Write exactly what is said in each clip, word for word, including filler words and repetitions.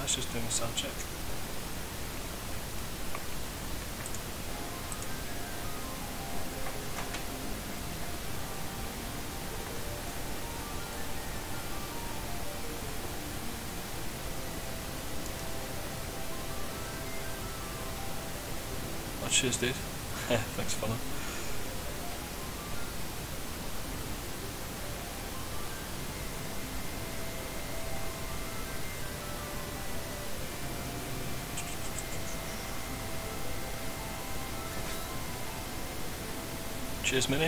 guys, just doing a sound check. Oh, cheers, dude. Thanks, fella. Cheers, Minnie.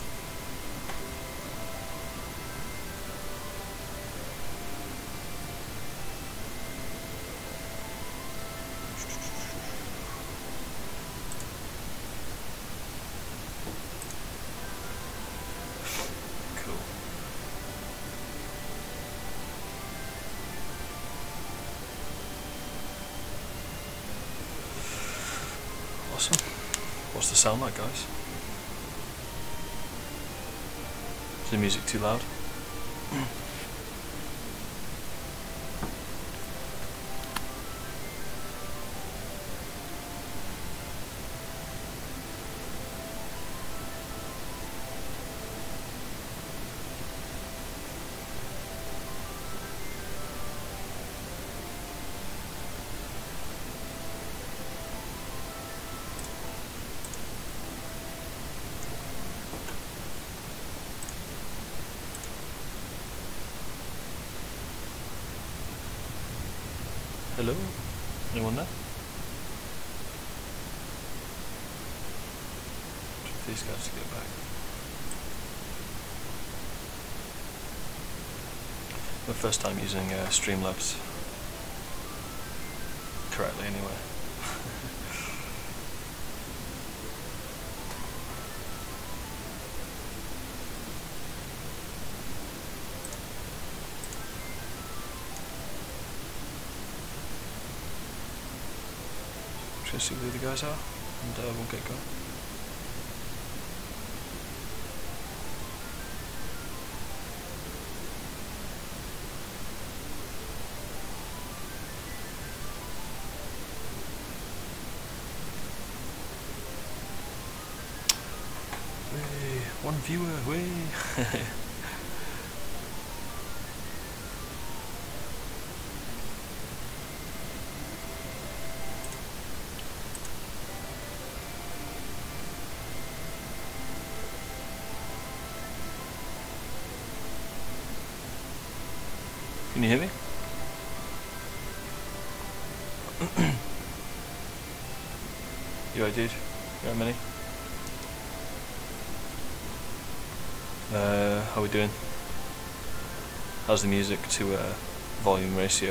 Cool. Awesome. What's the sound like, guys? Is the music too loud? Hello? Anyone there? These guys to get back. My first time using uh, Streamlabs correctly, anyway. Just see who the guys are, and uh, we'll get going. Way, one viewer, way. Can you hear me? You alright, dude? You alright, Minnie? Uh, how we doing? How's the music to uh, volume ratio?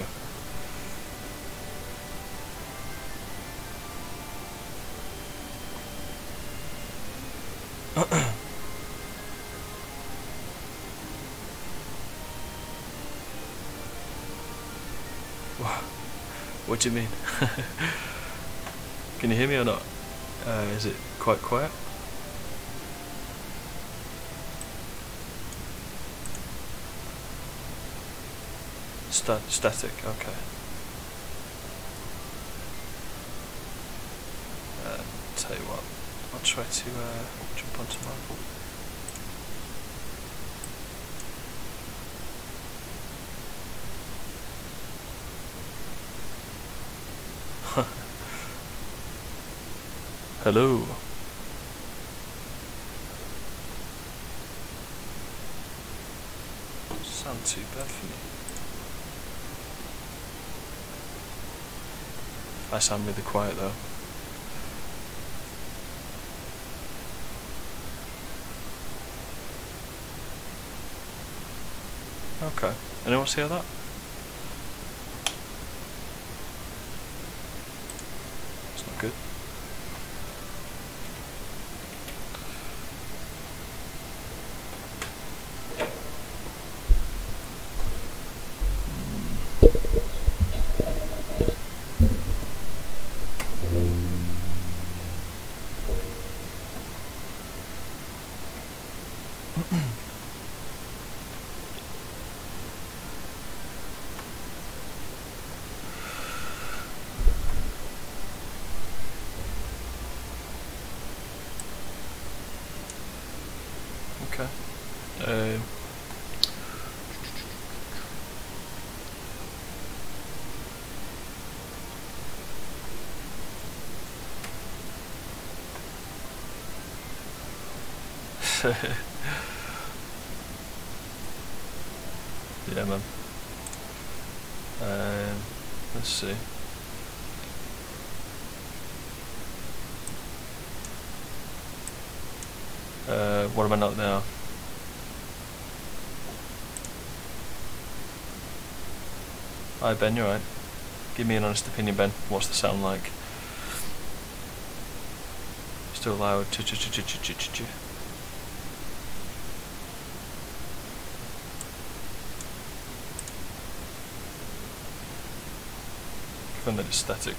What do you mean? Can you hear me or not? Uh, is it quite quiet? Stat static, okay. Uh, tell you what, I'll try to uh, jump onto mine. Hello. Sound too bad for me. I sound really quiet though. Okay. Anyone else hear that? It's not good. Okay. Uh, yeah, man. Um, let's see. Uh, what am I not now? Hi Ben, you alright? Give me an honest opinion, Ben. What's the sound like? Still loud. Ch ch ch ch ch ch ch. Given that it's static.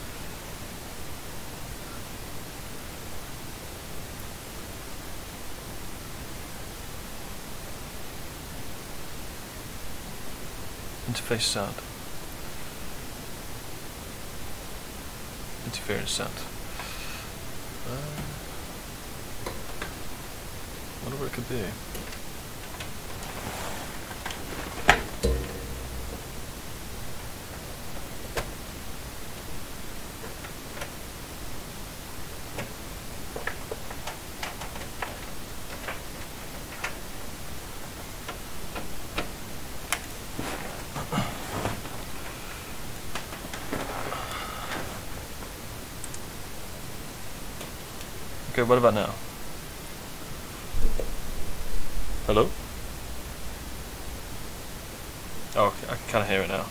Interface sound. Interference sound. Uh, wonder what it could be. Okay, what about now? Hello? Oh, okay, I can kind of hear it now.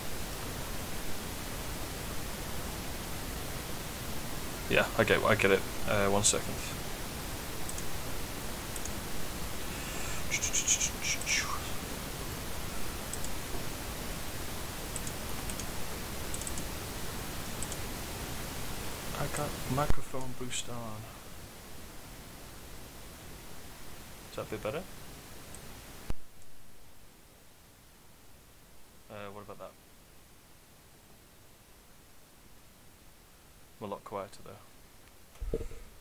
Yeah, I get, I get it. Uh, one second. I got microphone boost on. Is that a bit better? Uh, what about that? I'm a lot quieter though.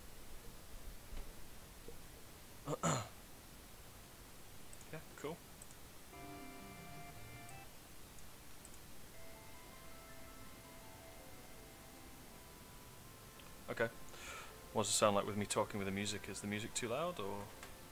Yeah, cool. Okay. What does it sound like with me talking with the music? Is the music too loud or?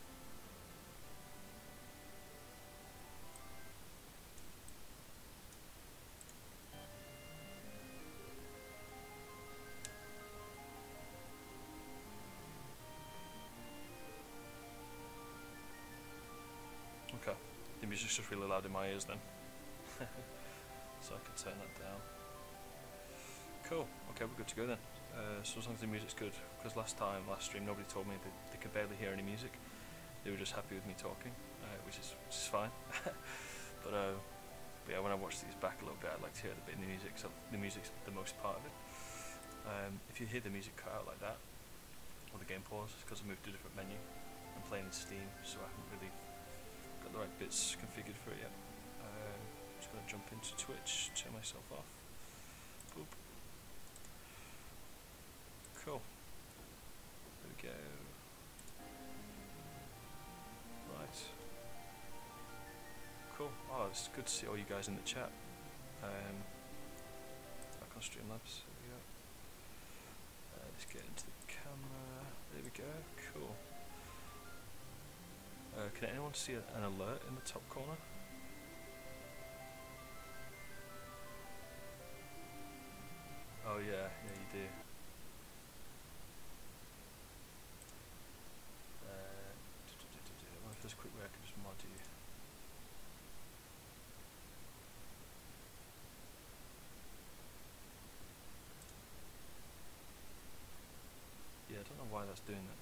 Okay. The music's just really loud in my ears then. So I can turn that down. Cool. Okay, we're good to go then. Uh, so as long as the music's good, because last time, last stream, nobody told me that they could barely hear any music. They were just happy with me talking, uh, which is which is fine. but, uh, but yeah, when I watch these back a little bit, I'd like to hear the bit in the music. So the music's the most part of it. Um, if you hear the music cut out like that, or the game pause, it's because I moved to a different menu. I'm playing in Steam, so I haven't really got the right bits configured for it yet. Um, just gonna jump into Twitch, turn myself off. Boop. Cool. There we go. Right. Cool. Oh, it's good to see all you guys in the chat. Um, back on Streamlabs. There we go. Uh, let's get into the camera. There we go. Cool. Uh, can anyone see a, an alert in the top corner? Oh yeah, yeah you do. Uh, I wonder if there's a quick way I can just mod you. Yeah, I don't know why that's doing that.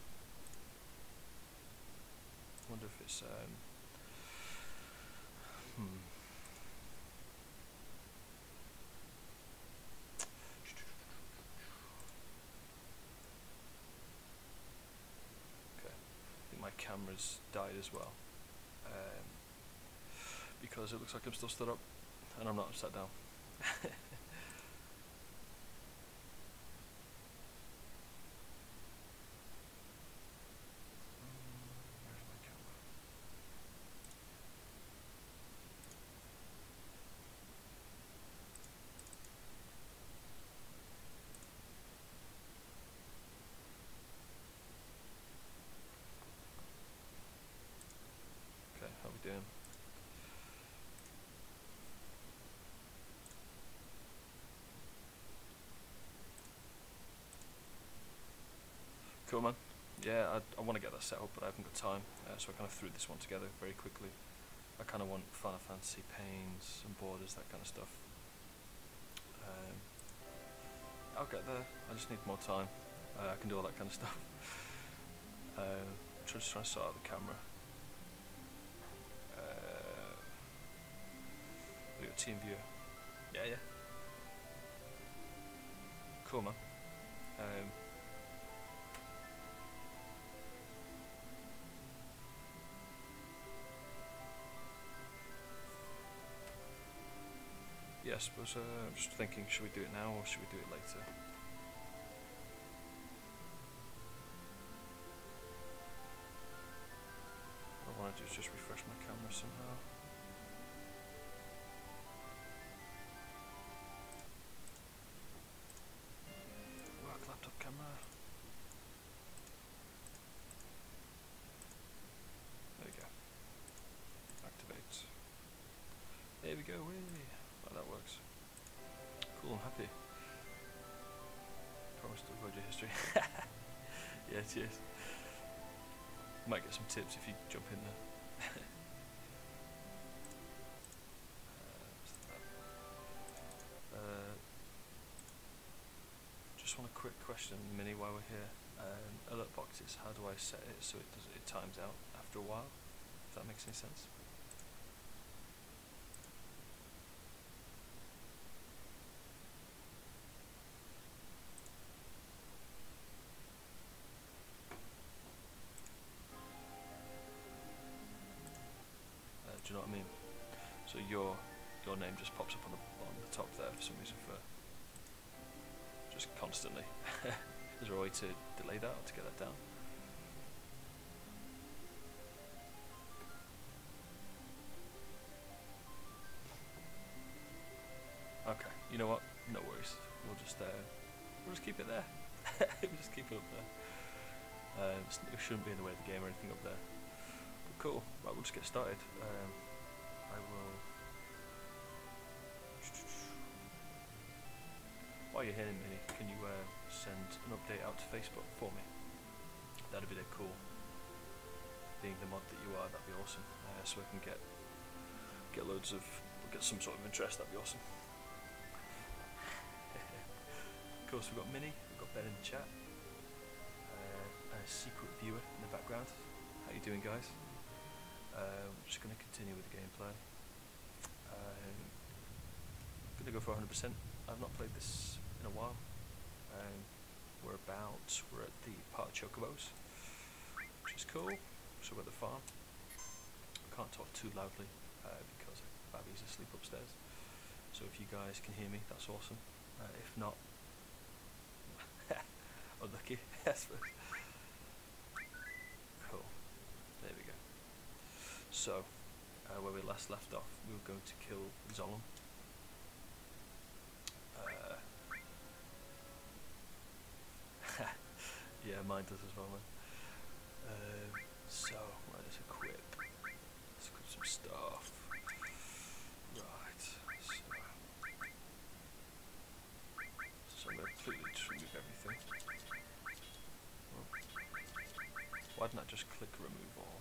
I wonder if it's um hmm. Okay, I think my camera's died as well. Um, because it looks like I'm still stood up and I'm not sat down. Where's my camera? Cool, man. Yeah, I, I want to get that set up, but I haven't got time, uh, so I kind of threw this one together very quickly. I kind of want Final Fantasy panes and borders, that kind of stuff. Um, I'll get there. I just need more time. Uh, I can do all that kind of stuff. Uh, just trying to sort out the camera. Uh, we got team viewer. Yeah, yeah. Cool, man. Um, yeah, I suppose uh, I'm just thinking, should we do it now or should we do it later? What I want to do is just refresh my camera somehow. Work laptop camera. There we go. Activate. There we go. Whee. Oh, that works. Cool, I'm happy. Promise to avoid your history. Yeah, cheers. Might get some tips if you jump in there. uh, uh, just want a quick question, Mini, while we're here. Um, alert boxes, how do I set it so it does it times out after a while? If that makes any sense. Do you know what I mean? So your your name just pops up on the on the top there for some reason, for just constantly. Is there a way to delay that or to get that down? Okay, you know what? No worries. We'll just uh, we'll just keep it there. We'll just keep it up there. Uh, it shouldn't be in the way of the game or anything up there. Cool. Right, we'll just get started. Um, I will. While you're here, Mini, can you uh, send an update out to Facebook for me? That'd be cool. Being the mod that you are, that'd be awesome. Uh, so I can get get loads of get some sort of interest. That'd be awesome. Of course, we've got Mini, we've got Ben in the chat, uh, and a secret viewer in the background. How you doing, guys? Uh, I'm just going to continue with the gameplay. I'm going to go for one hundred percent. I've not played this in a while. Um, we're about, we're at the part of Chocobos, which is cool. So we're at the farm. I can't talk too loudly uh, because Babby's asleep upstairs. So if you guys can hear me, that's awesome. Uh, if not, unlucky, I suppose. Cool. There we go. So, uh, where we last left off, we were going to kill Zolom. Uh, yeah, mine does as well, man. Uh, so, right, let's equip. Let's equip some stuff. Right, so. So I'm going to completely just remove everything. Oh. Why didn't I just click remove all?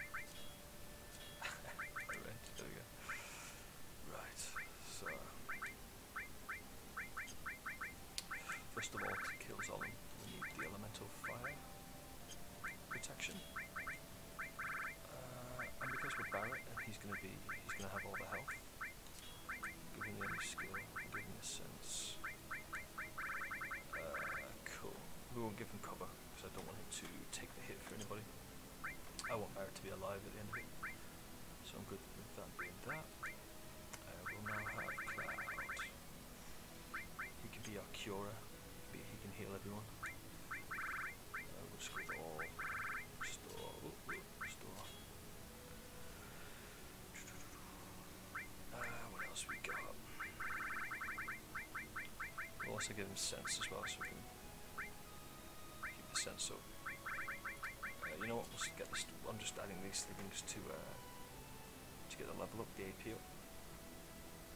There we go. Right, so first of all, to kill Zolom, we need the elemental fire protection. Uh, and because we're Barret and he's gonna be he's gonna have all the health. Giving me any skill, giving me a sense. Uh, cool. We won't give him cover because I don't want him to take the hit for anybody. I want Barret to be alive at the end of it. So I'm good with that being that. Uh, we'll now have Cloud. He can be our curer. Be, he can heal everyone. Uh, we'll just go with all. Restore. Oh, oh, restore. Uh, what else we got? We'll also give him sense as well, so we can keep the sense up. Uh, you know what? We'll get this. I'm just adding these things to. Uh, to get the level up, the A P up.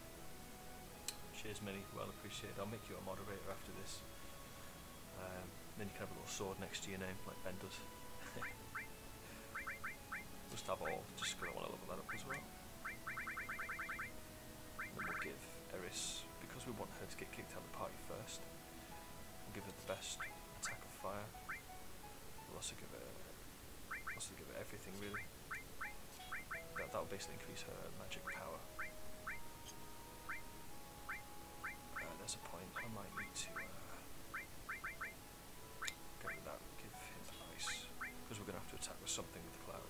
Cheers, Mini, well appreciated. I'll make you a moderator after this. Um, then you can have a little sword next to your name, like Ben does. Just have all, just because I want to level that up as well. And then we'll give Eris, because we want her to get kicked out of the party first, we'll give her the best attack of fire. We'll also give her, also give her everything really. That that'll basically increase her magic power. Uh, there's a point I might need to uh, get rid of that. Give him ice, because we're gonna have to attack with something with the cloud.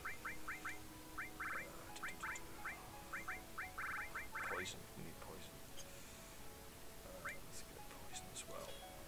Poison, we need poison. Uh, let's get poison as well.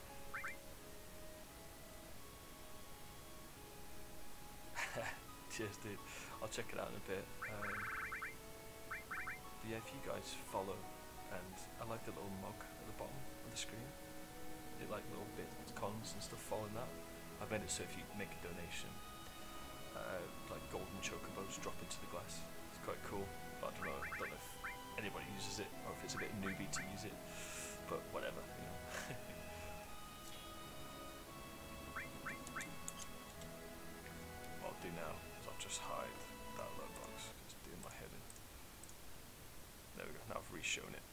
Cheers, dude. I'll check it out in a bit. Um, but yeah, if you guys follow, and I like the little mug at the bottom of the screen. It like little bits, cons and stuff fall in that. I've made it so if you make a donation, uh, like golden chocobos drop into the glass. It's quite cool. But I don't know. I don't know if anybody uses it, or if it's a bit newbie to use it, but whatever, you know. What I'll do now is I'll just hide that low box, just doing my head in. There we go, now I've re-shown it.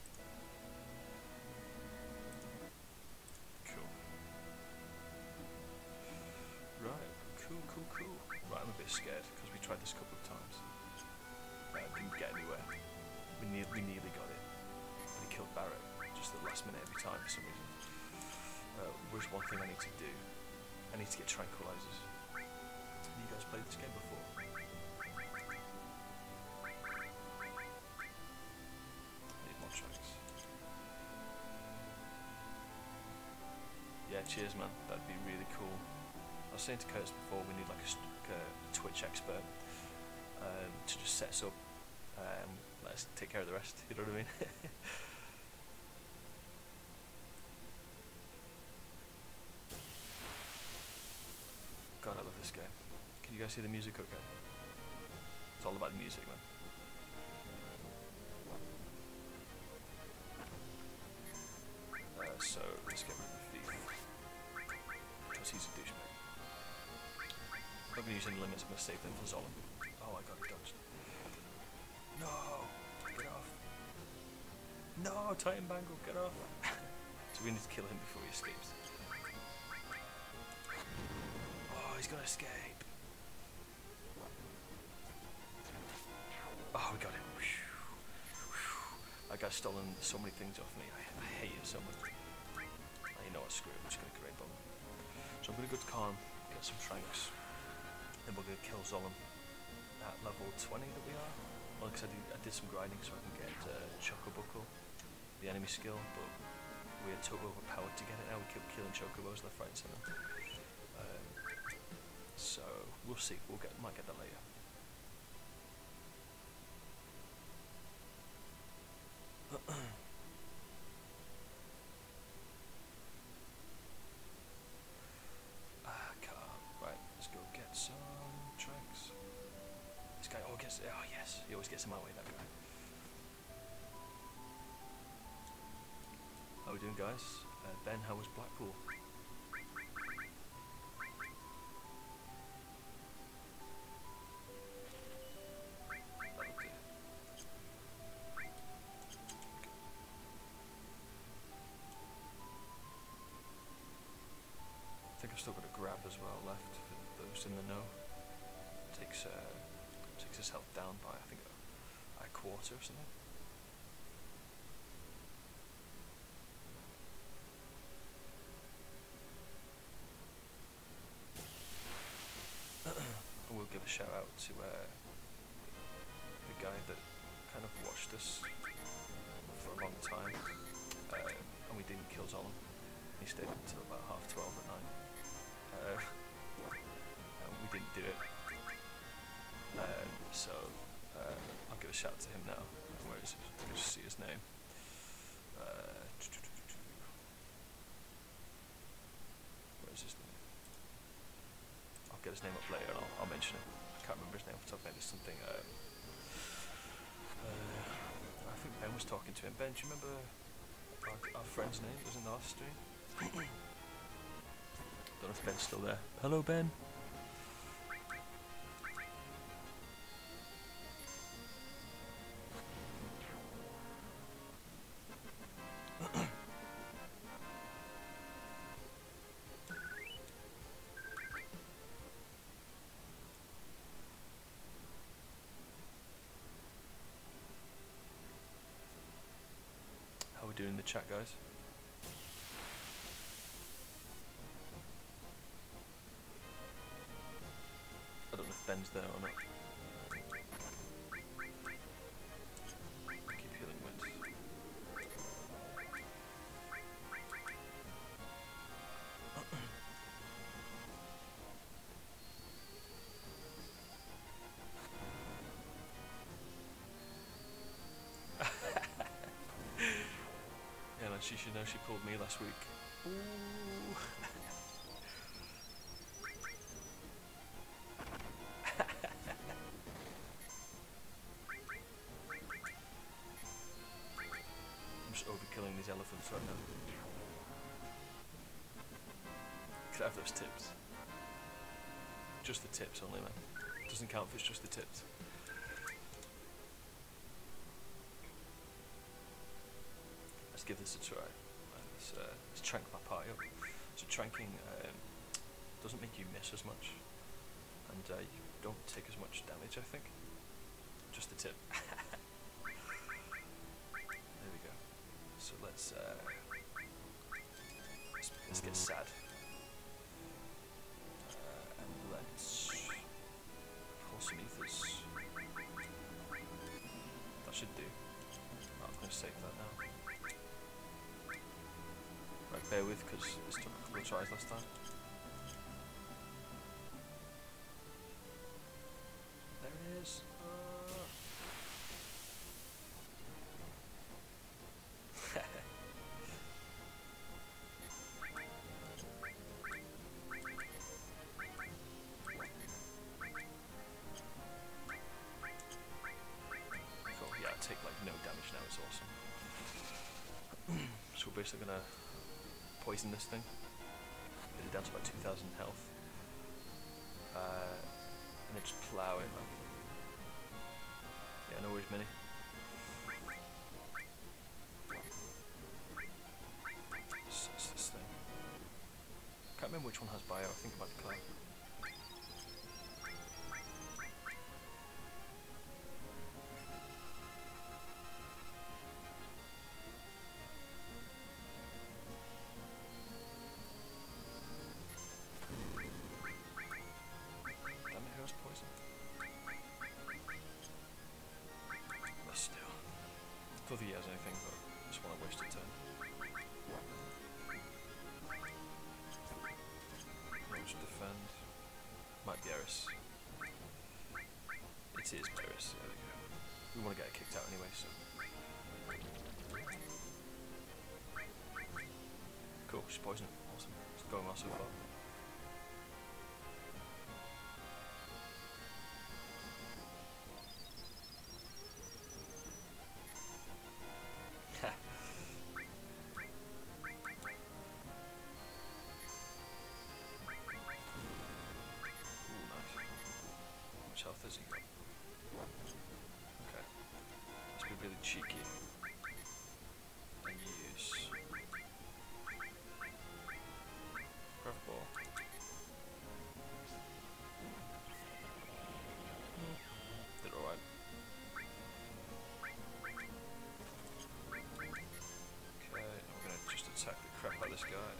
Cool. Right, cool, cool, cool. Right, I'm a bit scared, because we tried this a couple of times. Uh, didn't get anywhere. We, ne we nearly got it, but he killed Barret just at the last minute every time for some reason. Uh, there's one thing I need to do. I need to get tranquilizers. Have you guys played this game before? I need more tracks. Yeah, cheers man, that'd be really cool. I was saying to Curtis before, we need like a, like a Twitch expert um, to just set us up. Um, let's take care of the rest, you know what I mean? God, I love this game. Can you guys see the music okay? It's all about the music, man. Uh, so, let's get rid of the thief. Because he's a douchebag. I'm not going to use any limits, I'm going to save them for Zolan. Oh, I got it dodged. No! Get off! No! Titan Bangle, get off! So we need to kill him before he escapes. Oh, he's gonna escape! Oh, we got him. That guy's stolen so many things off me. I, I hate him so much. Oh, you know what, screw it, I'm just gonna create bomb. So I'm gonna go to Khan, get some Tranks. Then we're gonna kill Zolan at level twenty that we are. Well, because I, I did some grinding so I can get uh, Chocobuckle, the enemy skill, but we are too overpowered to get it now. We keep killing Chocobos left, right and centre. Um, so we'll see, we'll get, might get that later. Ah, car. Right, let's go get some Tranks. This guy always gets, oh yes, he always gets in my way, that guy. How are we doing, guys? Uh, Ben, how was Blackpool? That'll do. I think I've still got a grab as well left for those in the know. Takes uh, takes his health down by I think a, a quarter or something. We'll give a shout out to uh, the guy that kind of watched us for a long time, uh, and we didn't kill Zolan. He stayed until about half twelve at night. Uh, and we didn't do it. Um, so uh, I'll give a shout out to him now. Where is it? I can just see his name. Uh, where is his name? I'll get his name up later and I'll, I'll mention it. I can't remember his name off the top of my head. It's something. Uh, uh, I think Ben was talking to him. Ben, do you remember our, our friend's name? It was in the last stream. Don't know if Ben's still there. Hello, Ben. How we doing in the chat, guys? I don't know if Ben's there or not. Keep healing winds. Yeah, like she should know she pulled me last week. Ooh. I'm just overkilling these elephants right now. Could I have those tips? Just the tips only, man. Doesn't count if it's just the tips. Let's give this a try. Let's, uh, let's trank my party up. So tranking um, doesn't make you miss as much, and uh, you don't take as much damage, I think. Just the tip. There we go. So let's uh, let's, let's get sad. Uh, and let's pull some ethers. That should do. Oh, I'm going to save that now. Right, bear with, because this took a couple of tries last time. There it is. Uh. Cool, yeah, I take like no damage now, it's awesome. So we're basically gonna poison this thing, get it down to about two thousand health, uh, and then just plow it, man. Yeah, no worries, Mini. So it's this thing. Can't remember which one has bio, I think it might be Cloud. I don't think he has anything, but I just want to waste a turn. I'll just defend. Might be Eris. It is Eris, there we go. We want to get it kicked out anyway, so. Cool, she's poisoned. Awesome. It's going well so far. Health has he got? Okay. Let's be really cheeky and use Craft Ball. Mm. Did alright. Okay, I'm gonna just attack the crap out of this guy.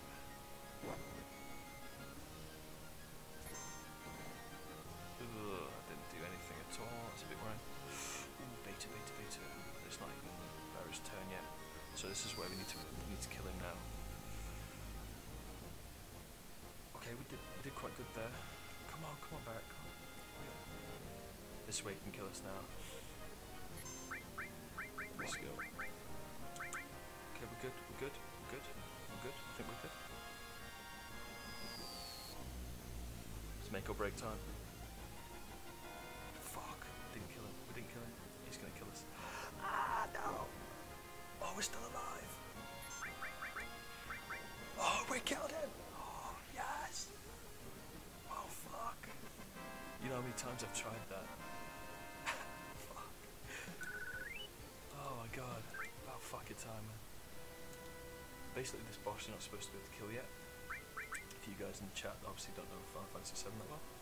That's a bit worrying. Ooh, beta, beta, beta. It's not even Barry's turn yet. So this is where we need to we need to kill him now. Okay, we did we did quite good there. Come on, come on, Barrett. Come on. This way he can kill us now. Let's go. Okay, we're good. We're good. We're good. We're good. I think we're good. It's make or break time. Didn't kill him. We didn't kill him. He's gonna kill us. Ah, no! Oh, we're still alive! Oh, we killed him! Oh, yes! You know how many times I've tried that? Fuck. Oh my god. About fucking time, man. Basically, this boss you're not supposed to be able to kill yet. If you guys in the chat obviously don't know Final Fantasy seven that well.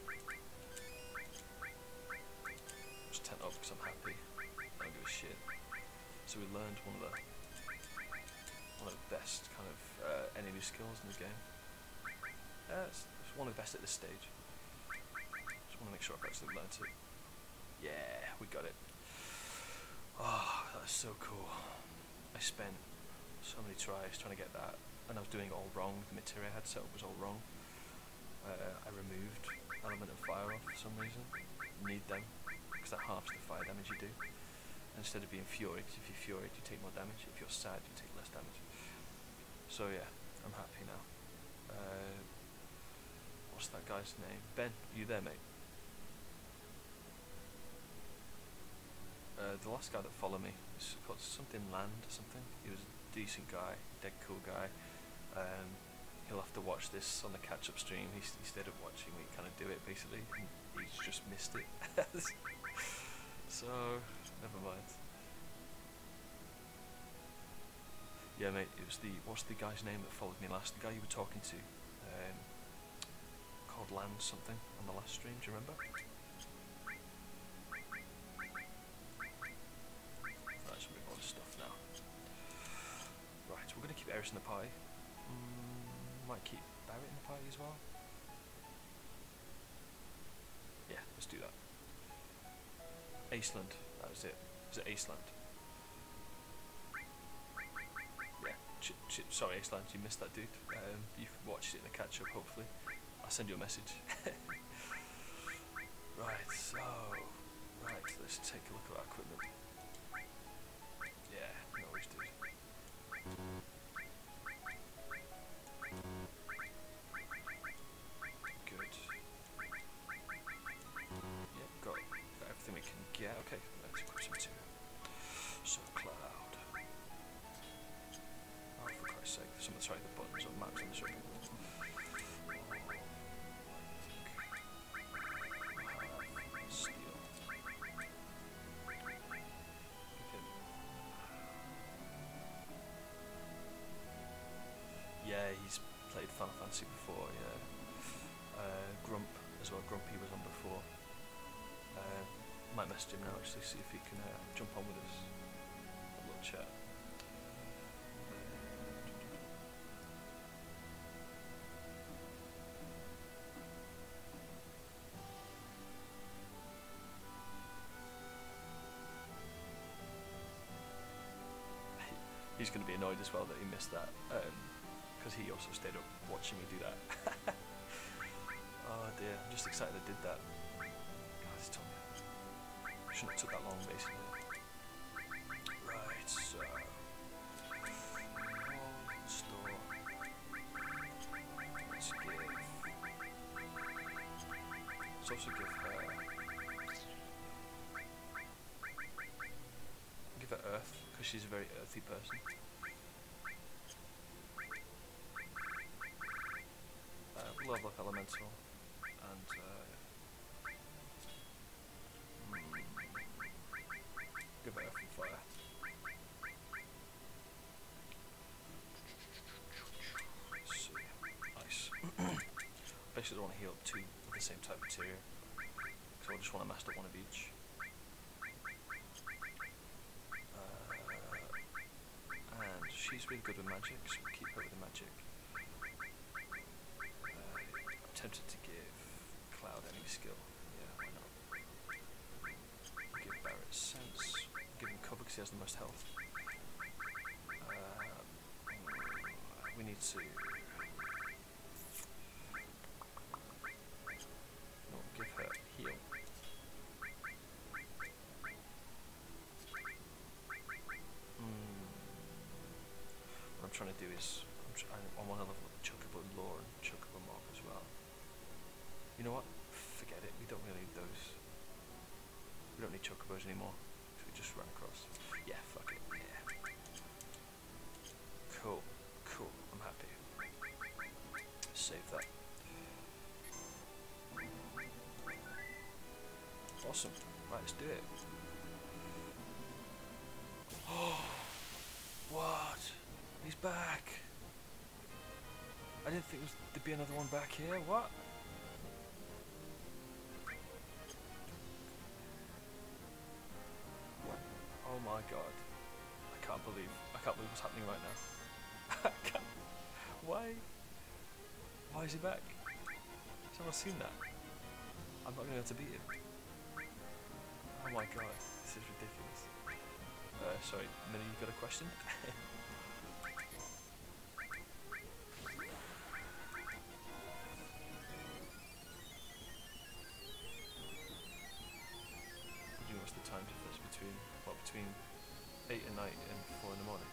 Just tent up because I'm happy. I don't give a shit. So we learned one of the one of the best kind of uh, enemy skills in the game. Uh, it's, it's one of the best at this stage. Just want to make sure I've actually learned it. Yeah, we got it. Oh, that was so cool. I spent so many tries trying to get that, and I was doing it all wrong. The materia I had set up was all wrong. Uh, I removed element and fire off for some reason. Need them, because that halves the fire damage you do. And instead of being furious, if you're furious you take more damage. If you're sad you take less damage. So yeah, I'm happy now. Uh, what's that guy's name? Ben, you there, mate? Uh, the last guy that followed me is called something Land or something. He was a decent guy, dead cool guy. Um, he'll have to watch this on the catch-up stream. He, he stayed up watching me kind of do it basically, and he's just missed it. So, never mind. Yeah, mate. It was the what's the guy's name that followed me last? The guy you were talking to, um, called Land something on the last stream. Do you remember? Stuff now. Right, we're going to keep Eris in the party. Mm, might keep Barret in the party as well. Yeah, let's do that. Aceland, that was it. Is it Aceland? Yeah, ch ch sorry Aceland, you missed that, dude. Um, you can watch it in the catch up, hopefully. I'll send you a message. Right, so. Right, let's take a look at our equipment. Yeah, no worries, dude. Good. Yep, got, got everything we can get. Okay, let's equip some material. So, cloud. Oh, for Christ's sake, someone tried the buttons on maps on the circuit. Yeah, he's played Final Fantasy before, yeah. Uh, Grump as well, Grumpy was on before. Uh, might message him now actually, see if he can uh, jump on with us. A little chat. He's going to be annoyed as well that he missed that. Um, because he also stayed up watching me do that. Oh dear, I'm just excited I did that. God, this took me. Shouldn't have took that long, basically. Right, so. Store. Let's give. Let's also give her. Give her Earth, because she's a very earthy person. Level up elemental and uh, mm, give it Earth and fire. Let's see. Nice. Basically, I want to heal up two of the same type of material, so I just want to master one of each. Uh, and she's really good with magic, so we'll keep her with the magic. Tempted to give Cloud any skill. Yeah, why not? Give Barret sense. Give him cover because he has the most health. Uh, we need to. No, give her heal. Mm. What I'm trying to do is I'm tr I, I want to level up Chocobo Lore and Chocobo Mob as well. You know what? Forget it. We don't really need those. We don't need chocobos anymore. So we just run across. Yeah, fuck it. Yeah. Cool. Cool. I'm happy. Save that. Awesome. Right, let's do it. Oh, what? He's back. I didn't think was, there'd be another one back here. What? Oh my god. I can't believe, I can't believe what's happening right now. I can't. Why? Why is he back? Has anyone seen that? I'm not going to be able to beat him. Oh my god, this is ridiculous. Uh, sorry, Minnie, you got a question? Do you know what's the time difference between, what, between eight at night and four in the morning?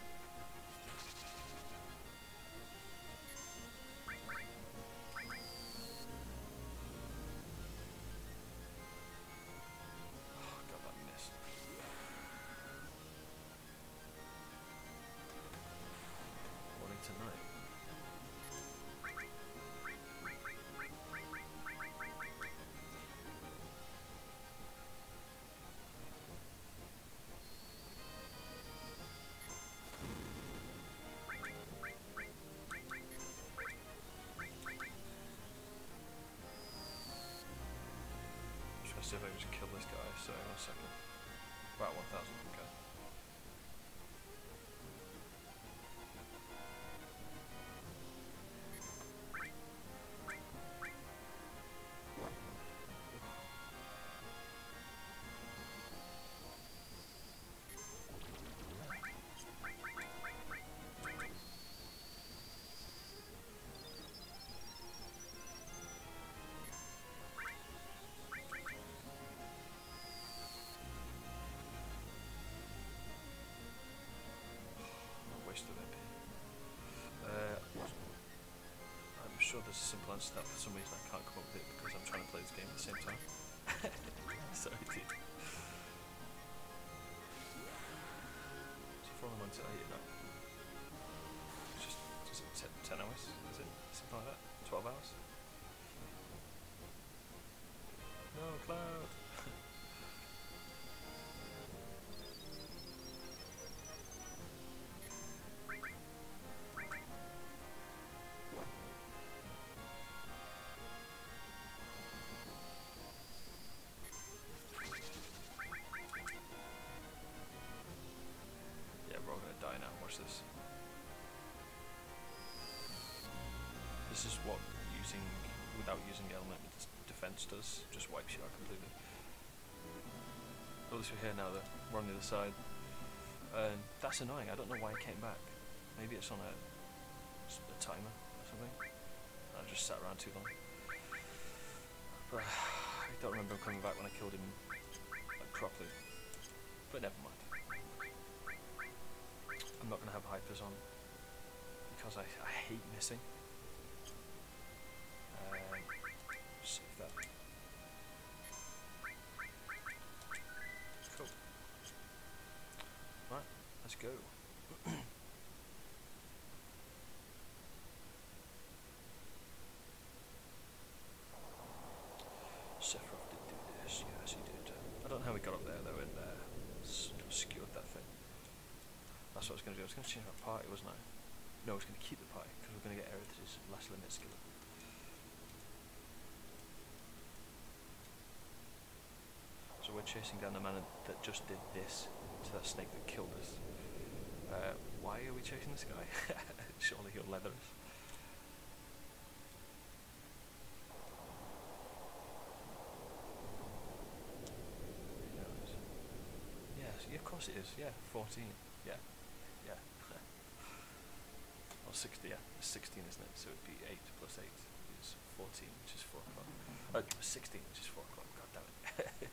Tonight. I'm just gonna see if I can just kill this guy, so one second. About one thousand, okay. Uh, I'm sure there's a simple answer to that. For some reason I can't come up with it because I'm trying to play this game at the same time. Sorry, dude. So from one to eight now. It's just, just ten, ten hours, is it? Something like that? twelve hours? No, Cloud! Watch this. This is what using, without using element defense does, just wipes you out completely. At least we're here now though, we're on the other side. And that's annoying, I don't know why it came back. Maybe it's on a, a timer or something. I just sat around too long. But I don't remember him coming back when I killed him like, properly. But never mind. I'm not going to have hypers on because I, I hate missing. Um, save that. Cool. Right, let's go. Sephiroth did do this, yes he did. I don't know how we got up there though and uh, skewered that thing. That's what I was going to do. I was going to change my party, wasn't I? No, I was going to keep the party because we're going to get Erith's last limit skill. So we're chasing down the man that just did this to that snake that killed us. Uh, why are we chasing this guy? Surely he'll leather us. Yes, yeah, of course it is. Yeah, fourteen. Yeah. Yeah. Or sixty, yeah. It's sixteen, isn't it? So it'd be eight plus eight is fourteen, which is four o'clock. Oh, sixteen, which is four o'clock. God damn it.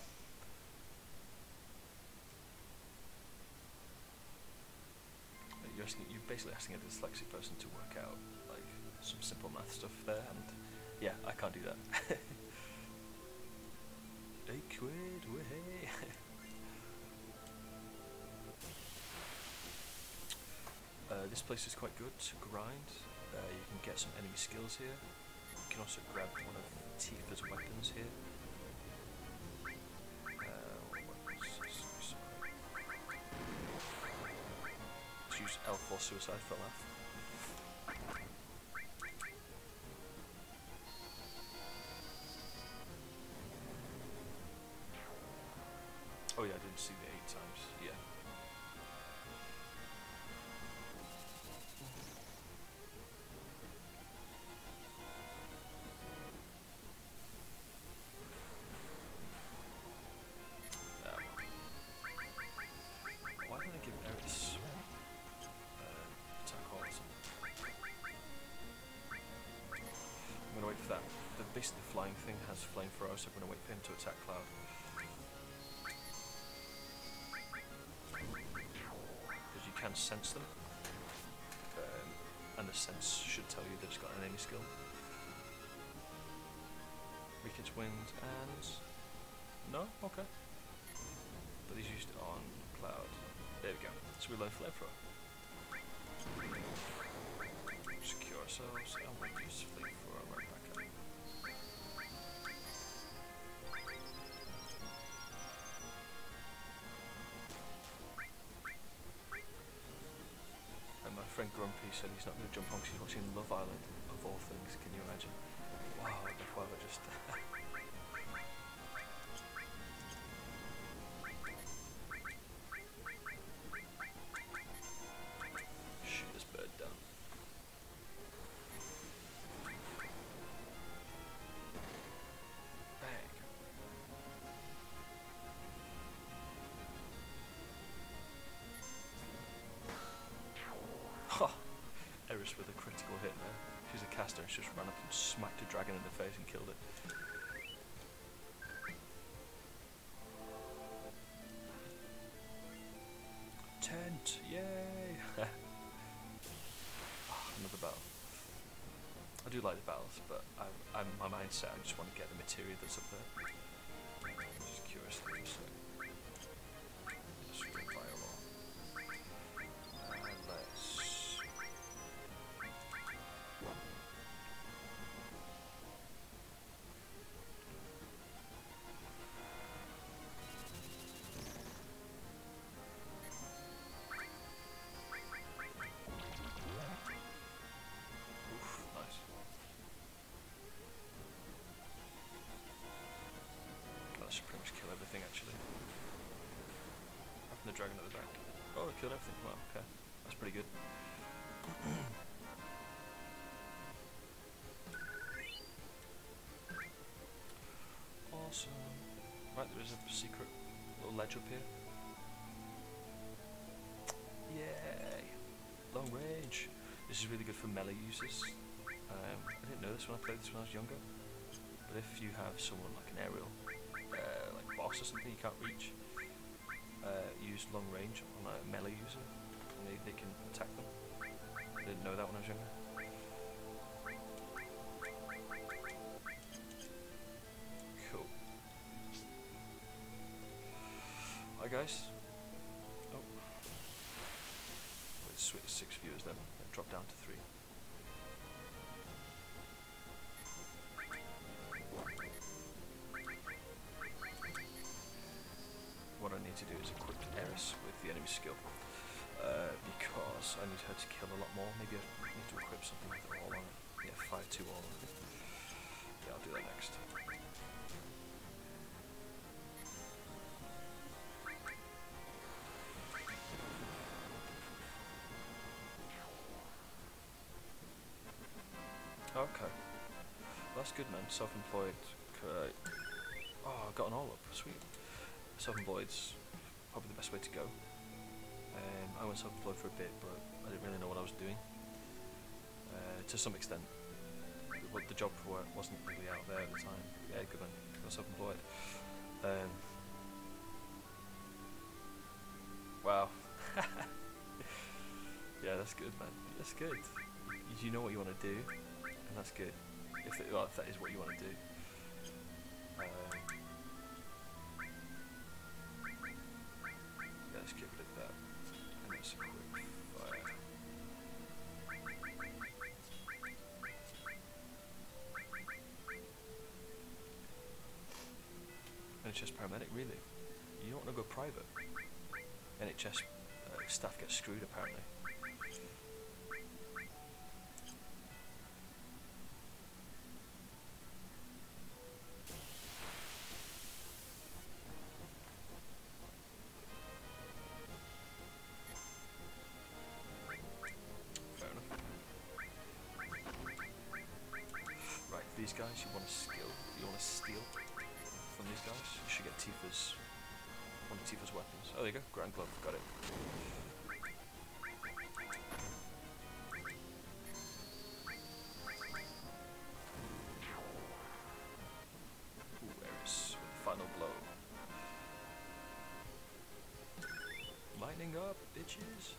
You're, asking, you're basically asking a dyslexic person to work out like some simple math stuff there, and yeah, I can't do that. Eight quid, way. Uh, this place is quite good to grind. Uh, you can get some enemy skills here. You can also grab one of Tifa's weapons here. use L four Suicide for a laugh. Oh yeah, I didn't see the eight times. Yeah. Why didn't I give Eris uh, attack all or something? I'm gonna wait for that. The basically the flying thing has flamethrower, so I'm gonna wait for him to attack Cloud. Because you can sense them, um, and the sense should tell you they've just got an enemy skill. Weakens wind and no, okay. But he's used it on Cloud. There we go. So we learn flamethrower. Secure ourselves, and we'll use flamethrower right back up. And my friend Grumpy said he's not going to jump on because he's watching Love Island, of all things. Can you imagine? Wow, the father just. Shoot this bird down. Bang. Ha! Eris with a critical hit there. She's a caster and she just ran up and smacked a dragon in the face and killed it. Tent! Yay! Oh, another battle. I do like the battles, but I'm, I'm my mindset. I just want to get the materia that's up there. Just curious for a second. Just fireball. And let's. Should pretty much kill everything actually. Having the dragon at the back. Oh, it killed everything. Wow, okay. That's pretty good. Awesome. Right, there is a secret little ledge up here. Yay! Long range. This is really good for melee users. Um, I didn't know this when I played this when I was younger. But if you have someone like an aerial, Uh, like boss or something you can't reach, uh, use long range on a melee user and they, they can attack them. I didn't know that when I was younger. Cool. Hi guys. Oh. Let's switch to six viewers then and drop down to three. What I need to do is equip Eris with the enemy skill, uh, because I need her to kill a lot more. Maybe I need to equip something with all on it. Yeah, five two all on it. Yeah, I'll do that next. Okay, that's good, man. Self-employed. Uh, oh, I got an all up. Sweet. Self-employed's probably the best way to go. Um, I went self-employed for a bit, but I didn't really know what I was doing. Uh, to some extent, the, the job for work wasn't really out there at the time. Yeah, good man. Got self-employed. Um, wow. Yeah, that's good, man. That's good. You know what you want to do, and that's good. If, it, well, if that is what you want to do. Um, Let's get rid of that, and let's equip fire. N H S paramedic, really? You don't want to go private? N H S uh, staff get screwed apparently. Fair enough. Right, these guys you want to skill, you want to steal from these guys. You should get Tifa's, one of Tifa's weapons. Oh, there you go, Grand Glove, got it. Ooh, Eris with the final blow. Lightning up, bitches.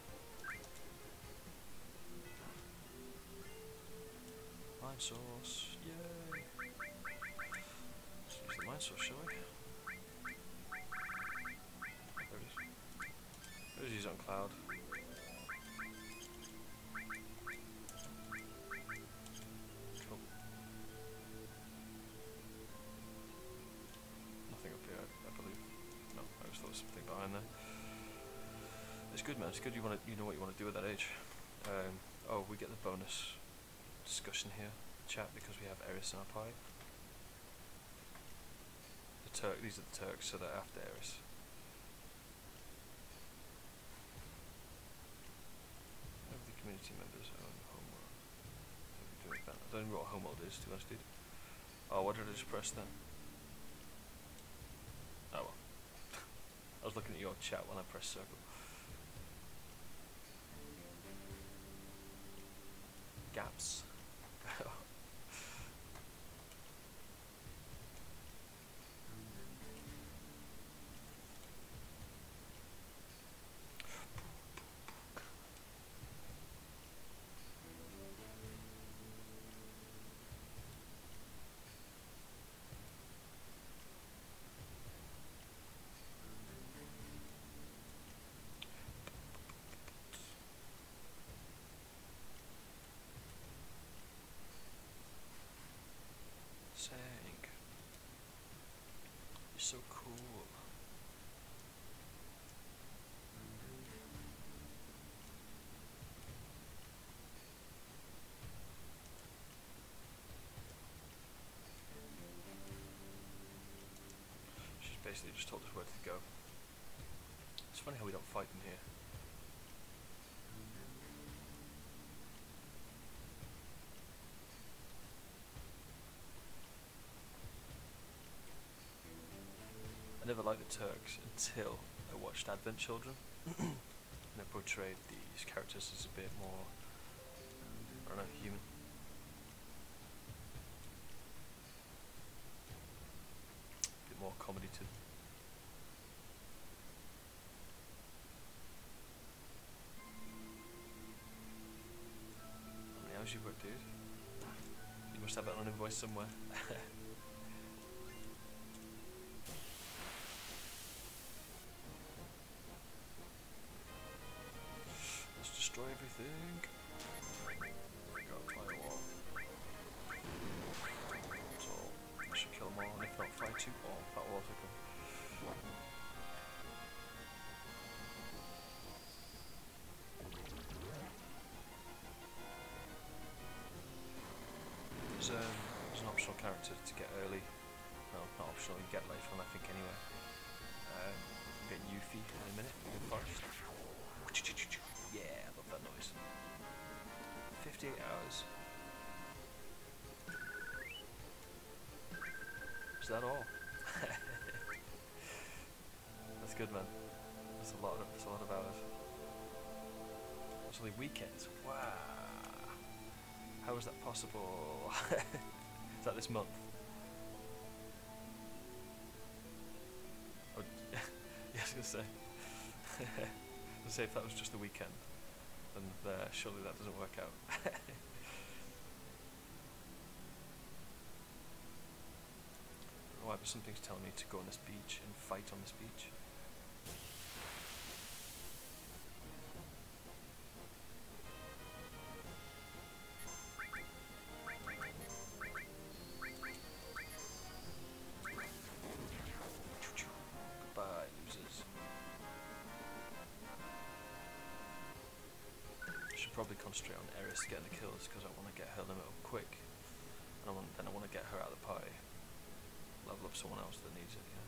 Mind source, yay. Let's use the mind source, shall we? There it is. There's use on Cloud. Cool. Nothing up here, I, I believe. No, I just thought there was something behind there. It's good, man. It's good you want to, you know what you want to do at that age. Um, oh, we get the bonus discussion here, chat, because we have Eris in our party. The Turk, these are the Turks, so they're after Eris. Have the community members own homeworld. I don't know what homeworld is, to be honest, dude. Oh, what did I just press then? Oh well. I was looking at your chat when I pressed circle. Gaps. Sang. You're so cool. She's basically just told us where to go. It's funny how we don't fight in here. I never liked the Turks until I watched Advent Children, and they portrayed these characters as a bit more, I don't know, human. A bit more comedy to them. How many hours you work, dude? You must have it on an invoice somewhere. Destroy everything. Go fly a wall. So I should kill them all, and if not, fly two wall. That will also come. There's, um, there's an optional character to get early. No, not optional. You get later on, I think. Anyway, um, get Yuffie in a minute in the forest. Yeah, I love that noise. fifty-eight hours. Is that all? That's good, man. That's a lot of, that's a lot of hours. It's only weekends. Wow. How is that possible? Is that this month? Oh, yeah, I was gonna say. I was gonna say if that was just the weekend, then uh, surely that doesn't work out. Why, but something's telling me to go on this beach and fight on this beach. Goodbye, losers. probably concentrate on Eris getting the kills because I want to get her limit up quick, and I want, then I want to get her out of the party, level up someone else that needs it. Yeah.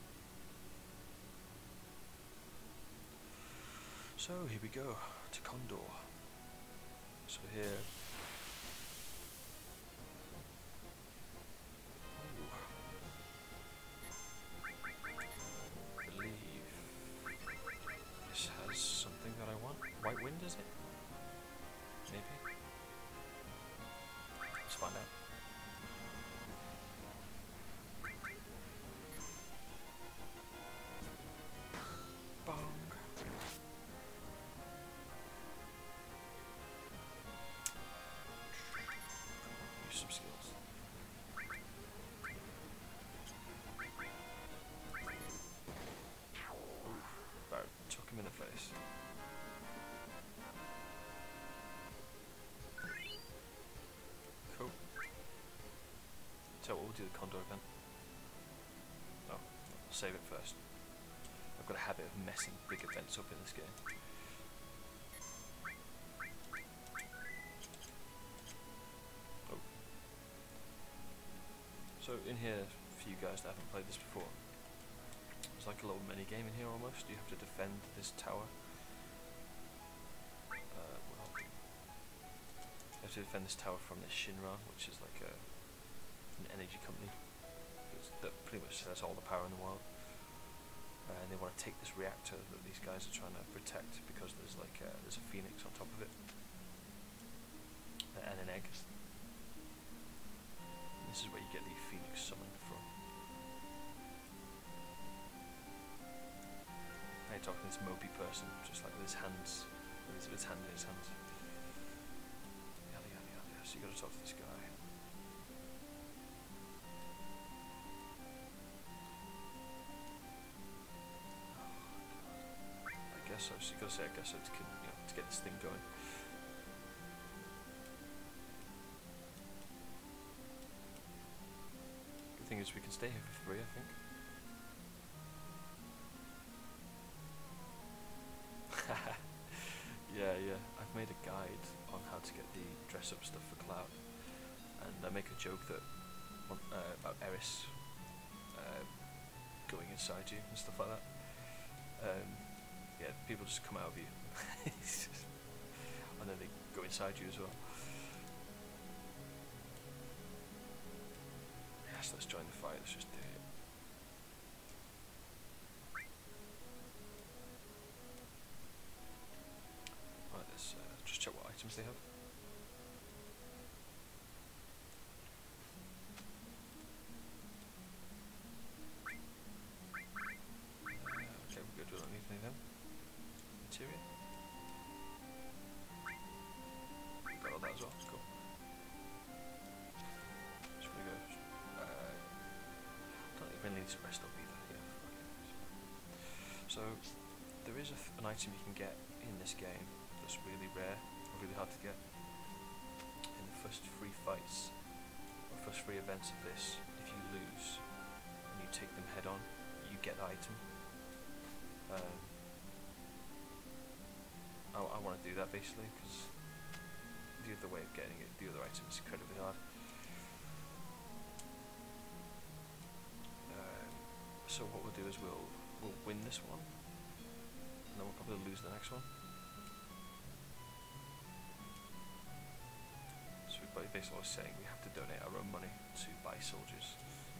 So here we go to Condor. So here. Something that I want. White Wind, is it? Maybe. Let's find out. Bong. Use some skills. Ooh, right, chuck him in the face. Cool. So we'll do the Condor event. Oh, I'll save it first. I've got a habit of messing big events up in this game. Oh. So in here, for you guys that haven't played this before, it's like a little mini game in here almost. You have to defend this tower. Uh, well, you have to defend this tower from this Shinra, which is like a, an energy company it's, that pretty much has all the power in the world. Uh, and they want to take this reactor that these guys are trying to protect because there's like a, there's a phoenix on top of it uh, and an egg. And this is where you get the phoenix summoned from. Now you're talking to this mopey person, just like with his hands, with his, with his hand in his hands. Yada yada yada. So you got to talk to this guy. I guess so. So you got to say I guess so to, you know, to get this thing going. The thing is, we can stay here for free, I think. yeah, yeah. I've made a guide on how to get the dress-up stuff for Cloud, and I make a joke that uh, about Eris uh, going inside you and stuff like that. Um, yeah, people just come out of you, and then they go inside you as well. Yes, let's join the fight. Let's just do it. Right, let's uh, just check what items they have. Uh, okay, we're good. We don't need any of them. Materia. Got all that as well. Cool. Just gonna go. Uh, don't even need to rest up either. Yeah. So there is a th an item you can get in this game that's really rare, or really hard to get. In the first three fights, or first three events of this, if you lose and you take them head on, you get the item. Um, I, I want to do that basically because the other way of getting it, the other item is incredibly hard. Um, so what we'll do is we'll we'll win this one, and then we'll probably lose the next one. So we're basically saying we have to donate our own money to buy soldiers.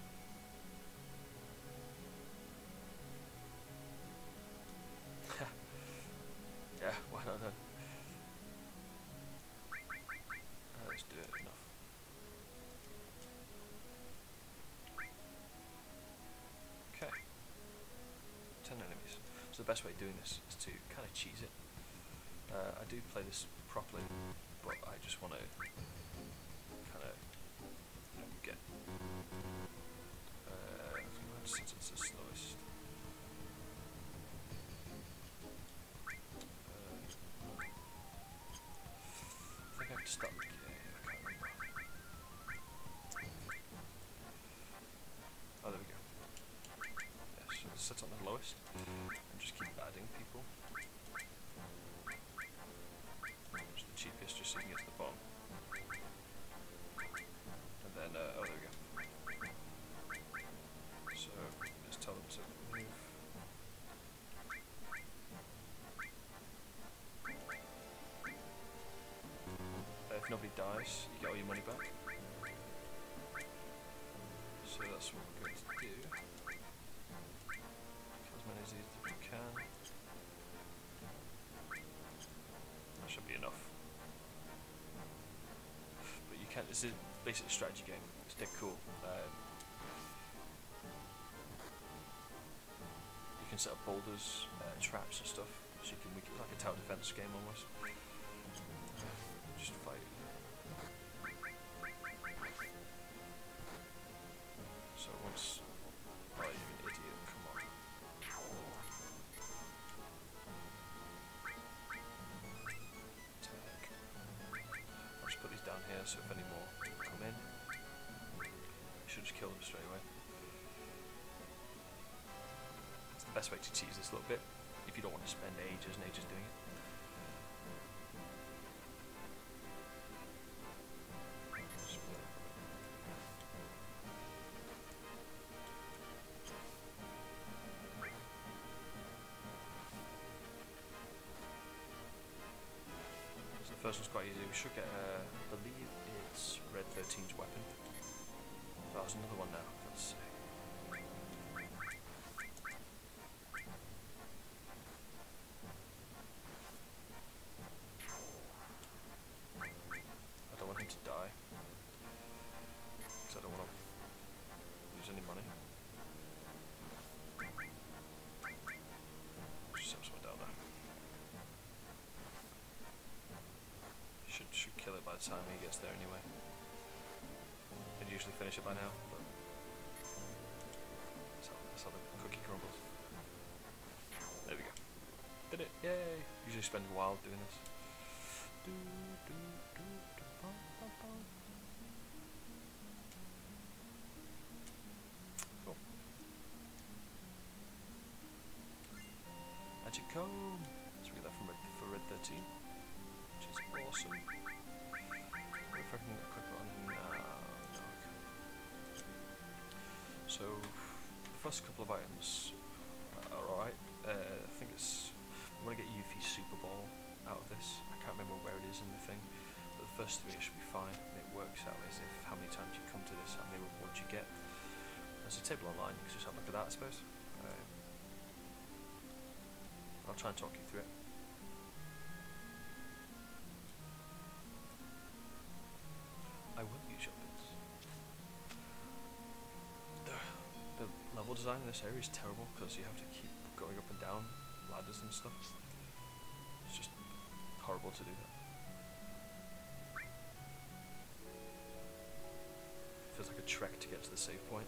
Yeah, why not then? Uh, let's do it enough. Okay. Ten enemies. So the best way of doing this is to kind of cheese it. Uh, I do play this properly, but I just want to kind of you know, get. Uh, since it's the slowest. I think I have to stop. Yeah, I can't remember. Oh, there we go. Yes, yeah, so set on the lowest and just keep adding people. Just the dies, you get all your money back. So that's what we're going to do. Kill as many of these as we can. That should be enough. But you can't, it's a basic strategy game. It's dead cool. Um, you can set up boulders, uh, traps and stuff, so you can make it like a tower defense game almost. Just fight. So once, oh, you're an idiot, come on. Attack. I'll just put these down here so if any more come in, you should just kill them straight away. It's the best way to tease this a little bit, if you don't want to spend ages and ages doing it. First one's quite easy. We should get, uh, I believe it's Red thirteen's weapon. Oh, there's another one now. Let's see. I don't want him to die, because I don't want to lose any money. Just have someone down there. Should, should kill it by the time he gets there anyway. I'd usually finish it by now, but that's how, that's how the cookie crumbles. There we go. Did it! Yay! Usually spend a while doing this. Do, do, do, do, bum, bum, bum. Cool. Magic comb! So we get that from Red, for Red thirteen. Which is awesome. If I can equip it on now. No, okay. So, the first couple of items are alright. Uh, I think it's. I want to get Yuffie's Super Ball out of this. I can't remember where it is in the thing. But the first three should be fine. And it works out as if how many times you come to this, how many rewards you get. There's a table online, you can just have a look at that, I suppose. Uh, I'll try and talk you through it. I will use your bits. The, the level design in this area is terrible because you have to keep going up and down ladders and stuff. It's just horrible to do that. Feels like a trek to get to the save point.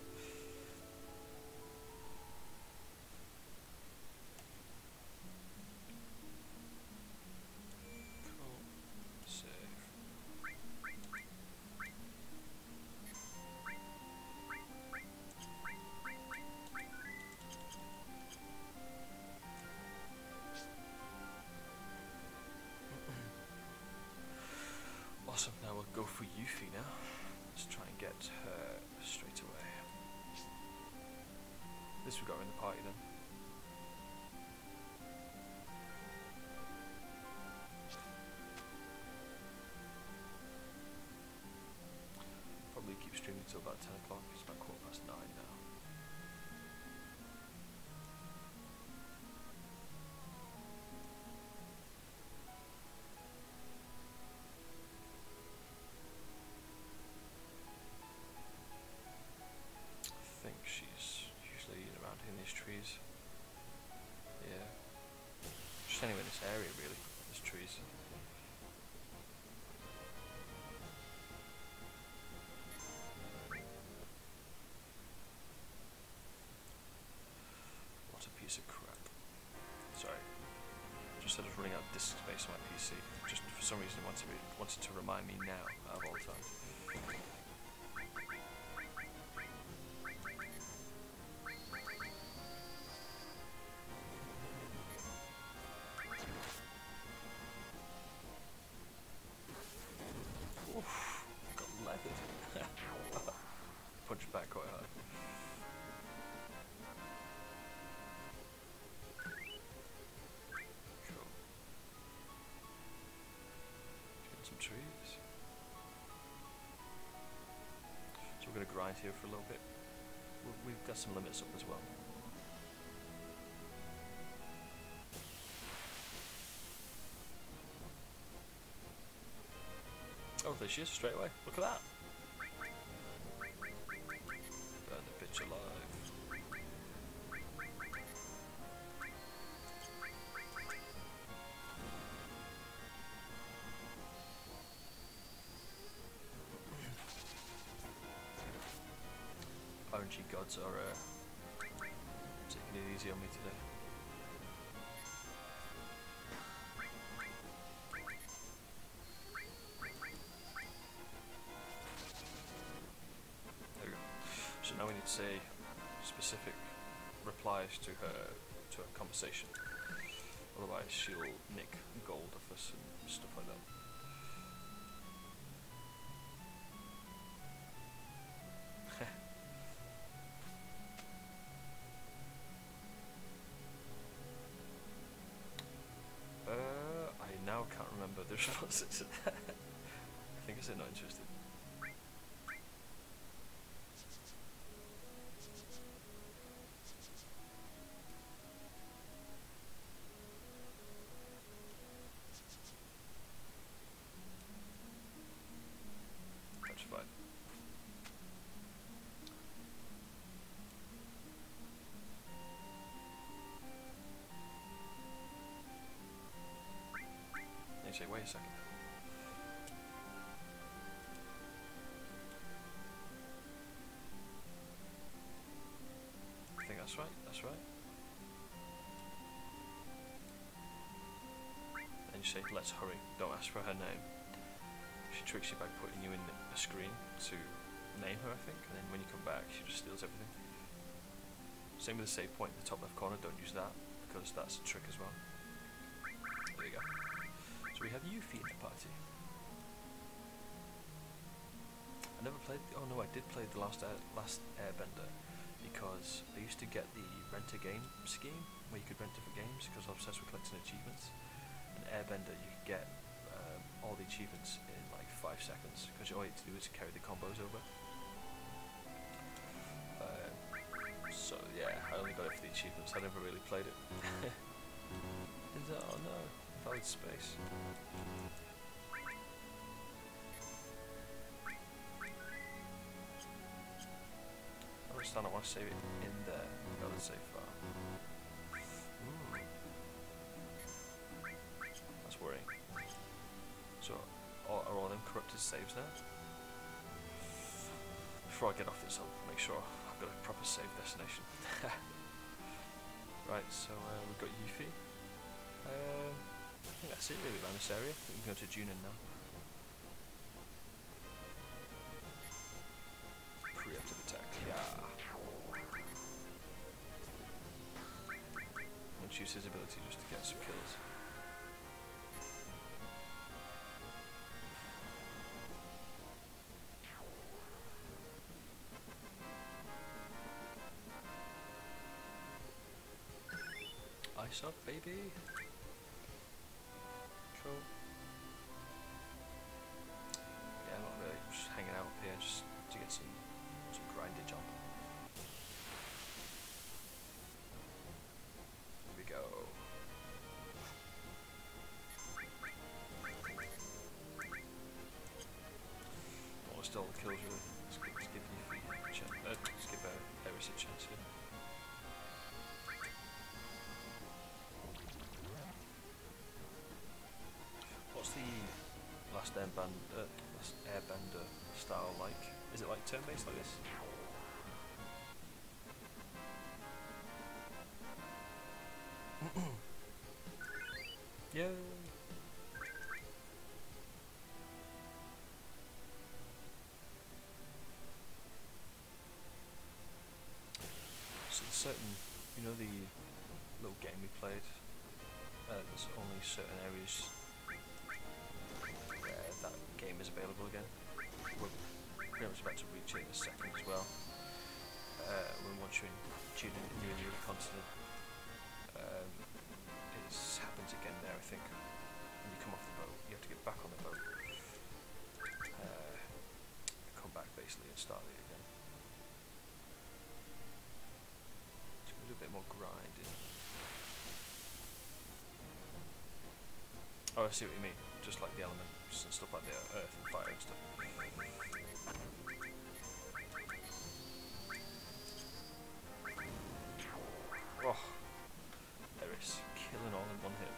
Awesome, now we'll go for Yuffie now. Let's try and get her straight away. This we got her in the party then. Probably keep streaming till about ten o'clock, it's about quarter past nine now. I think she's usually around in these trees. Yeah. Just anywhere in this area really, there's trees. What a piece of crap. Sorry. Just said I was running out of disk space on my P C. Just for some reason it wanted, me, wanted to remind me now out of all time. Punch back quite hard. Cool. Get some trees. going to grind here for a little bit. We- We've got some limits up as well. Oh, there she is, straight away. Look at that. Burn the bitch alive. R N G gods are uh, taking it easy on me today. There we go. So now we need to say specific replies to her to her conversation. Otherwise she'll nick gold off us and stuff like that. Now can't remember the responses to that. I think I said not interested. That's fine. You say, wait a second. I think that's right, that's right. And you say, let's hurry, don't ask for her name. She tricks you by putting you in a screen to name her, I think, and then when you come back, she just steals everything. Same with the save point in the top left corner, don't use that, because that's a trick as well. There you go. So we have Yuffie in the party. I never played. Oh no, I did play the last air, last Airbender because I used to get the rent a game scheme where you could rent different games because I was obsessed with collecting achievements. And Airbender, you could get um, all the achievements in like five seconds because all you had to do is carry the combos over. Uh, so yeah, I only got it for the achievements. I never really played it. Is that? Oh no. Valid space. I understand I want to save it in there. Valid save file. Mm. That's worrying. So, are, are all them corrupted saves now? Before I get off this, I'll make sure I've got a proper save destination. Right, so uh, we've got Yuffie. Um, I think that's it really around this area. I think we can go to Junin now. Preemptive attack, yeah. Let's use his ability just to get some kills. Ice up, baby. Cool. Yeah, not really. Just hanging out here just to get some some grindage on. Here we go. Almost all the kills really. Let's give, let's give you a chance. Uh, let's give uh, Eris a chance here. What's the last airbender, last airbender style like? Is it like turn-based like this? Yay! So there's certain, you know, the little game we played. Uh, there's only certain areas that game is available again. We're pretty much about to reach it in a second as well. Uh, when once you're in Junin and you're in the other continent, um, it happens again there I think. When you come off the boat, you have to get back on the boat, uh, come back basically and start it again. Oh, I see what you mean. Just like the elements and stuff like the earth and fire and stuff. Oh, Eris killing all in one hit.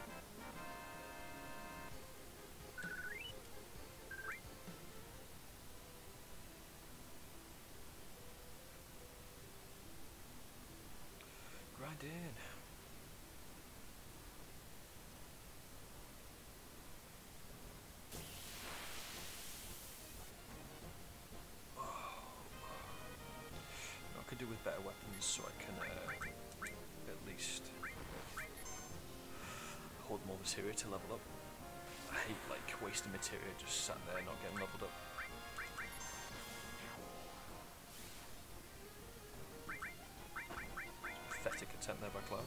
Grind in. I could do with better weapons so I can uh, at least hold more materia to level up. I hate like wasting materia just sat there not getting leveled up. Pathetic attempt there by Cloud.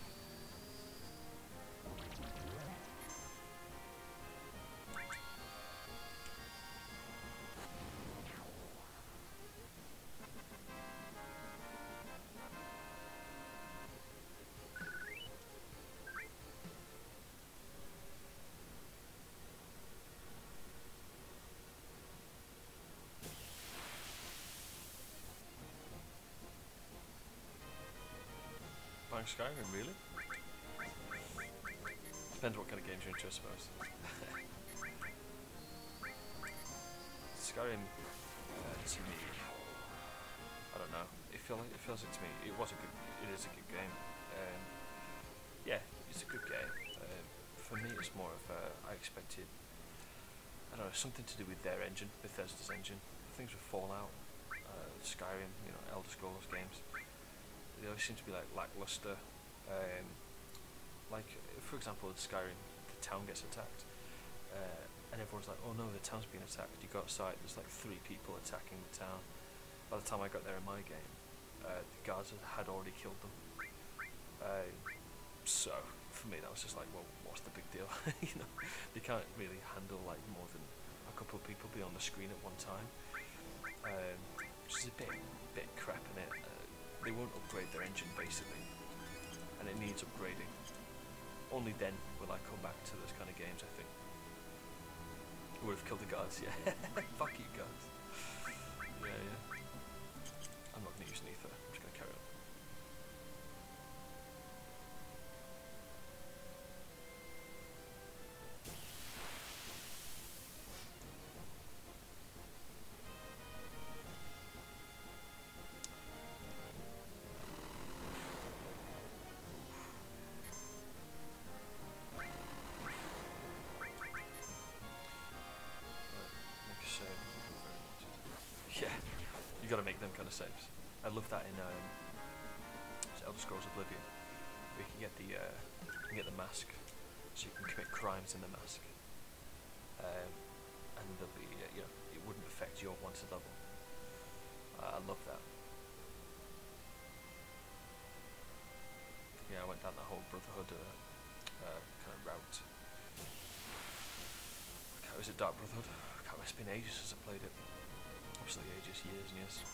Buying Skyrim, really? Depends what kind of games you're into, I suppose. Skyrim, uh, to me, I don't know. It feels like it feels like to me it was a good. It is a good game. Um, yeah, it's a good game. Um, for me, it's more of a, I expected. I don't know, something to do with their engine, Bethesda's engine. Things with Fallout, uh, Skyrim, you know, Elder Scrolls games. They always seem to be like lackluster. Um, like, for example, in Skyrim, the town gets attacked, uh, and everyone's like, "Oh no, the town's being attacked." You go outside, there's like three people attacking the town. By the time I got there in my game, uh, the guards had already killed them. Uh, so for me, that was just like, well, what's the big deal? You know, they can't really handle like more than a couple of people be on the screen at one time, um, which is a bit, bit crap in it. Uh, They won't upgrade their engine basically, and it needs upgrading. Only then will I come back to those kind of games, I think. Would have killed the guards, yeah. Fuck you guards. Yeah, yeah. I'm not going to use Neither, I'm just going to carry on. Yeah, you got to make them kind of saves. I love that in um, Elder Scrolls Oblivion. We can get the uh, you can get the mask, so you can commit crimes in the mask, um, and there'll be uh, you know, it wouldn't affect your wanted level. Uh, I love that. Yeah, I went down that whole Brotherhood uh, uh, kind of route. Okay, was it Dark Brotherhood? I can't remember, it's been ages since I played it. Absolutely ages, years and years.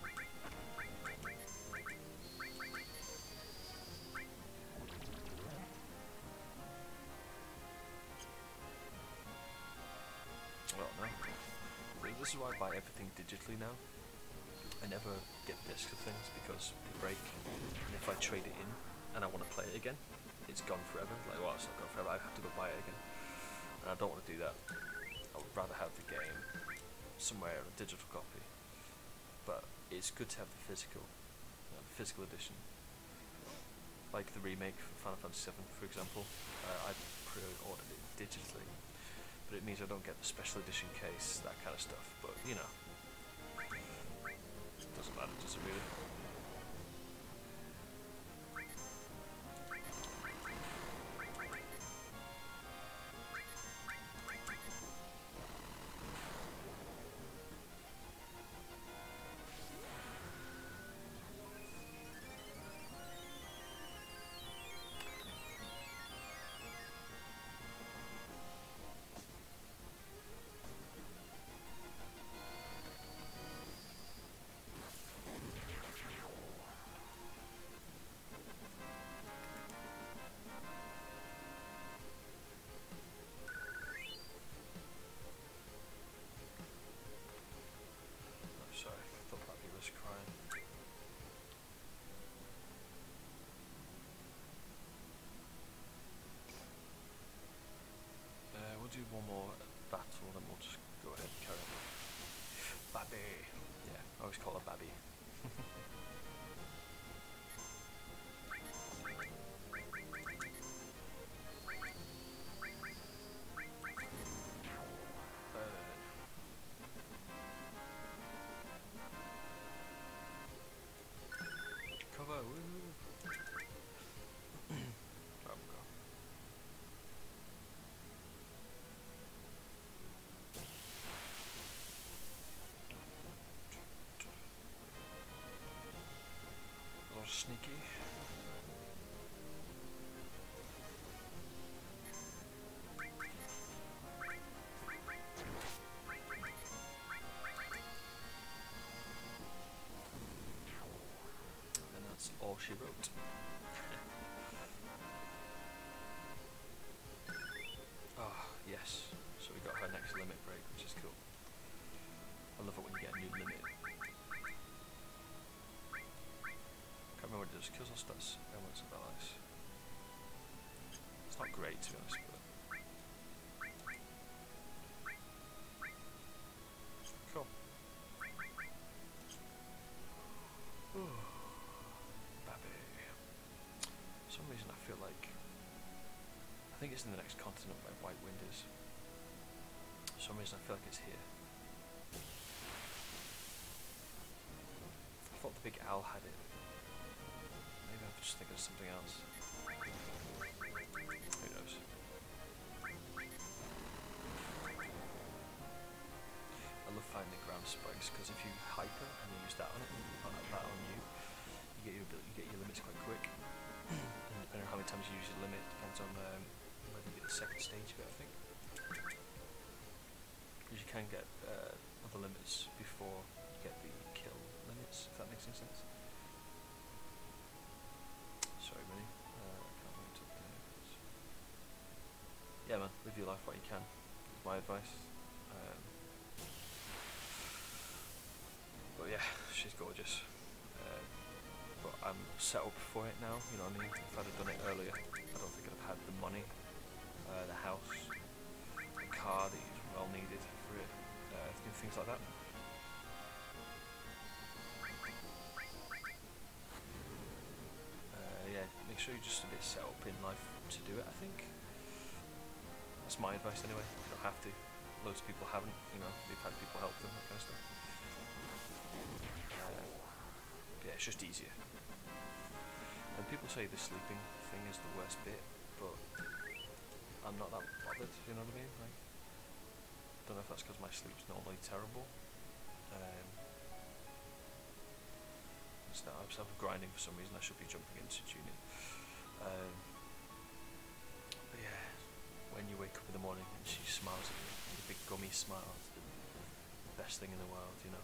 Well, no. This is why I buy everything digitally now. I never get discs of things because they break. And if I trade it in and I want to play it again, it's gone forever. Like, well, it's not gone forever. I have to go buy it again, and I don't want to do that. I would rather have the game somewhere in a digital copy. But it's good to have the physical, you know, the physical edition. Like the remake for Final Fantasy seven, for example. Uh, I pre-ordered it digitally, but it means I don't get the special edition case, that kind of stuff. But you know, it doesn't matter, does it really? always call her Babby. Cover, woo! Right, we'll go. A little sneaky. And that's all she wrote. Ah, yes. So we got her next limit break, which is cool. I love it when you get a new limit. Can't remember what it does. Kills all stats, elements of allies. It's not great to be honest, but cool. Babby. For some reason I feel like I think it's in the next continent where White Wind is. For some reason I feel like it's here. I thought the big owl had it. Maybe I'm just thinking of something else. Who knows? I love finding the ground spikes because if you hyper and you use that on it, on that on you, you get your you get your limits quite quick. And depending on how many times you use your limit, depends on um, whether you get the second stage of it, I think. Because you can get uh, other limits before you get the kill limits, if that makes any sense. Sorry, Minnie. Uh, I can't wait to play. Yeah, man, live your life while you can. Is my advice. Um, but yeah, she's gorgeous. Um, but I'm set up for it now. You know what I mean? If I'd have done it earlier, I don't think I'd have had the money, uh, the house, the car that is well needed for it, uh, things like that. Yeah, make sure you're just a bit set up in life to do it, I think. That's my advice anyway. You don't have to. Loads of people haven't, you know, they've had people help them, that kind of stuff. Uh, yeah, it's just easier. And people say the sleeping thing is the worst bit, but I'm not that bothered, you know what I mean? Like, don't know if that's because my sleep's normally terrible. Um, No, I'm self grinding for some reason. I should be jumping into tuning. Um, but yeah, when you wake up in the morning and she smiles at you, the big gummy smile, the best thing in the world, you know.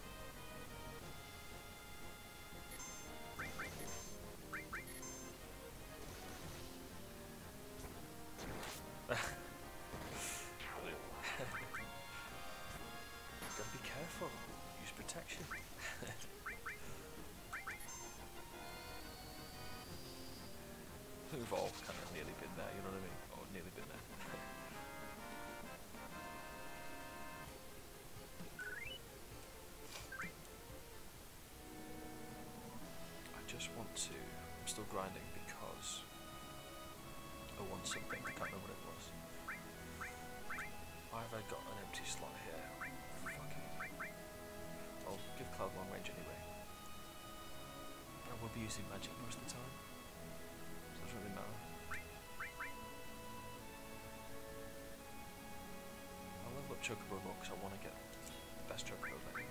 Gotta be careful. Use protection. We've all kind of nearly been there, you know what I mean? Or nearly been there. I just want to... I'm still grinding because I want something. I can't remember what it was. Why have I got an empty slot here? Fucking... I'll give Cloud long range anyway. But I will be using magic most of the time. Doesn't really matter. I'll level up Chocobo more because I want to get the best Chocobo back.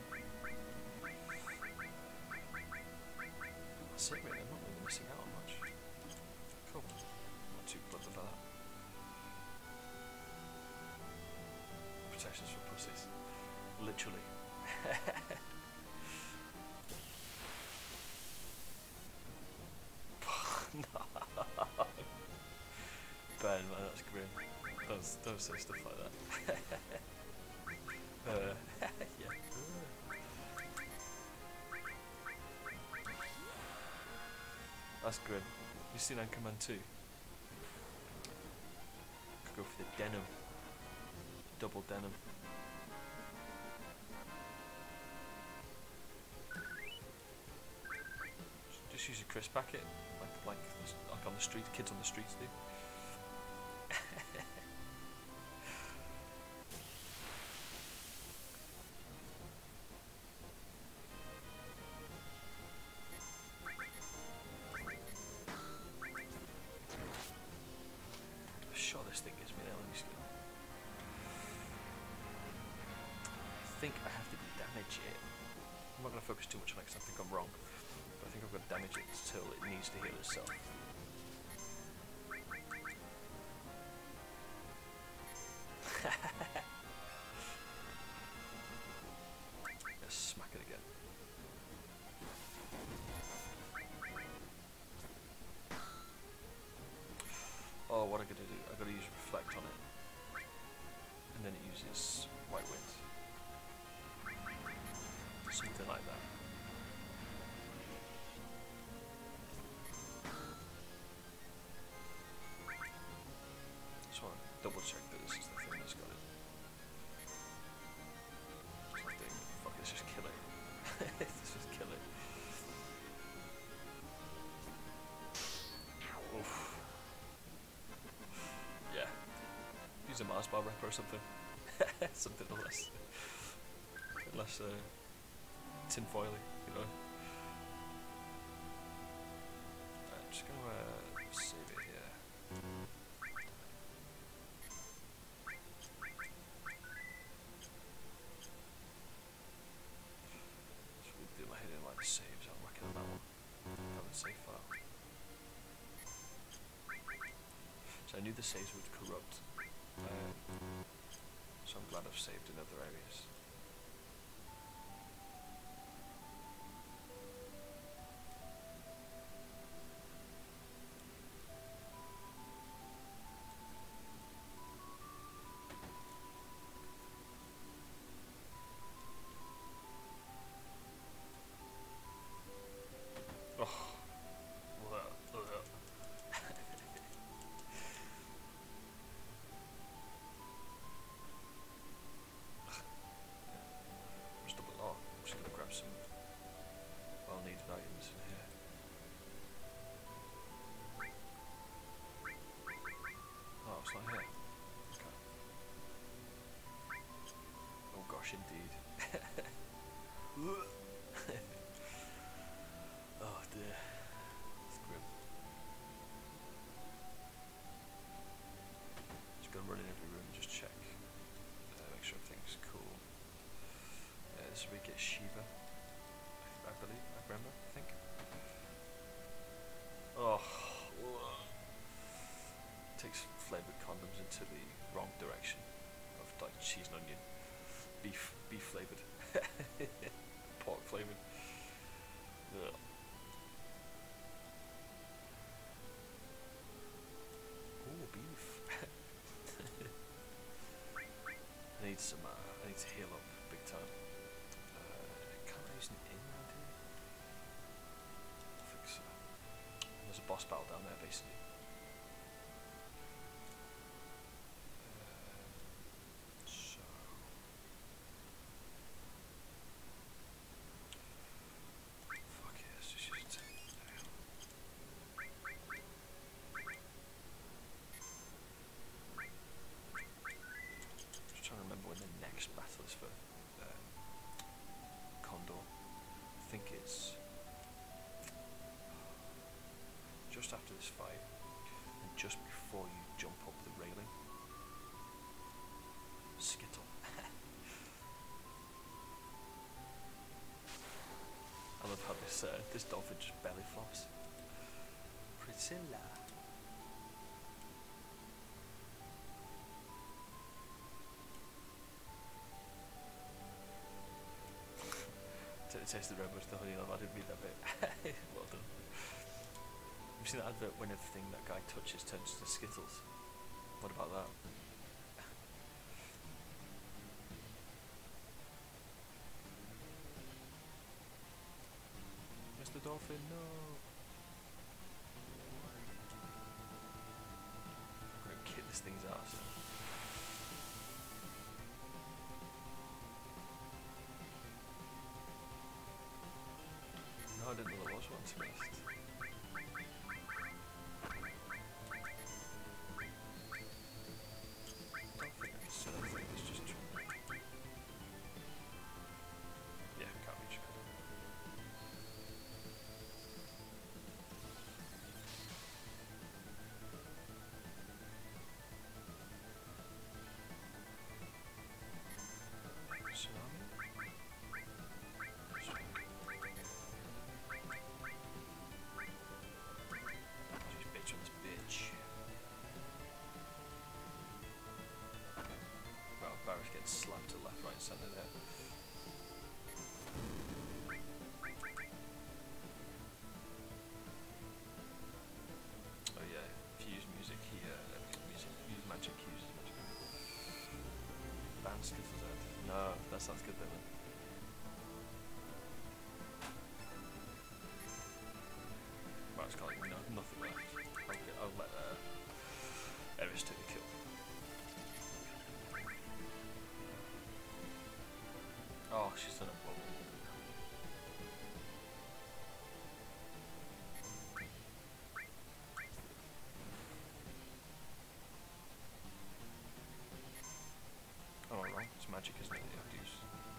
That's it really, I'm not really missing out on much. Cool. Not too bothered for that. Protections for pussies. Literally. Ben, man, that's grim. Don't, don't say stuff like that. uh, yeah. That's grim. You seen Anchorman two? Could go for the denim. Double denim. just use a crisp packet, like like like on the street, kids on the streets do. Shot this thing gives me an enemy skill. I think I have to damage it. I'm not going to focus too much on it because I think I'm wrong. But I think I've got to damage it until it needs to heal itself. Let's smack it again. Oh, what I gotta do? I gotta use reflect on it, and then it uses white wind, something like that. Just want to double check that this is the thing that's got it. Thing. Fuck, let's just kill it. Let's just kill it. Oof. Yeah. Use a Mars bar wrapper or something. Something less, less uh, tinfoily, you know. Right, I'm just gonna uh, save it here. So we do my hidden like saves. I'm working on that one. That would save file. So I knew the saves would corrupt. Um, so I'm glad I've saved in other areas. Oh. Some well-needed items in here. Oh, it's not here. Okay. Oh gosh, indeed. Oh dear. It's grim. Just gonna run in every room and just check. Uh, make sure everything's cool. Uh, this is where we get Shiva. I believe, I remember, I think. Oh, takes flavoured condoms into the wrong direction of like cheese and onion, beef, beef flavoured, pork flavoured. Ugh. Ooh, beef. I need some. Uh, I need to heal up big time. Uh, can't I use an in around here? I think so. There's a boss battle down there, basically. Uh, so. Fuck yeah, let's just use it. Just trying to remember when the next battle is for um, Condor. I think it's just after this fight and just before you jump up the railing. Skittle. I love how this uh, this dolphin just belly flops. Priscilla. Taste the red bush, the honey. I didn't read that bit. Well done. You've seen that advert when everything that guy touches turns to Skittles. What about that? Mister Dolphin, no. I'm gonna kick this thing's ass. No, I didn't know there was one, to be honest. center there. Oh yeah, if you use music here, uh, music, use magic, use magic. Band skills is that? No, that sounds good then. Right, it's got like no, nothing left. I'll, get, I'll let uh, Eris take the kill. Oh, she's done a bubble. Oh, I'm wrong. It's magic, isn't it? You have to use.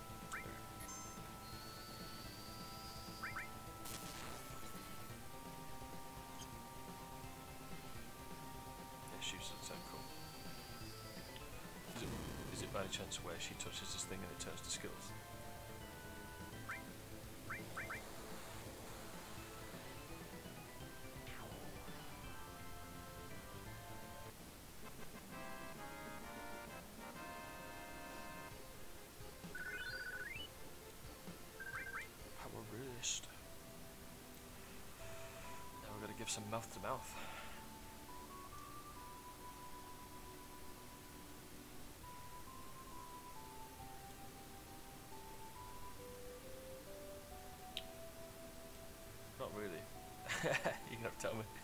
Yeah, she uses it, so cool. Is it, is it by any chance where she touches this thing and it turns to skills? Now we've got to give some mouth to mouth. Not really. You're gonna have to tell me.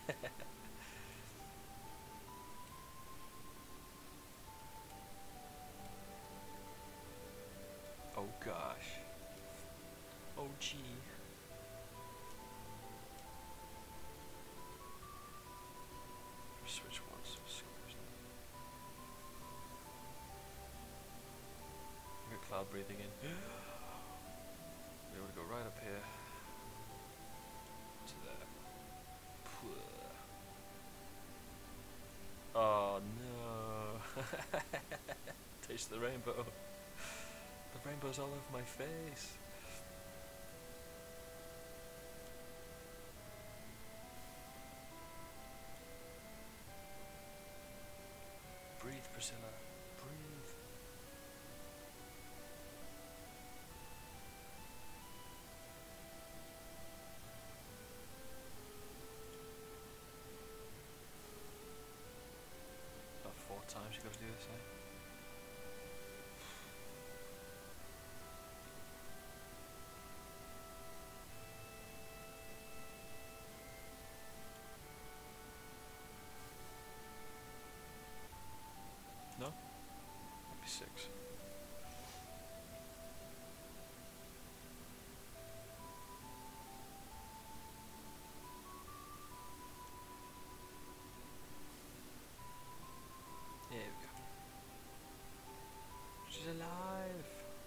Oh gosh. Oh gee. Switch once. Look at Cloud breathing in. We're able to go right up here to there. Oh no. Taste the rainbow. The rainbow's all over my face. Breathe, Priscilla. Breathe. About four times you got to do this, eh? No? Maybe six. There we go. She's alive!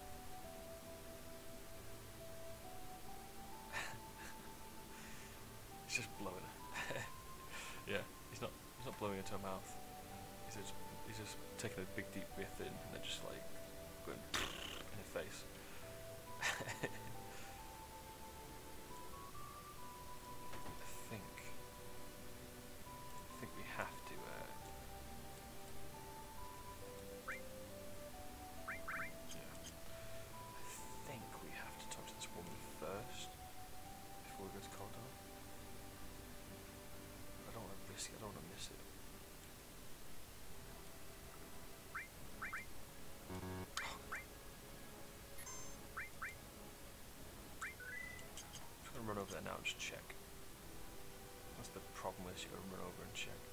He's just blowing her. Yeah, he's not he's not blowing into her mouth. He's just he's just taking a big deep breath in and then just like going in her face. I think I think we have to uh yeah. I think we have to talk to this woman first before we go to Caldor. I don't want to risk it, I don't want to miss it. Run over there now and just check. That's the problem with this, you gotta run over and check.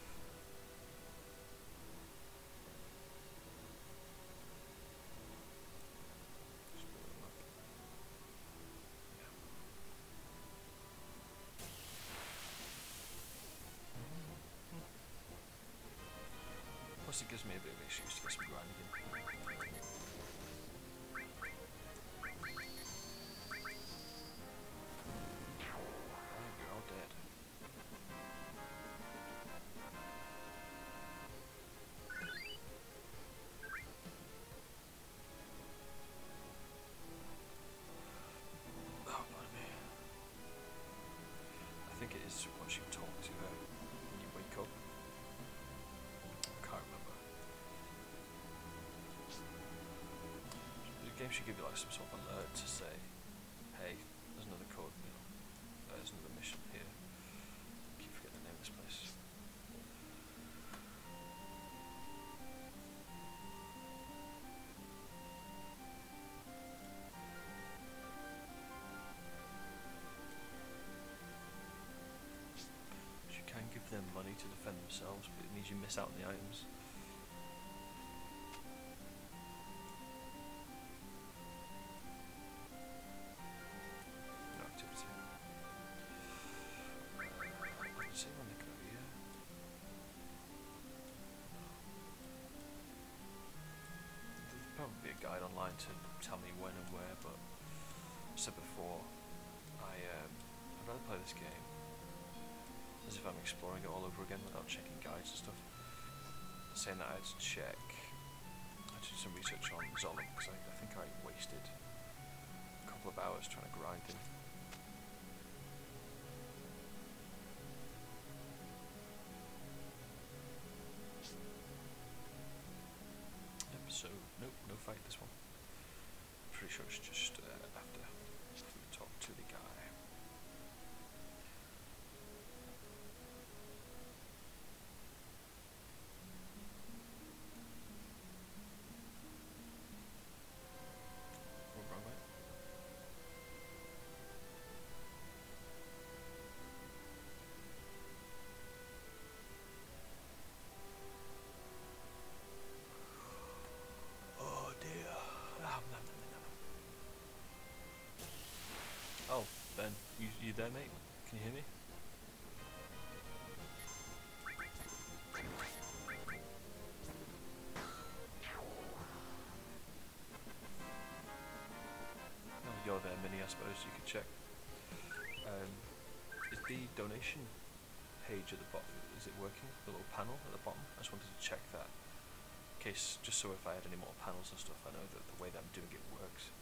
Just put them up. Yeah. Plus it gives me a bit of an excuse to get some grinding in. I think it is once you talk to her when you wake up. I can't remember. game should give you like some sort of alert to say, hey, there's another code, you know, there's another mission here. I keep forgetting the name of this place. You can give them money to defend themselves, but it means you miss out on the items. Guide online to tell me when and where, but as I said before, I um, I'd rather play this game as if I'm exploring it all over again without checking guides and stuff. Saying that I had to check, I did some research on Zolom because I, I think I wasted a couple of hours trying to grind him. So, nope, no fight this one. Pretty sure it's just uh, after, after we talk to the guy. Oh, wrong way. Oh, Ben, you, you there, mate? Can you hear me? Oh, you're there, Minnie, I suppose you could check. Um, is the donation page at the bottom, is it working? The little panel at the bottom? I just wanted to check that. In case, just so if I had any more panels and stuff, I know that the way that I'm doing it works.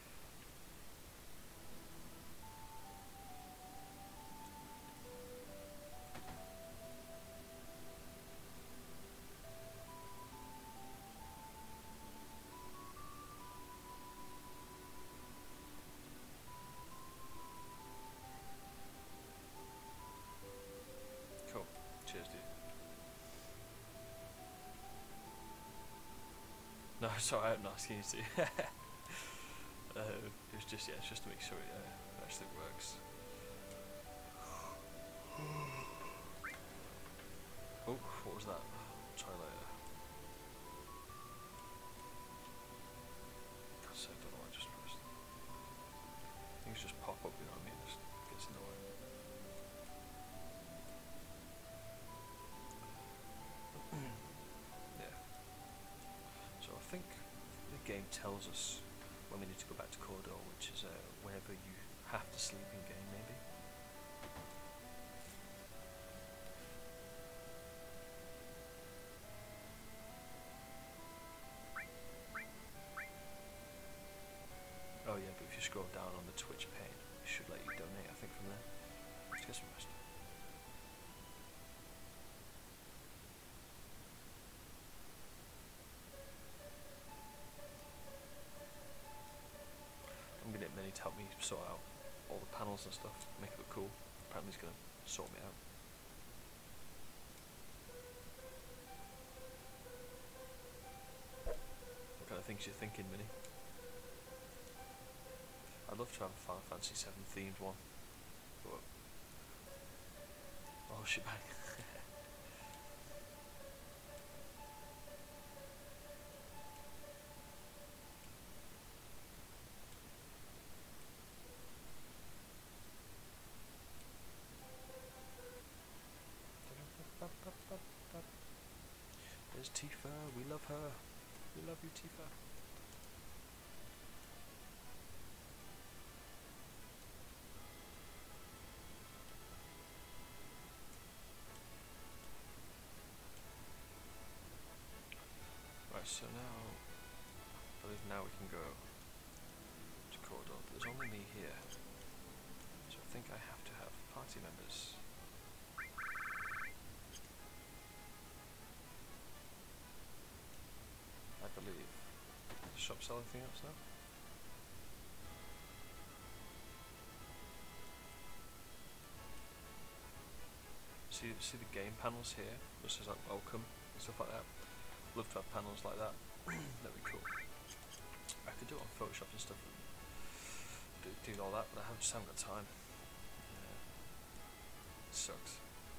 Cheers, dude. No, sorry, I'm not asking you to. uh, it was just, yeah, it's just to make sure it uh, actually works. Oh, what was that? Try later. God's sake, I don't know what I just pressed. Things just pop up, you know what I mean? Just gets in the way. I think the game tells us when we need to go back to Cawdor, which is uh, whenever you have to sleep in game, maybe. Oh yeah, but if you scroll down on the Twitch pane, it should let you donate, I think, from there. Let's get some rest. I'm gonna get Minnie to help me sort out all the panels and stuff, make it look cool. Apparently he's gonna sort me out. What kind of things you're thinking, Minnie? I'd love to have a Final Fantasy seven themed one, but oh shebang. There's Tifa, we love her. We love you, Tifa. Right, so now, I believe now we can go to Cawdor, but there's only me here. So I think I have to have party members. I believe. Does the shop sell anything else now? See, see the game panels here, which says like welcome and stuff like that. Love to have panels like that. That'd be cool. I could do it on Photoshop and stuff, and do, do all that, but I have, just haven't got time. Yeah. Sucks.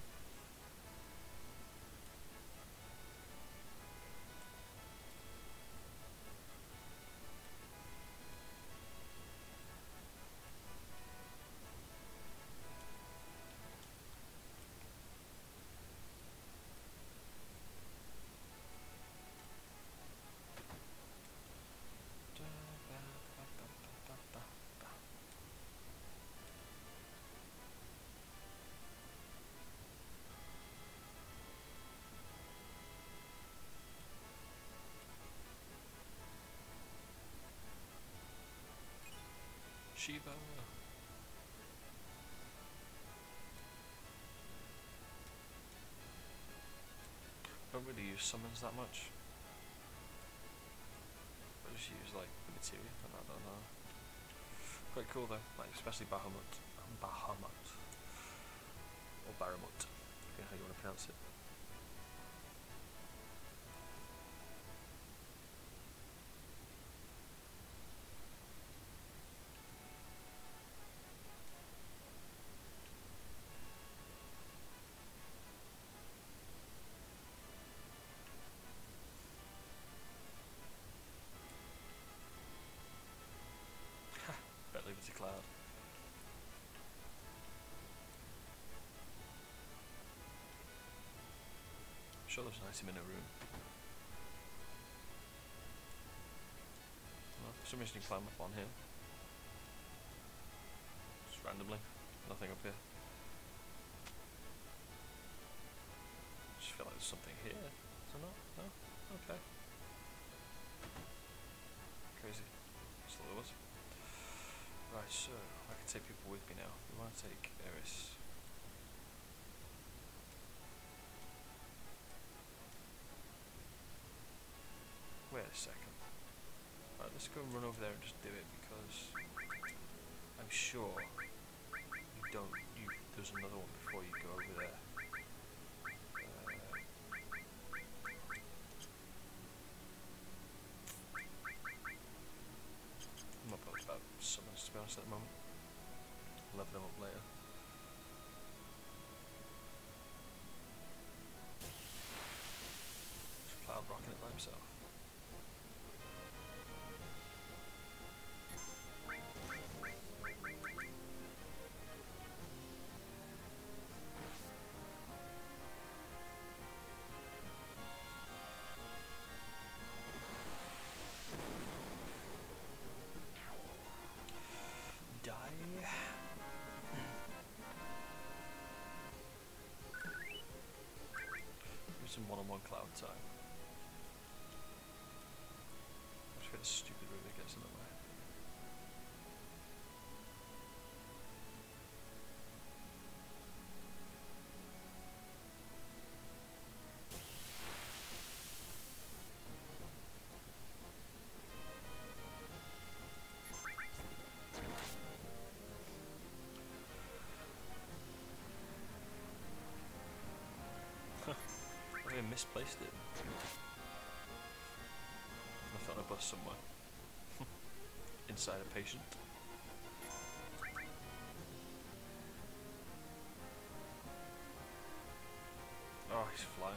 Shiva. Don't really use summons that much. I just use like the materia, and I don't know. Quite cool though, like especially Bahamut, Bahamut, or Baramut, depending on how you want to pronounce it. Leave it to Cloud. I'm sure there's an item in a room. Well, for some reason you climb up on here. Just randomly. Nothing up here. Just feel like there's something here. Is there not? No? Okay. Crazy. Just thought there was. Right, so I can take people with me now. We want to take Eris. Wait a second. Right, let's go and run over there and just do it because I'm sure you don't. You there's another one before you go over there. Uh, I'm not bothered about summons to be honest at the moment. I'll level them up later. Just Cloud rocking it by himself. Some one-on-one Cloud time. I just get a stupid room that gets in the way. I misplaced it. Left it on a bus somewhere. Inside a patient. Oh, he's flying.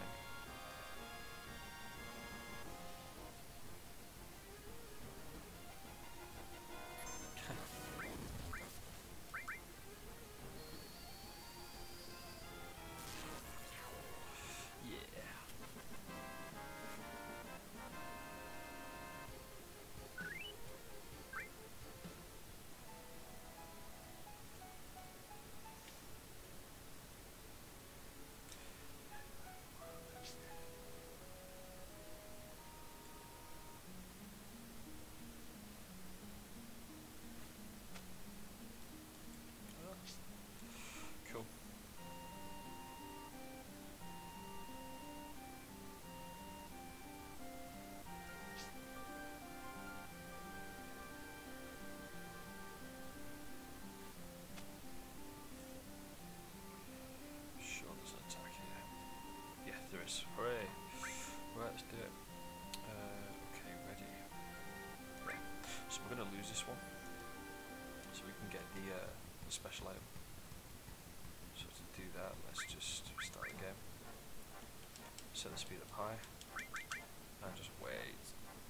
a special item. So to do that, let's just start the game. Set the speed up high. And just wait.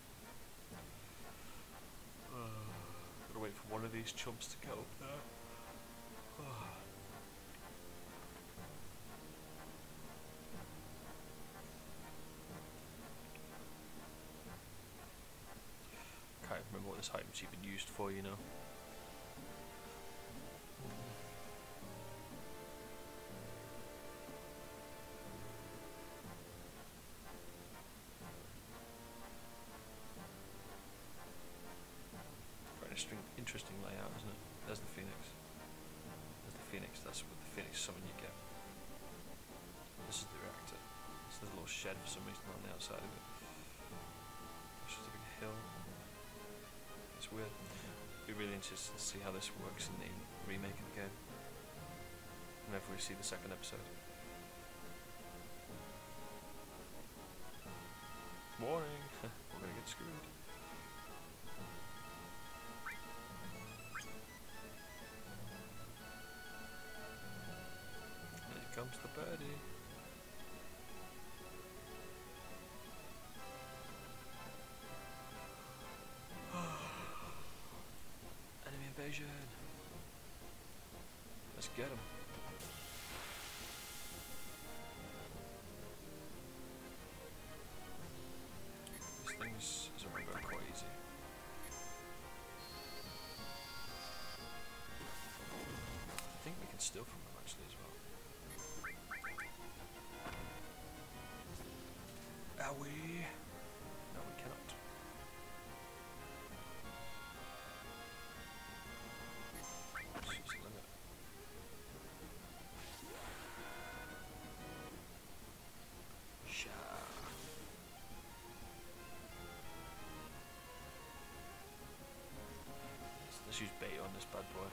Uh, gotta wait for one of these chumps to get up there. Uh. Can't remember what this item's even used for, you know. Interesting, interesting layout, isn't it? There's the Phoenix. There's the Phoenix. That's what the Phoenix summon you get. This is the reactor. So there's a little shed for some reason on the outside of it. It's just a big hill. It's weird. It'd be really interesting to see how this works in the remake of the game. Whenever we see the second episode. Warning! We're gonna get screwed. Here comes the birdie. Enemy invasion. Let's get him. These things, as I remember, are quite easy. I think we can steal from them actually as well. Are we? No, we cannot. Let's use the limit. Sha. Let's, let's use bait on this bad boy.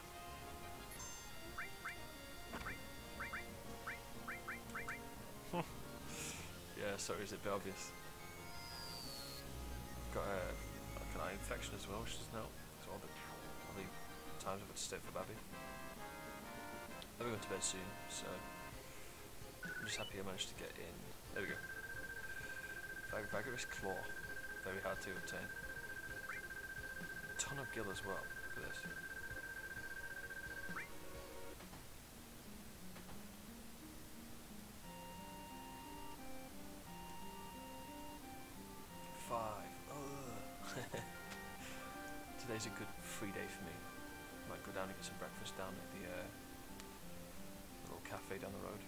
Yeah, sorry, is it a bit obvious? Got a, like an eye infection as well, which doesn't help. So all the, all the times I've had to stay for Babby. I'll be going to bed soon, so I'm just happy I managed to get in. There we go. Vag Vigorous Claw, very hard to obtain. A ton of gil as well. Look at this. Today's a good free day for me. Might go down and get some breakfast down at the uh, little cafe down the road.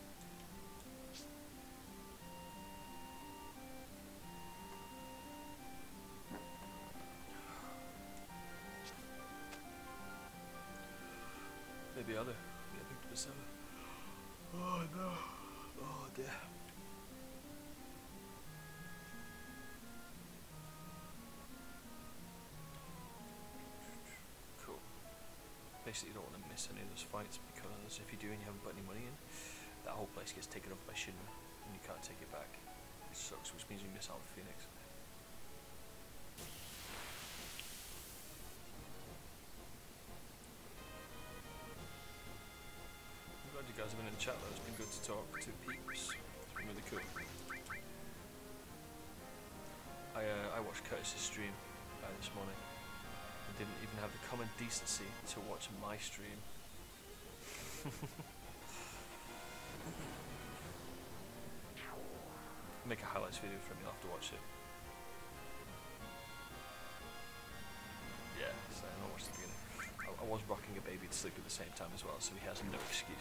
Maybe other. Get picked up a seven. Oh no. Oh dear. Basically, you don't want to miss any of those fights because if you do and you haven't put any money in, that whole place gets taken over by Shinra and you can't take it back. It sucks, which means you miss out on Phoenix. I'm glad you guys have been in the chat though, it's been good to talk to peeps. It's been really cool. I, uh, I watched Curtis's stream uh, this morning. Didn't even have the common decency to watch my stream. Make a highlights video for him, you'll have to watch it. Yeah, so I don't watch the beginning. I, I was rocking a baby to sleep at the same time as well, so he has no excuse.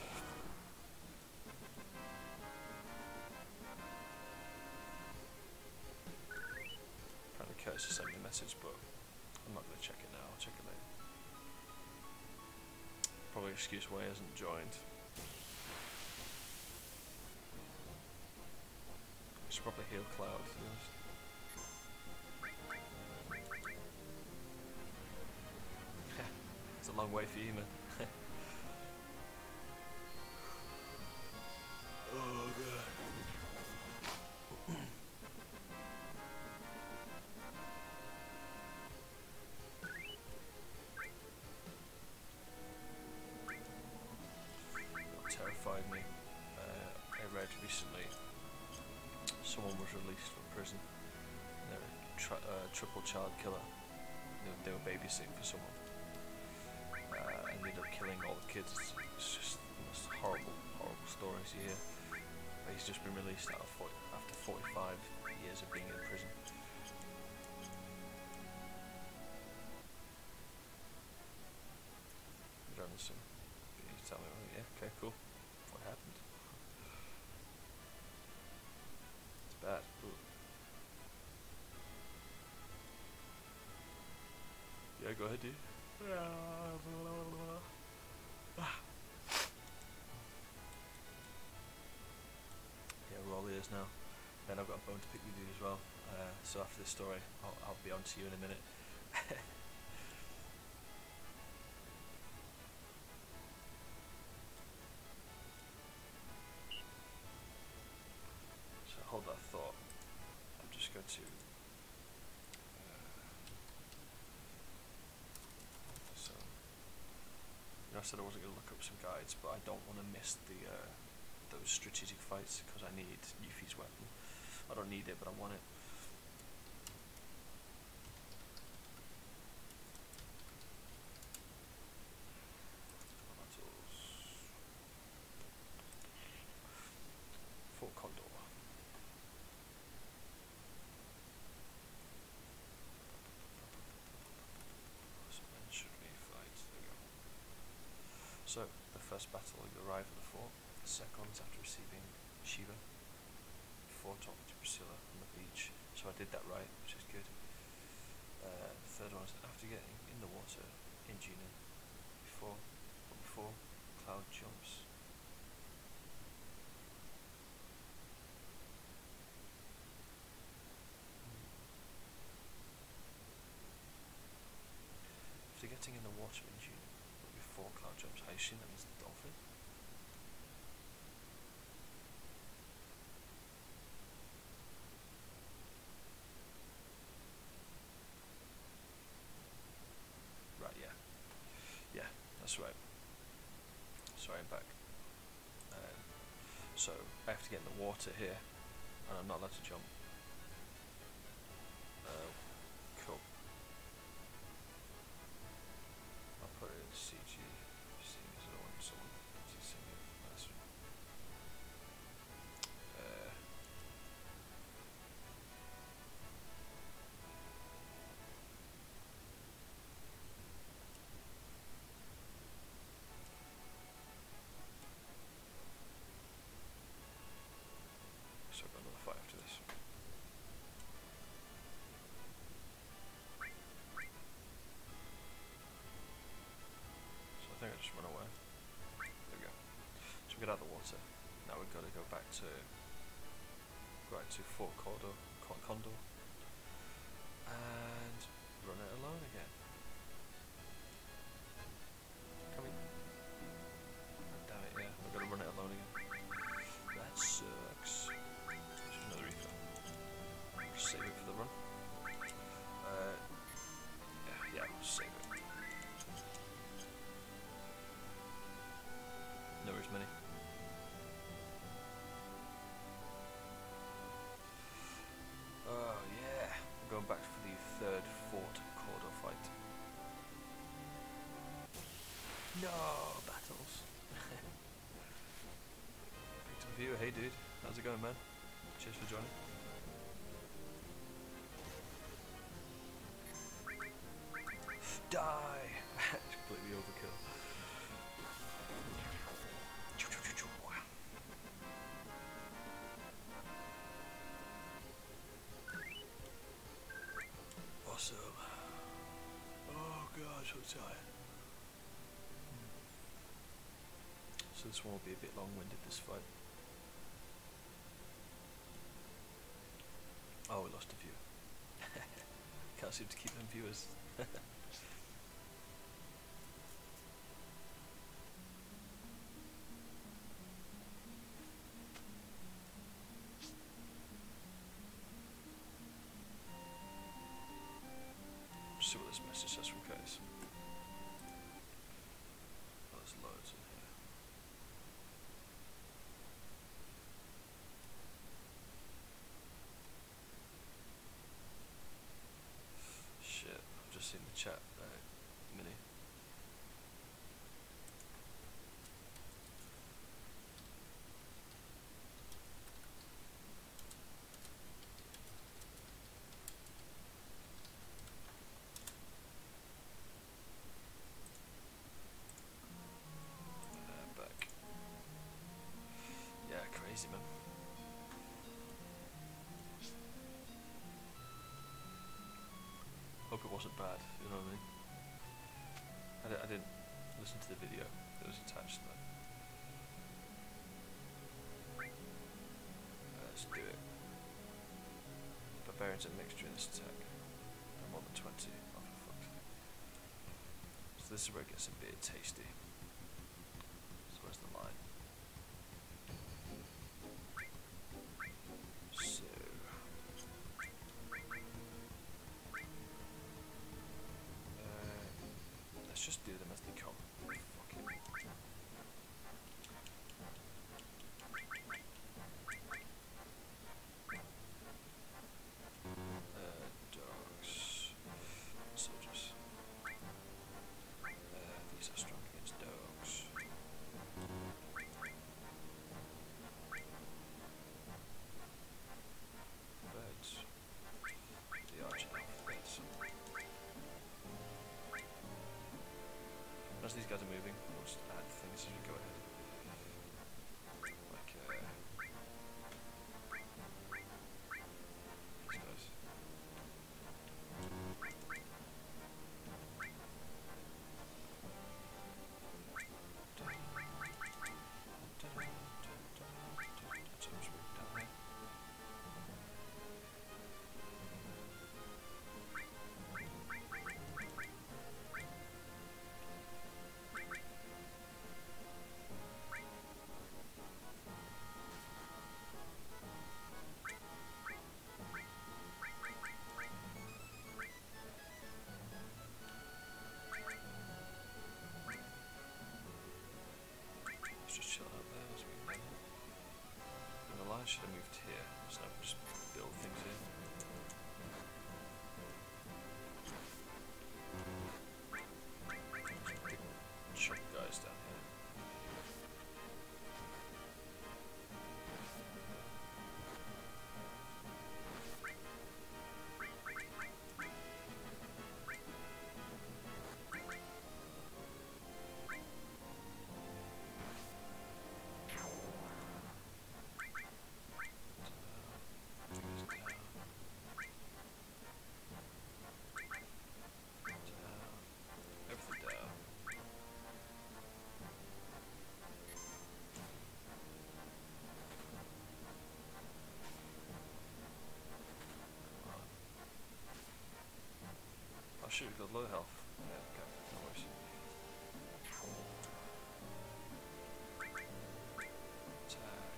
Apparently Curtis just sent me a message, but I'm not going to check it now, I'll check it later. Probably an excuse why he hasn't joined. I should probably heal Cloud, to be honest. It's a long way for you, man. Oh, God. notified me. Uh, I read recently someone was released from prison. They were a tri uh, triple child killer. They were, they were babysitting for someone. Uh, and ended up killing all the kids. It's just the most horrible, horrible stories you hear. But he's just been released out of forty, after forty-five years of being in prison. Some, can you tell me? Yeah, okay, cool. What happened? It's bad. Ooh. Yeah, go ahead, dude. Yeah, we're all ears now. Then I've got a bone to pick with you as well. Uh, so after this story, I'll, I'll be on to you in a minute. So hold that thought. I'm just going to. Uh, so, you know, I said I wasn't going to look up some guides, but I don't want to miss the uh, those strategic fights because I need Yuffie's weapon. I don't need it, but I want it. Fort Condor. So when should we fight? There we go. So the first battle, you arrive at the fort. The second is after receiving Shiva. Before talking to Priscilla on the beach. So I did that right, which is good. Uh, the third one is after getting in the water in Junon. Before, before Cloud jumps. After getting in the water in Junon, but before Cloud jumps, I assume that means the dolphin. Right, yeah. Yeah, that's right. Sorry, I'm back. Um, so, I have to get in the water here, and I'm not allowed to jump. Uh, cool. I'll put it in C G, seeing as I don't want someone to see me. That's right. Uh, so I've got another fight after this. So I think I just run away. There we go. So we get out of the water. Now we've got to go back to go back to Fort Condor, Condor, and run it alone again. Come in. Oh, damn it! Yeah, we've got to run it alone again. That sucks. There's another refill. Just save it for the run. Uh, yeah, yeah, just save it. No worries, many. Oh yeah, we're going back for the third Fort Condor fight. No battles. Picked up a viewer. Hey dude, how's it going, man? Cheers for joining. Die! Completely overkill. Awesome. Oh god, so tired. So this one will be a bit long-winded, this fight. Oh, we lost a viewer. Can't seem to keep them viewers. See what this message says from Curtis. Oh, there's loads in here. easy, man. Hope it wasn't bad, you know what I mean? I, di I didn't listen to the video that was attached to that. Uh, let's do it. Barbarians are mixed during this attack. I'm more than twenty. Oh, for fuck's sake. So this is where it gets a bit tasty. So where's the line? So uh, let's just do them as they come. Fuck it. Uh, dogs, soldiers. Uh, these are strong against dogs. Birds. The archer alphabets. As these guys are moving, we'll just add things as we go ahead. Like, uh, these guys. So just move down there. Let's just chill out there as we go. And the line should have moved here, so I can just build things in. Big chunk guys down here. Everything down. Oh shit, we've got low health. Yeah, okay, no worries. Attack.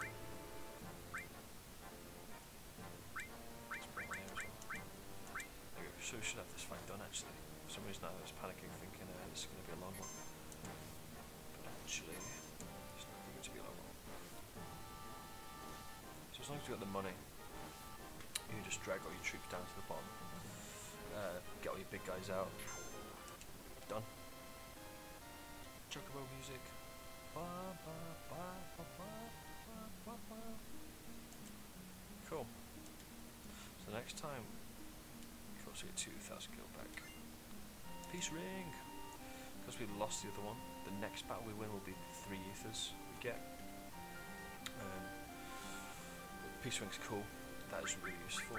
Let's bring it in as well. Okay, so we should have this fight done actually. For some reason I was panicking thinking uh, this is going to be a long one. But actually, it's not going to be a long one. So as long as you've got the money, you can just drag all your troops down to the bottom. Uh, get all your big guys out. Done. Chocobo music. Ba, ba, ba, ba, ba, ba, ba. Cool. So next time, you can also get two thousand gil back. Peace ring. Because we lost the other one, the next battle we win will be three ethers we get. Um, peace ring's cool. That is really useful.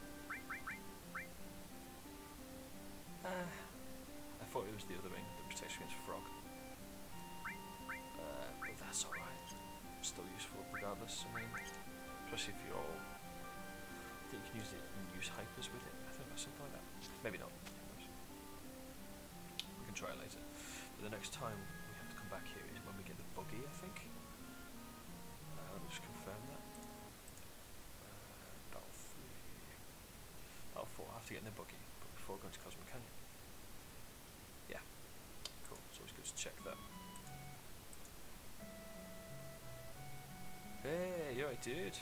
Uh, I thought it was the other ring that protects against frog. Uh, but that's alright. Still useful regardless. I mean, especially if you're. I think you can use it and use hypers with it. I think that's something like that. Maybe not. We can try it later. But the next time we have to come back here is when we get the buggy, I think. Uh, let me just confirm that. Uh, battle three. Battle four. I have to get in the buggy. Before going to Cosmic Canyon. Yeah, cool. It's always good to check that. Hey, you alright, dude?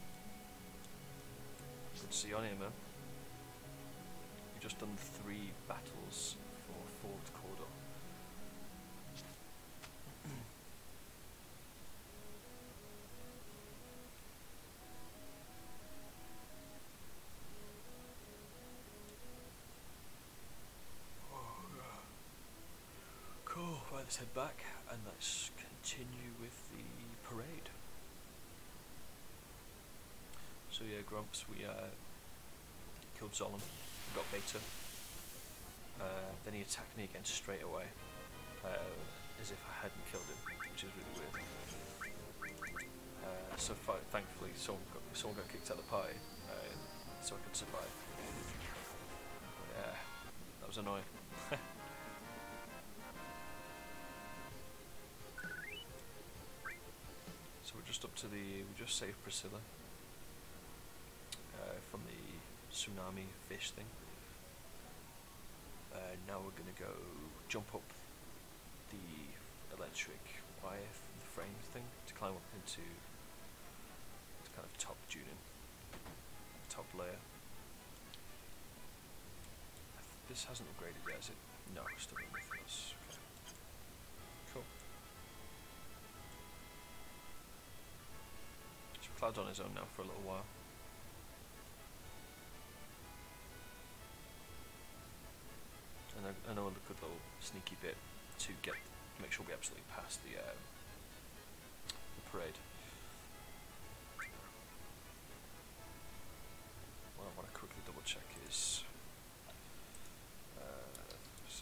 Good to see you on here, man. We've just done three battles for Fort Cawdor. Cool, right, let's head back and let's continue with the parade. So yeah, Grumps, we uh, killed Zolom, got Beta. Uh, then he attacked me again straight away, uh, as if I hadn't killed him, which is really weird. Uh, so thankfully someone got, someone got kicked out of the party, uh, so I could survive. Yeah, that was annoying. So we're just up to the, we just saved Priscilla uh, from the tsunami fish thing. Uh, now we're gonna go jump up the electric wire, the frame thing, to climb up into the kind of top tuning, top layer. This hasn't upgraded yet, is it? No, still nothing else. Okay. Cool. So Cloud's on his own now for a little while. And I, I know a good little sneaky bit to get make sure we absolutely pass the, uh, the parade. What I want to quickly double check is uh, so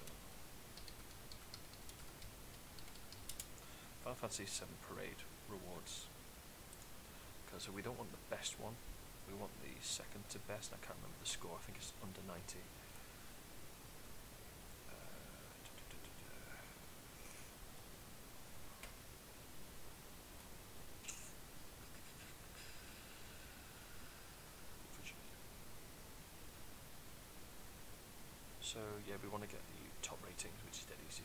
Final Fantasy seven parade rewards. Because we don't want the best one, we want the second to best. I can't remember the score. I think it's under ninety. So yeah, we want to get the top ratings, which is dead easy.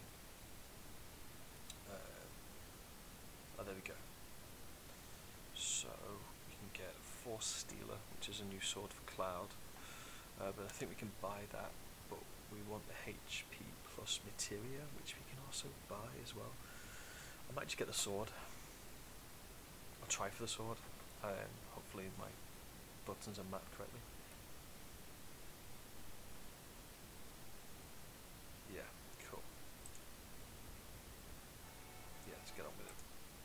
Uh, oh, there we go. So we can get Force Stealer, which is a new sword for Cloud, uh, but I think we can buy that. But we want the H P plus Materia, which we can also buy as well. I might just get the sword. I'll try for the sword. Um, hopefully my buttons are mapped correctly. Yeah, cool. Yeah, let's get on with it.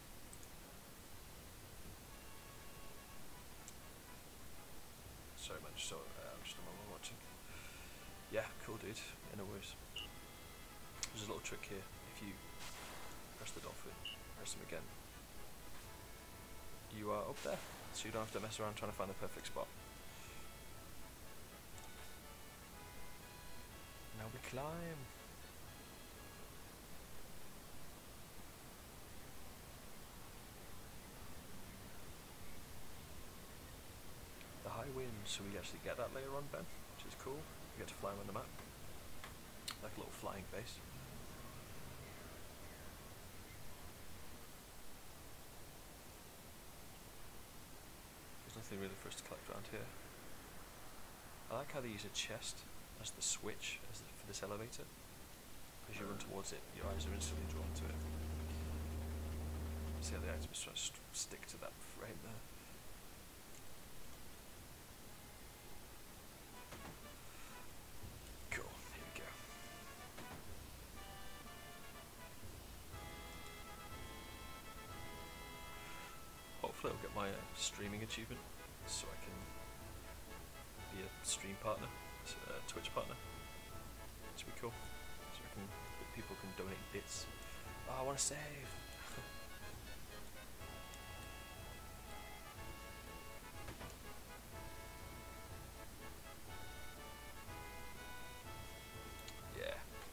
Sorry man, just, so, uh, I'm just a moment watching. Yeah, cool dude, yeah, no worries. There's a little trick here. If you press the dolphin, press him again, you are up there, so you don't have to mess around trying to find the perfect spot. Now we climb. The high wind, so we actually get that later on, Ben, which is cool. We get to fly around the map, like a little flying base. There's nothing really for us to collect around here. I like how they use a chest as the switch as the, for this elevator. As you run towards it, your eyes are instantly drawn to it. See how the items sort of st stick to that frame there. Cool, here we go. Hopefully I'll get my uh, streaming achievement, so I can be a stream partner, a Twitch partner. This would be cool. So I can, people can donate bits. Oh, I want to save. Yeah.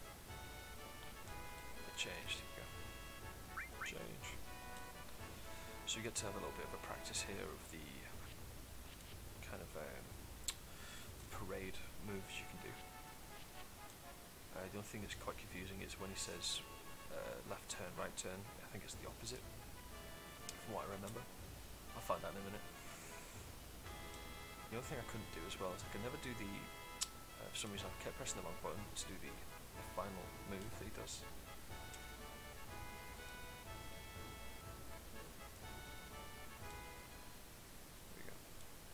It changed. Here we go. Change. So you get to have a little bit of a practice here of the kind of um, parade moves you can do. Uh, the only thing that's quite confusing is when he says uh, left turn, right turn. I think it's the opposite, from what I remember. I'll find out in a minute. The other thing I couldn't do as well is I could never do the, uh, for some reason I kept pressing the wrong button to do the, the final move that he does. There we go.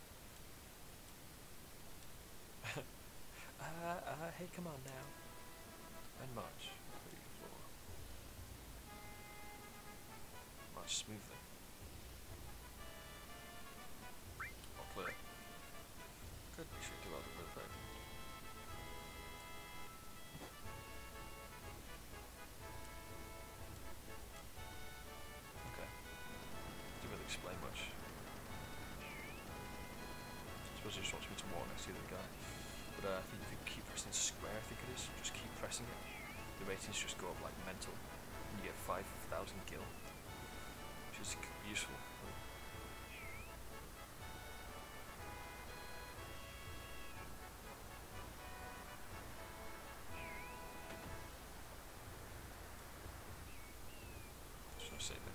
uh, uh, hey, come on now. And march. Three, four. March smoothly. All clear. suppose it just wants me to walk next to the other guy. But uh, I think if you keep pressing square, I think it is, just keep pressing it, the ratings just go up like mental, and you get five thousand gil, which is useful. Just no saving.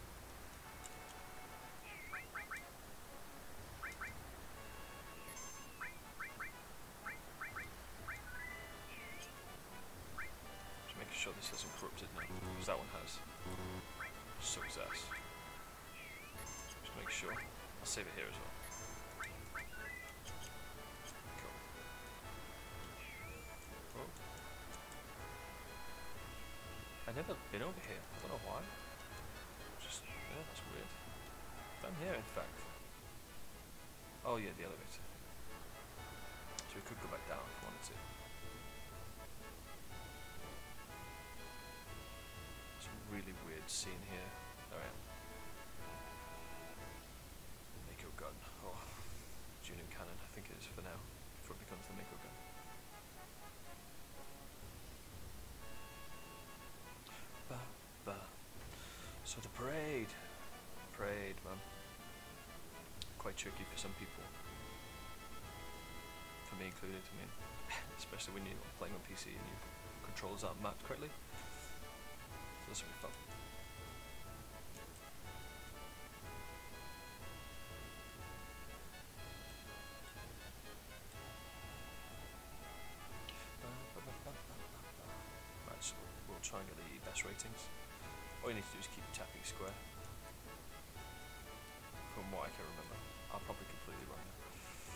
Making sure this isn't corrupted now, because that one has. Success. Just make sure. I'll save it here as well. Cool. Oh. I've never been over here. I don't know why. Just, yeah, that's weird. I'm here, in fact. Oh yeah, the elevator. So we could go back down if we wanted to. Really weird scene here. Alright. Mako gun. Oh. Junin cannon, I think it is for now. Before it becomes the Mako gun. Ba ba. So the parade. Parade, man. Quite tricky for some people. For me included, I mean. Especially when you're playing on P C and your controls aren't mapped correctly. This will be fun. Right, so we'll try and get the best ratings. All you need to do is keep tapping square. From what I can remember. I'll probably completely wrong there.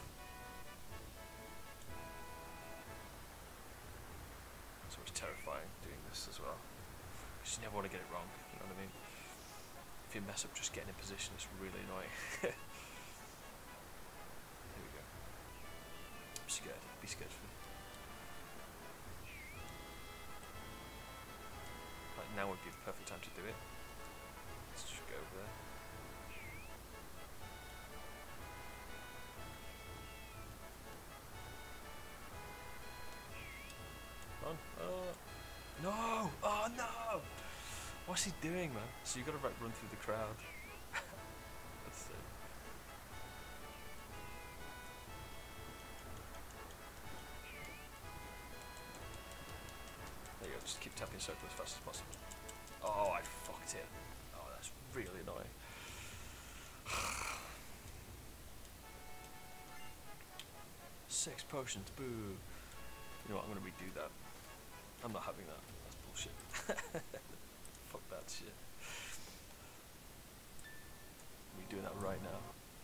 So it's terrifying doing this as well. You just never want to get it wrong, you know what I mean? If you mess up just getting in position, it's really annoying. Here we go. I'm scared. Be scared for me. Right, now would be the perfect time to do it. Let's just go over there. Come on. Oh. No! Oh no! What's he doing, man? So you gotta like, run through the crowd. That's it. There you go, just keep tapping circle as fast as possible. Oh, I fucked it. Oh, that's really annoying. Six potions, boo. You know what, I'm gonna redo that. I'm not having that. That's bullshit. Fuck that shit. We're doing that right now.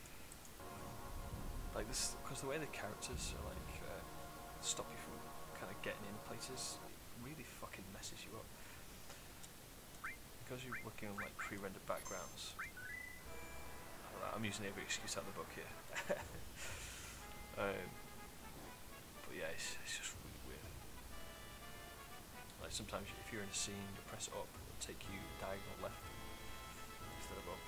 Like this, because the way the characters are like uh, stop you from kind of getting in places, it really fucking messes you up. Because you're working on like pre-rendered backgrounds. I don't know, I'm using every excuse out of the book here. um, but yeah, it's, it's just really weird. Like sometimes if you're in a scene, you press up, it'll take you diagonal left instead of up.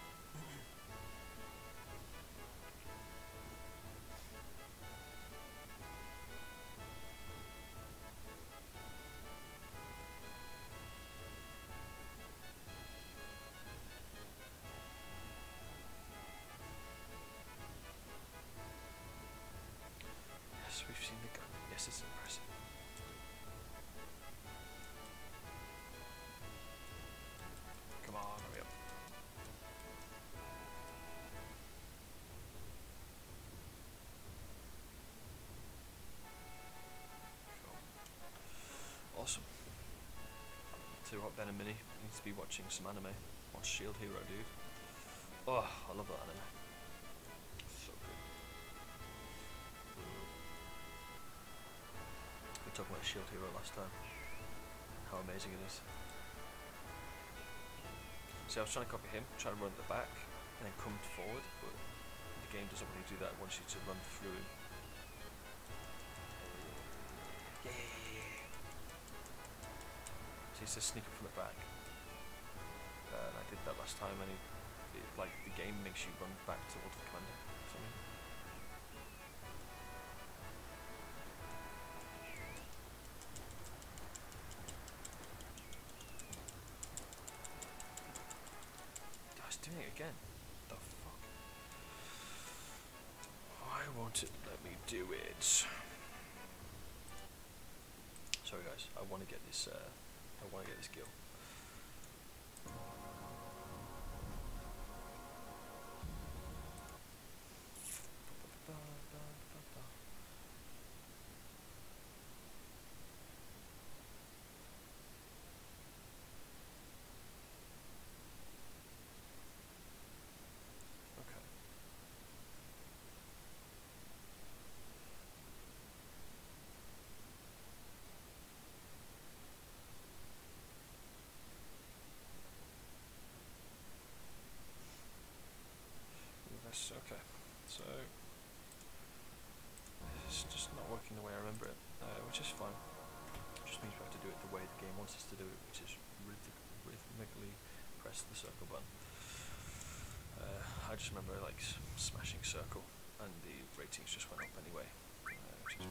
Yes, we've seen the gun. Yes, it's impressive. Come on, hurry up. Cool. Awesome. Tell you what, Ben and Minnie needs to be watching some anime. Watch Shield Hero, dude. Oh, I love that anime. So good. We were talking about Shield Hero last time. How amazing it is. See, I was trying to copy him, trying to run at the back, and then come forward, but the game doesn't really do that. It wants you to run through him. Yeah, yeah, yeah, yeah. So he says sneak up from the back. Uh, and I did that last time, and it, it, like the game makes you run back towards the commander or something. again. The fuck? Why won't it let me do it? Sorry guys, I want to get this, uh, I want to get this gill. Okay, so it's just not working the way I remember it, uh, which is fine. It just means we have to do it the way the game wants us to do it, which is rhythmically press the circle button. Uh, I just remember like smashing circle, and the ratings just went up anyway. Uh, which is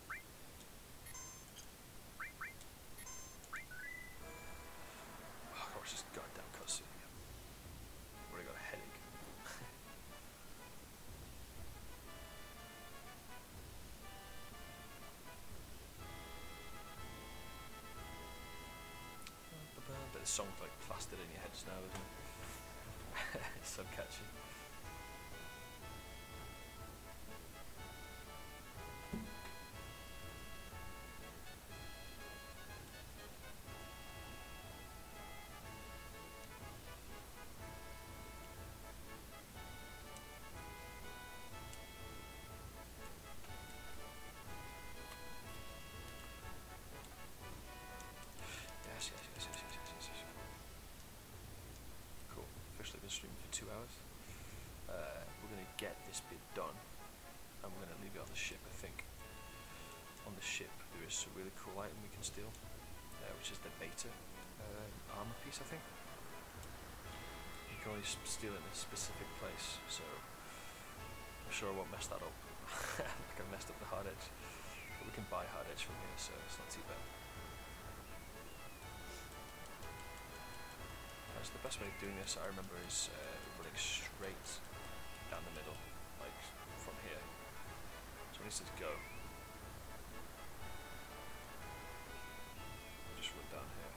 oh gosh, this goddamn cutscene again. I've already got a headache. But the song's like plastered in your heads now, isn't it? It's so catchy. Yes, yes, yes, yes, yes, yes, yes. Cool. Officially been streaming for two hours. Uh, we're going to get this bit done, and we're going to leave it on the ship, I think. On the ship, there is a really cool item we can steal, uh, which is the beta uh, armor piece, I think. You can only steal it in a specific place, so I'm sure I won't mess that up. Like I messed up the hard edge. But we can buy hard edge from here, so it's not too bad. So the best way of doing this, I remember, is uh, running straight down the middle, like from here. So when it says go, just run down here.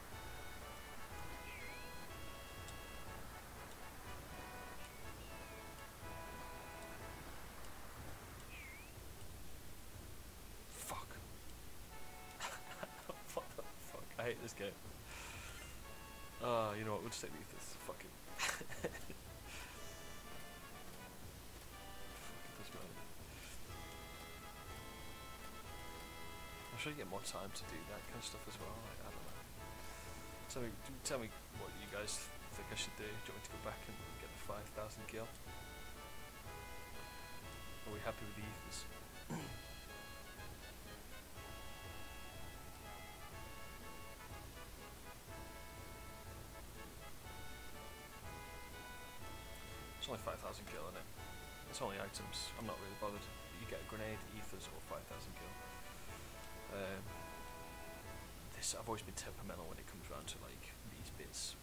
Fuck. What the fuck? I hate this game. Ah, uh, you know what, we'll just take the ethers. Fuck it. Fuck it, doesn't matter. I'm sure you get more time to do that kind of stuff as well. Like, I don't know. Tell me, tell me what you guys think I should do. Do you want me to go back and get the five thousand gil? Are we happy with the ethers? It's only five thousand gil in it. It's only items. I'm not really bothered. You get a grenade, ethers, or five thousand gil. Um, this I've always been temperamental when it comes around to like these bits.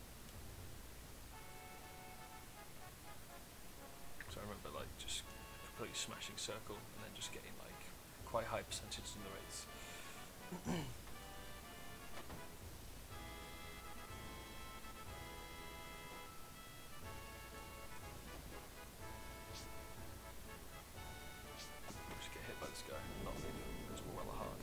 So I remember like just completely smashing circle and then just getting like quite high percentages in the rates. Just get hit by this guy, not leave, because we're well hard.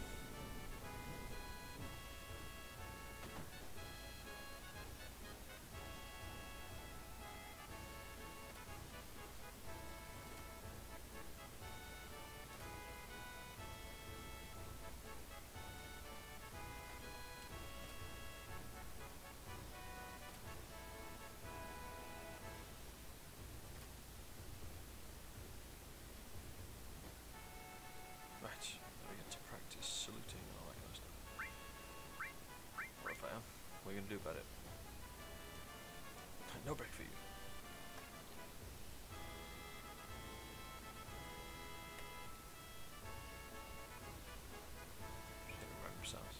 Right, now we get to practice saluting and all that kind of stuff. What if I am? What are you going to do about it? No break for you. Just hearing random sounds.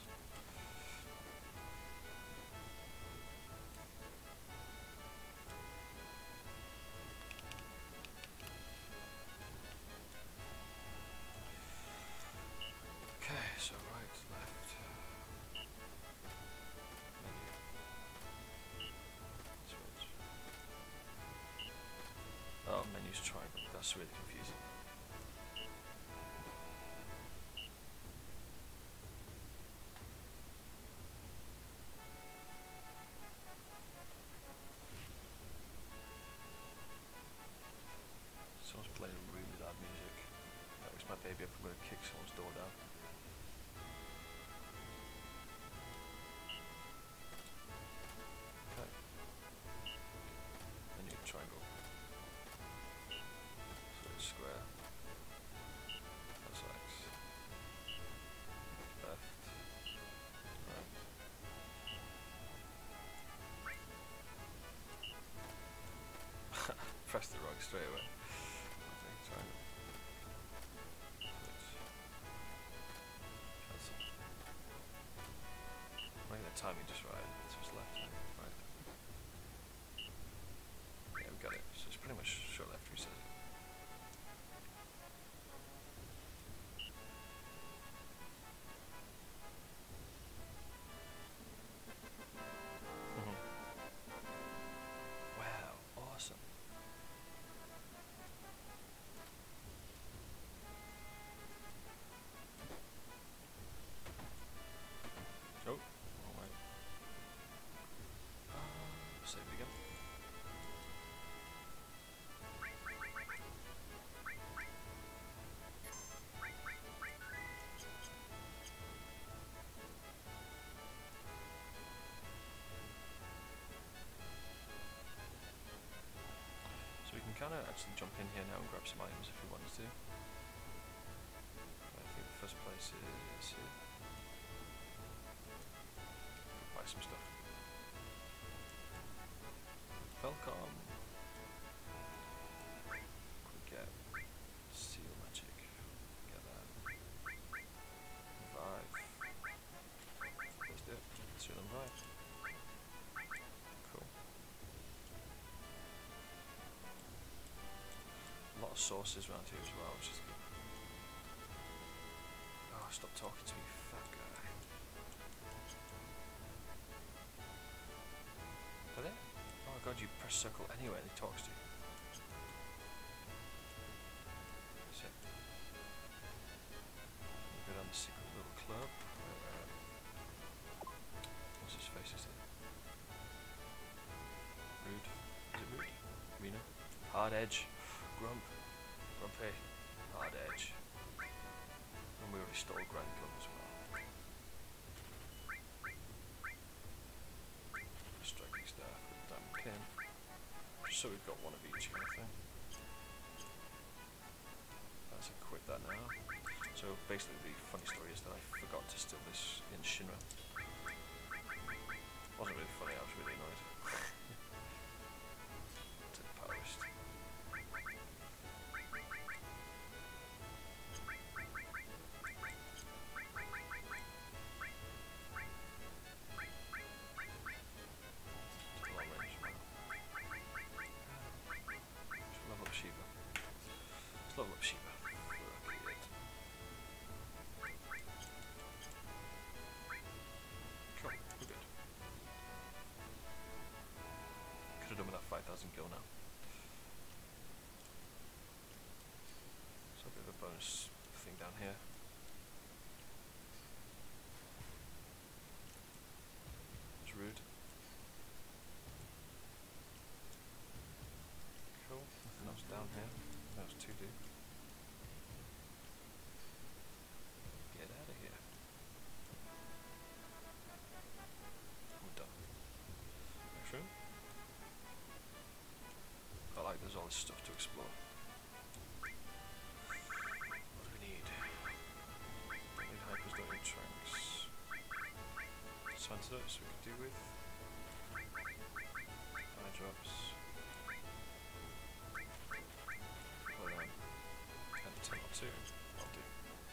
use triangle. That's really confusing. Someone's playing really loud music. That wakes my baby up. I'm going to kick someone's door down. Okay. I need a triangle. So it's square. That's X. Left. Right. Pressed it wrong straight away. Okay, triangle. Switch. Cancel. Making the timing just right. So it's left, right. Yeah, we got it. So it's pretty much short left reset. Mm-hmm. Wow, awesome. Oh, all right. Uh, save it again. So we can kind of actually jump in here now and grab some items if we wanted to. I think the first place is here. Buy some stuff. Welcome. Could get seal magic. Get that. Vive. Let's do it. Seal and Vive. Cool. A lot of sources around here as well, which is good. Oh, stop talking to me, fat guy. Are they? Oh my god, you press circle anywhere and he talks to you. That's it. We go down the secret little club. Uh, what's his face is it? Rude. Is it Rude? Rena? Hard Edge. Grump. Grumpy. Hard Edge. And we already stole Grand Club as well. Striking staff with diamond pin. Just so we've got one of each kind of thing. Let's equip that now. So basically the funny story is that I forgot to steal this in Shinra. Wasn't really funny, I was really annoyed. To the powerist. Shiva. Let's level up Shiva. Cool, we're good. Could have done with that five thousand gil now. So a bit of a bonus thing down here. It's rude. Cool, nothing else down here. That was two D. Get out of here. We're done. Next room. I like there's all this stuff to explore. What do we need? Don't need hypers, don't need tranks. Some antidotes we could do with. Eye drops. Well, um, and ten or two, I'll do.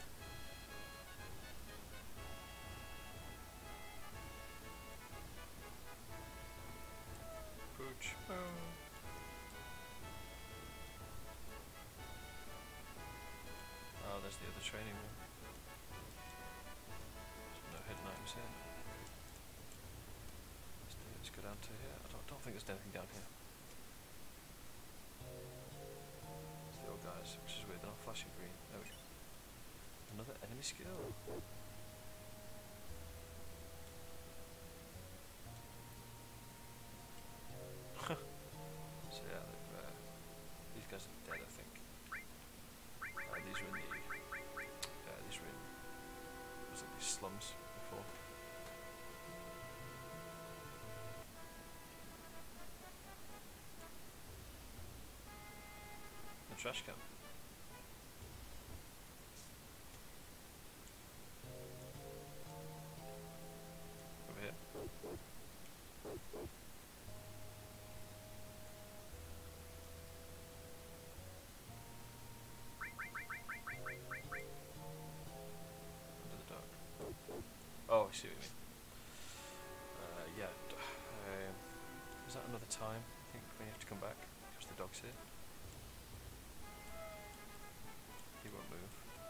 Pooch. Oh. Oh, there's the other training room. There's no hidden items here. Let's, do, let's go down to here. I don't, don't think there's anything down here. colours, which is weird, they're not flashing green. There we go. Another enemy skill. So yeah, uh, these guys are dead, I think. Uh, these were in the, uh, these were in, was it these slums before? The trash can. Over here. Under the dark. Oh, I see what you mean. Uh, yeah. d- Um, is that another time? I think we have to come back because the dog's here. He won't move.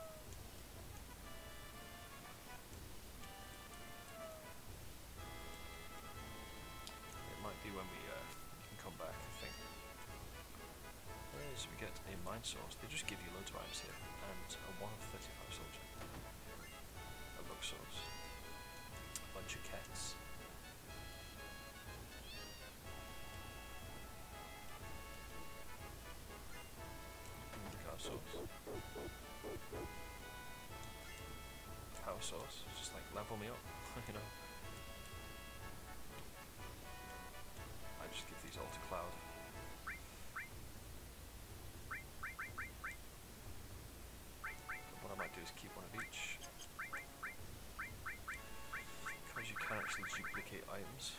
It might be when we uh, can come back, I think. Whereas we get a mine source, they just give you loads of items here, and a one of thirty-five soldier. A lug source. A bunch of cats. And the car source. Power source, just like level me up, you know. I just give these all to Cloud. But what I might do is keep one of each. Because you can actually duplicate items.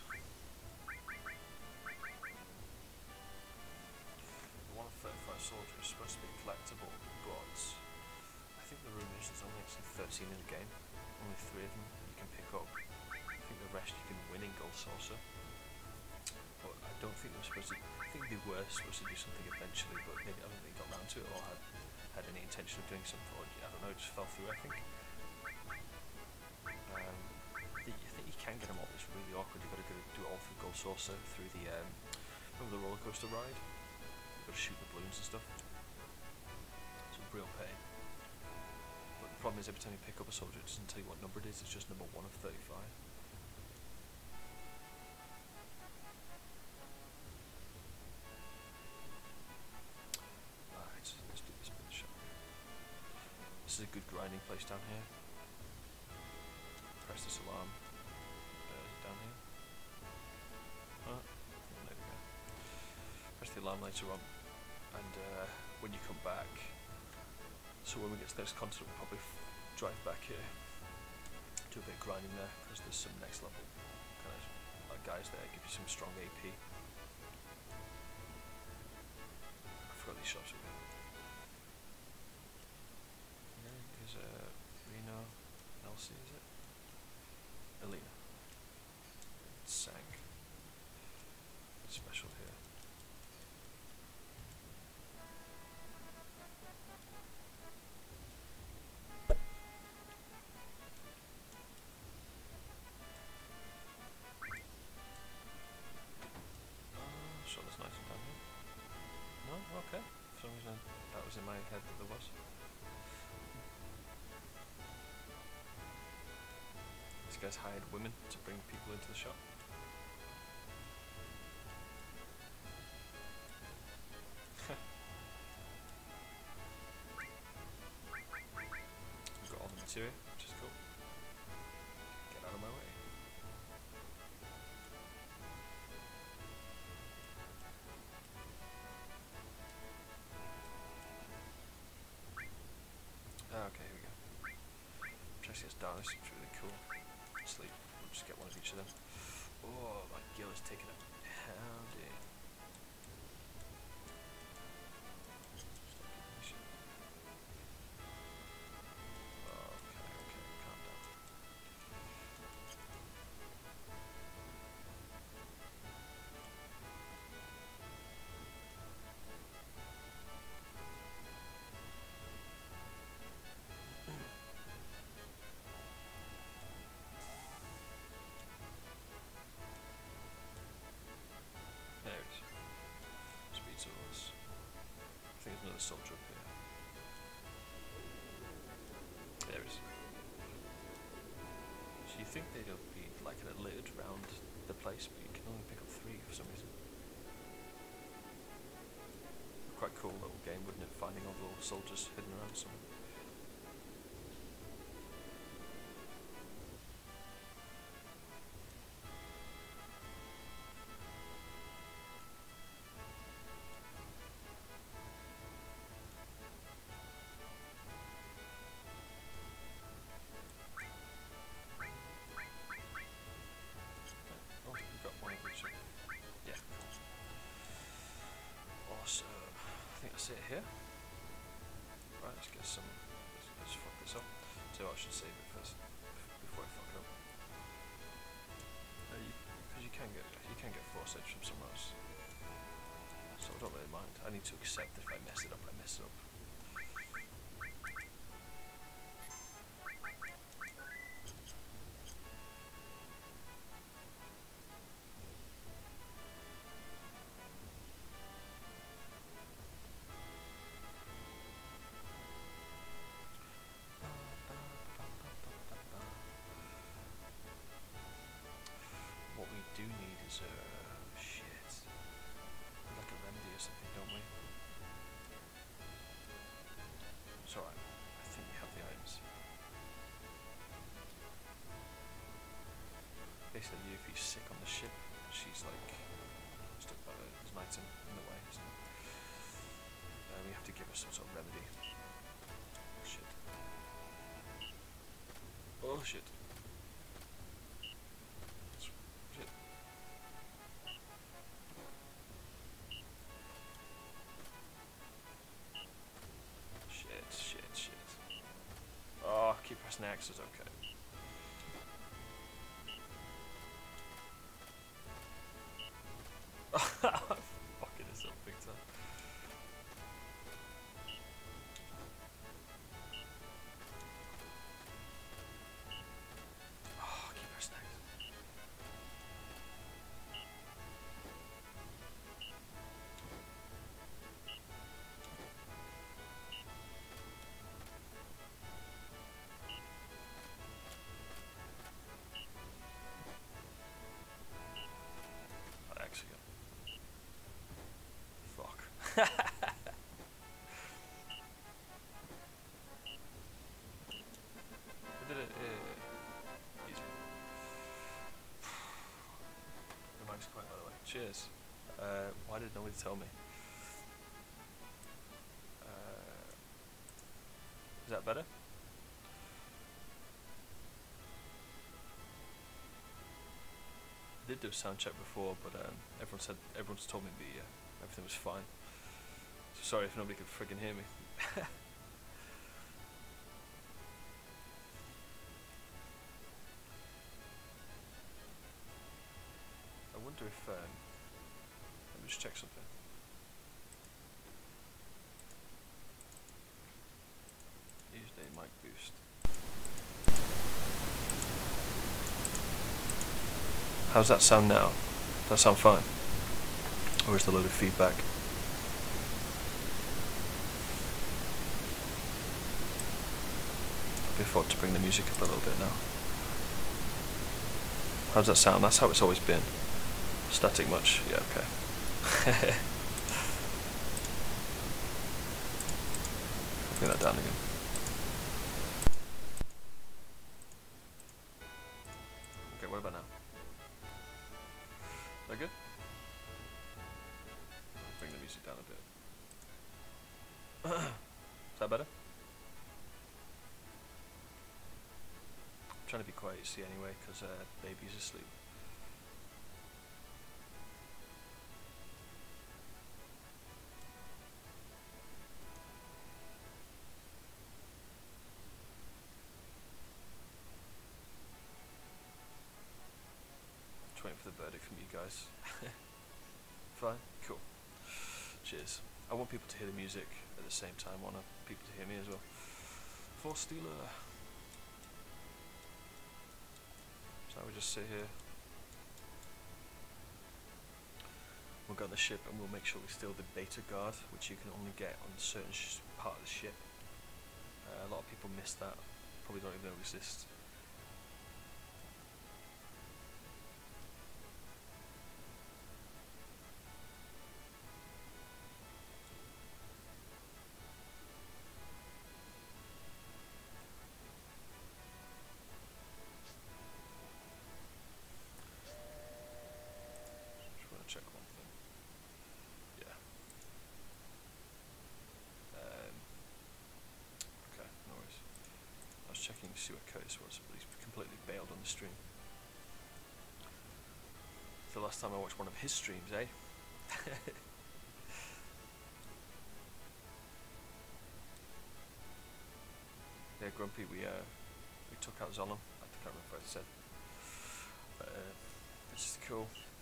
The one of thirty-five soldier is supposed to be collectible, but I think the rumour is there's only actually thirteen in the game. Only three of them you can pick up. I think the rest you can win in Gold Saucer. But I don't think they were supposed to. I think they were supposed to do something eventually, but maybe I don't think they got around to it or had had any intention of doing something. Or I don't know, it just fell through. I think. Um, I think, I think you can get them all. But it's really awkward. You've got to go do it all through Gold Saucer through the um, remember the roller coaster ride. You've got to shoot the balloons and stuff. It's a real pain. But the problem is every time you pick up a soldier, it doesn't tell you what number it is. It's just number one of thirty-five. This is a good grinding place down here. Press this alarm. Uh, is it down here? Oh, there we go. Press the alarm later on, and uh, when you come back, so when we get to the next continent, we'll probably f drive back here, do a bit of grinding there, because there's some next level kind of uh, guys there, give you some strong A P. I forgot these shops over here. Is uh, Reno, Elsie, is it? Alina. Sang. Special here. Uh, sure, there's nice down here. No? Okay. For some reason that was in my head that there was. These guys hired women to bring people into the shop. We've got all the material, which is cool. Get out of my way. Okay, here we go. Jesse's Dallas, which is really cool. Sleep. We'll just get one of each of them. Oh, my gill is taking a pounding. Okay, okay, calm down. There it is. Speed source. I think there's another soldier up here. think they'd be like it littered around the place, but you can only pick up three for some reason. Quite cool little game, wouldn't it? Finding all the little soldiers hidden around somewhere. Oh, we've got one of each. Yeah. Awesome. I think that's it here. Right, let's get some. Let's, let's fuck this up. So I should save it first before I fuck it up. Because uh, you, 'cause you can get you can get force edge from somewhere else, so I don't really mind. I need to accept that if I mess it up, I mess it up. What we do need is a uh, shit, like a remedy or something, don't we? It's alright. I think we have the items. Basically, if he's sick on the ship, she's like stuck by the, there's an item in the way, isn't it? Uh, we have to give her some sort of remedy. Oh shit. Oh shit. Shit. Shit, shit, shit. Oh, keep pressing X is okay. Fucking this up big time. Oh, keep pressing X. Oh, X again. Fuck. We did it. Uh, easy. The mic's quiet, by the way. Cheers. Uh, why did nobody tell me? Uh, is that better? I did do a sound check before, but um, everyone said everyone's told me the uh, everything was fine. So sorry if nobody could friggin' hear me. I wonder if um, let me just check something. Use the mic boost. How's that sound now? Does that sound fine? Or is there a load of feedback? I'd be thought to bring the music up a little bit now. How does that sound? That's how it's always been. Static much? Yeah, okay. Bring that down again. Okay, what about now? Is that good? Bring the music down a bit. Is that better? I'm trying to be quiet, you see, anyway, because uh, baby's asleep. Just waiting for the verdict from you guys. Fine? Cool. Cheers. I want people to hear the music at the same time. I want people to hear me as well. Force Stealer. So we just sit here. We'll go on the ship and we'll make sure we steal the Beta Guard, which you can only get on a certain sh part of the ship. Uh, a lot of people miss that. Probably don't even know it exists. see where Curtis was, but he's completely bailed on the stream. The last time I watched one of his streams, eh? Yeah, Grumpy, we uh, we took out Zolom. I can't remember what I said. But uh, it's just cool.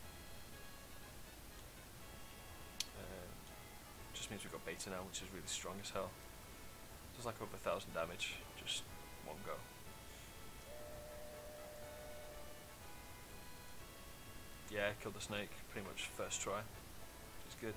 Uh, just means we've got beta now, which is really strong as hell. Does like over a thousand damage, just one go. Yeah, killed the snake pretty much first try, which is good.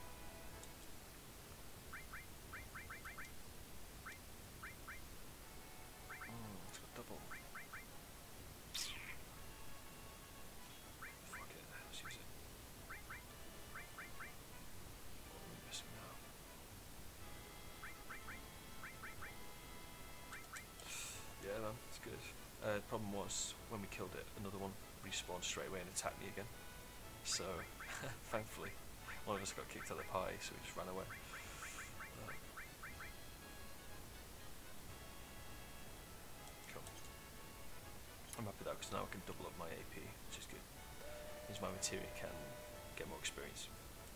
Uh, the problem was, when we killed it, another one respawned straight away and attacked me again. So, thankfully, one of us got kicked out of the party, so we just ran away. Uh, cool. I'm happy with that, because now I can double up my A P, which is good. Means my materia can get more experience.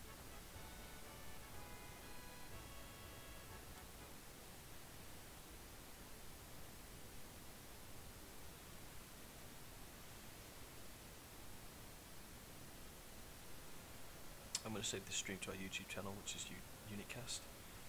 I'm going to save this stream to our YouTube channel, which is U Unicast,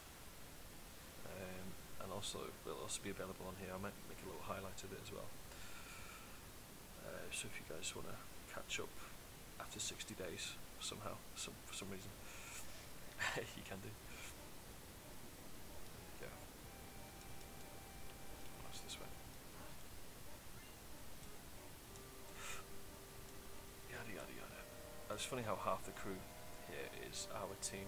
um, and also will also be available on here. I might make a little highlight of it as well. Uh, so if you guys want to catch up after sixty days somehow, some for some reason, you can do. There you go. What's this way? Yada yada yada. Uh, it's funny how half the crew here is our team.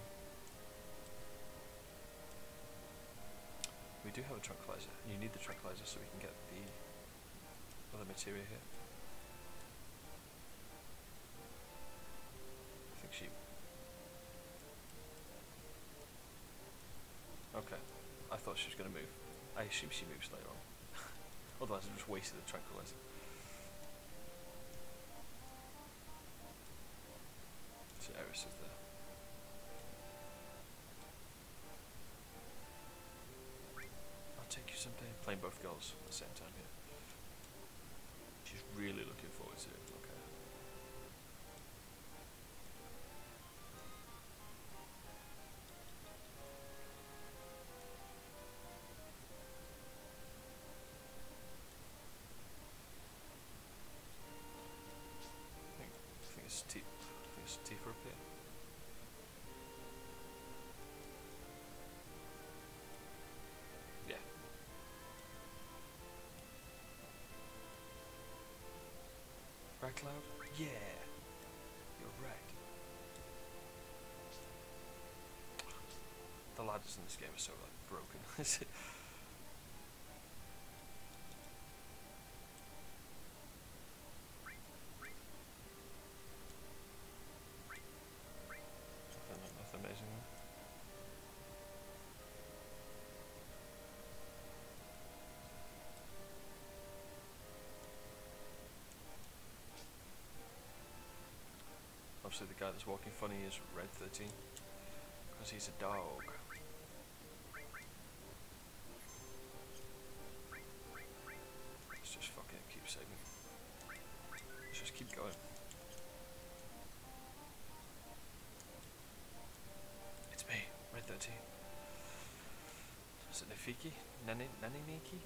We do have a tranquilizer. You need the tranquilizer so we can get the other materia here. I think she... Okay. I thought she was going to move. I assume she moves later on. Otherwise I just wasted the tranquilizer. So Eris is there. I'll take you someday. Playing both girls at the same time here. She's really looking forward to it. Okay. I think, I think it's T. I think it's Tifa up here. Right, Cloud? Yeah, you're right. The ladders in this game are so like broken. nothing, nothing amazing. Huh? Obviously the guy that's walking funny is Red thirteen, because he's a dog. Let's just fucking keep saving. Let's just keep going. It's me, Red thirteen. Is it Nafiki? Nani Nani Niki?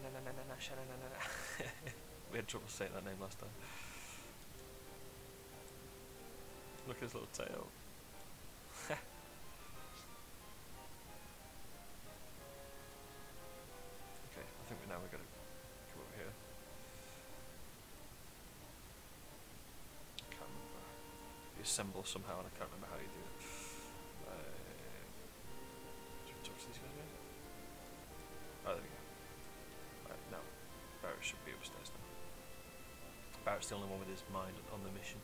We had trouble saying that name last time. Look at his little tail. Okay, I think we now we're gonna come over here. I can't remember. You assemble somehow and I can't remember how you do it. Uh, should we talk to these guys maybe? Oh, there we go. Right, now, Barrett should be upstairs now. Barrett's the only one with his mind on the mission.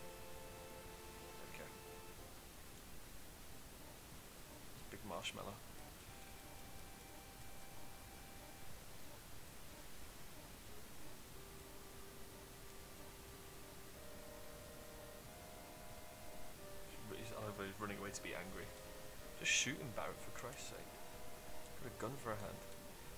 Marshmallow. to be angry. Just shoot him, Barrett, for Christ's sake. Got a gun for a hand.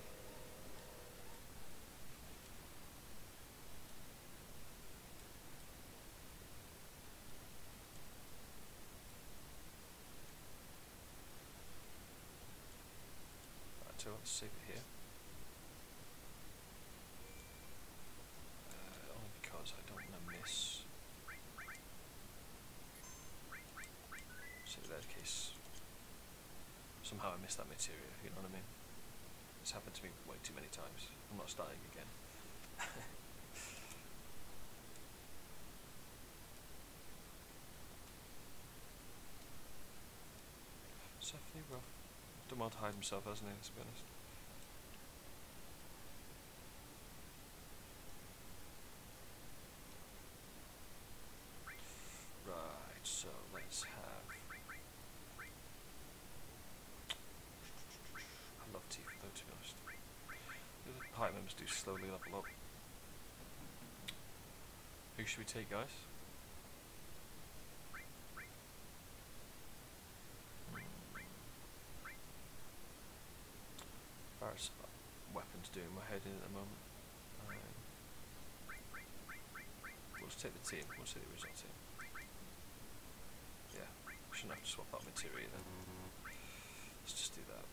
Right, so let's save it here. Uh, only because I don't want to miss. Save that in case somehow I missed that material, you know what I mean? It's happened to me way too many times. I'm not starting again. It's definitely rough. Don't want to hide himself, hasn't he, to be honest. Right, so let's have... I love Tifa though, to be honest. The other party members do slowly level up. Who should we take, guys? Barrett's weapons doing my head in at the moment. Um, we'll just take the team. We'll take the original team. Yeah, shouldn't have to swap out materia then. Let's just do that.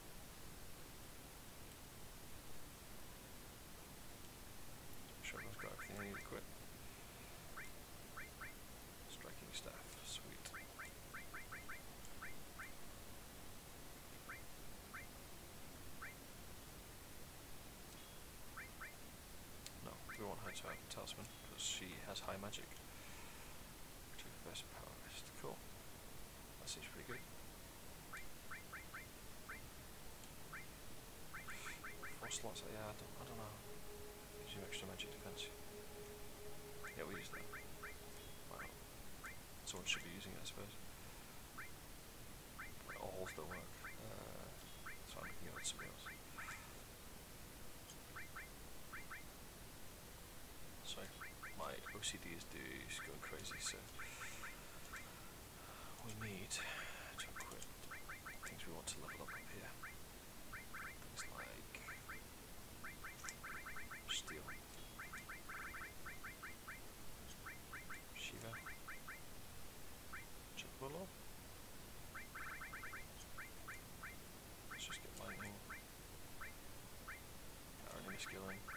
Sure, I've got everything I need to quit. Striking staff, sweet. No, we want her to have the talisman because she has high magic. To first power rest. Cool. That seems pretty good. Four slots, yeah, I don't, I don't know. Gives you extra magic defense. Yeah, we use that. Why not? Someone should be using it, I suppose. All don't work. Uh, so I'm looking at something else. Sorry, my O C D is, do, is going crazy, so we need to equip things we want to level up up here. Things like steel, Shiva, Chipolo. Let's just get lightning, our enemy skill in.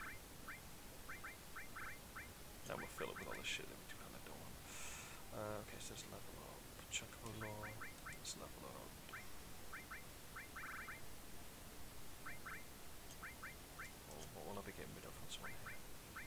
Now we'll fill it with all this shit that we kind of don't want. Uh, okay, so let's level up. Chocobolo, let's level up. Oh, what will I be getting rid of on someone here?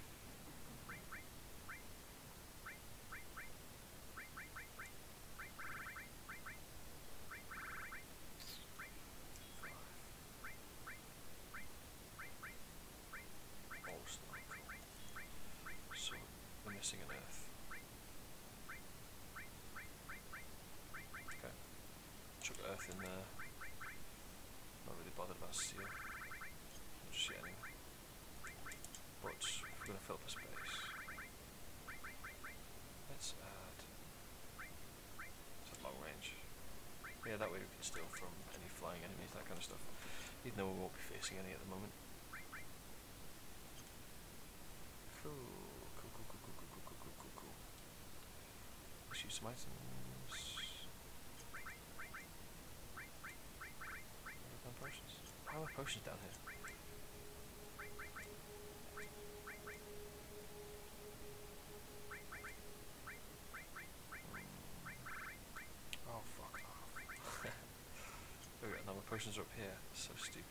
Oh, snap. So, we're missing an earth. Okay. Chuck earth in there. Not really bothered about steel. Not just yet anyway. But if we're going to fill up a space, let's add. It's at long range. Yeah, that way we can steal from any flying enemies, that kind of stuff. Even though we won't be facing any at the moment. Cool, cool, cool, cool, cool, cool, cool, cool, cool, cool. Let's use some items. Potions. How are potions down here? Oh, fuck off. Okay, now my potions are up here. So stupid.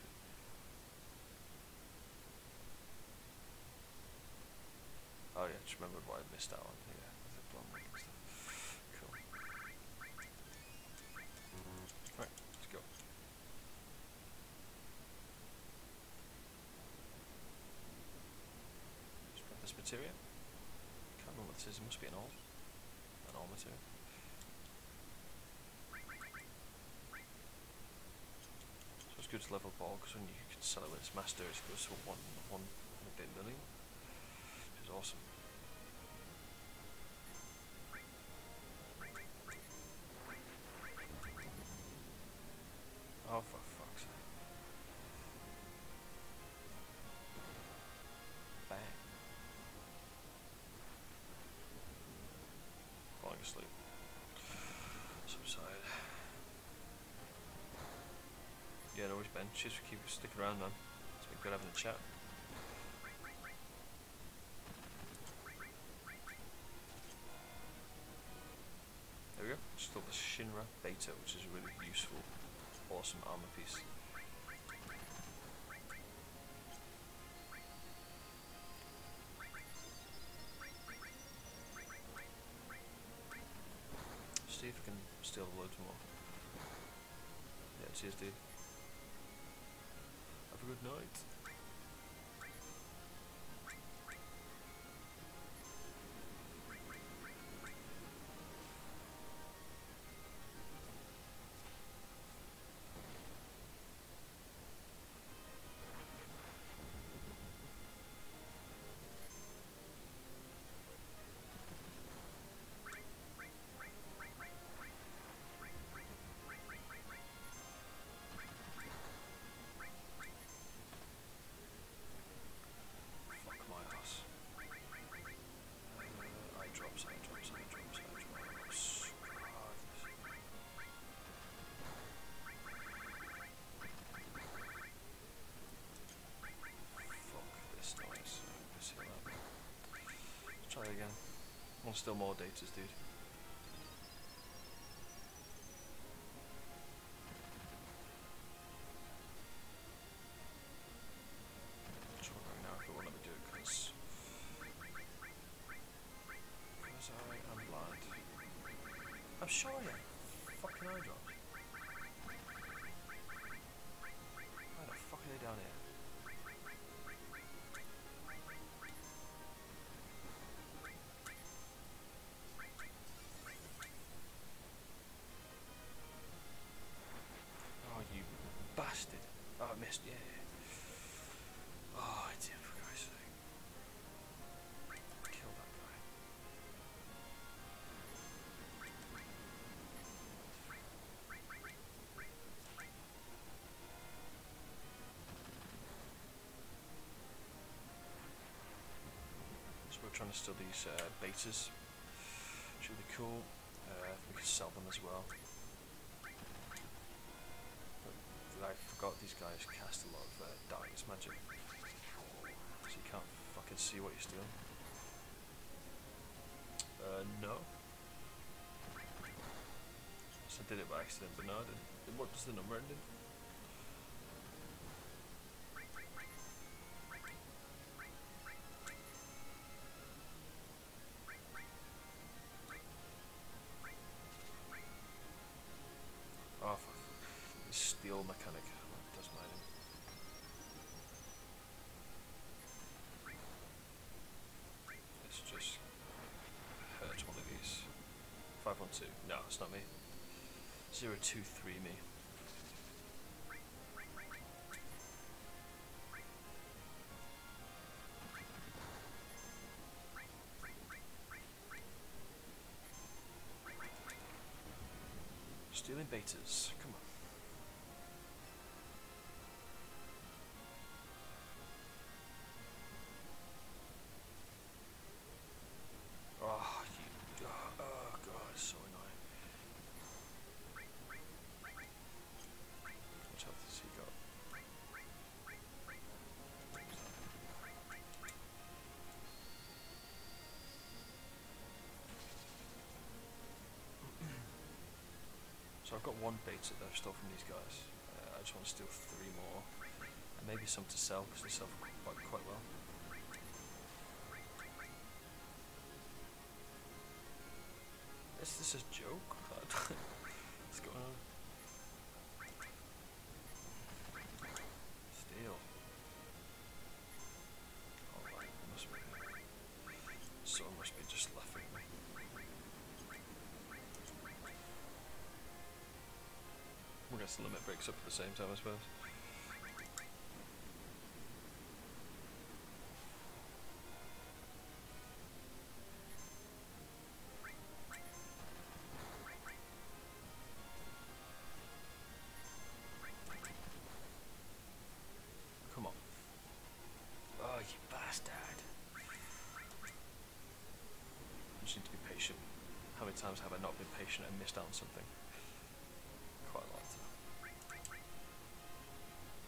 Oh yeah, just remembered what I missed out on. Yeah, the blonde and stuff. Cool. Right, let's go. Just grab this materia. Can't remember what this is. It must be an all. An all material. So it's good to level ball because when you can sell it with its master, it goes to one, one and a bit million. Which is awesome. Ben. Cheers for keeping sticking around, man. It's been good having a chat. There we go. Just got the Shinra Beta, which is a really useful, awesome armor piece. See if I can steal loads more. Yeah, cheers, dude. Have a good night. Try again. Want still more datas, dude. Try right now if it won't let me do it because because I am blind. I'm sure I am. Fucking eye drop. Why the fuck are they down here? Bastard. Oh, I missed, yeah. Oh, I did, for Christ's sake. Kill that guy. So we're trying to steal these uh, betas. It's really cool. Uh, we can sell them as well. I forgot these guys cast a lot of uh, darkness magic, so you can't fucking see what you're stealing. Uh, no. So I did it by accident, but no, I didn't. What does the number end in? Oh, fuck. Steel mechanic. That does mine in. Let's just hurt one of these. five one two. No, it's not me. zero two three me. Stealing betas. Come on. Oh, you, oh, oh god, it's so annoying. What health has he got? So I've got one beta that I've stole from these guys. Uh, I just want to steal three more. And maybe some to sell, because they sell quite, quite well. Is this a joke? What's going on? Steal. Alright, must be. Someone must be just laughing at me. I guess the limit breaks up at the same time, I suppose. Come on. Oh, you bastard. I just need to be patient. How many times have I not been patient and missed out on something? Quite a lot.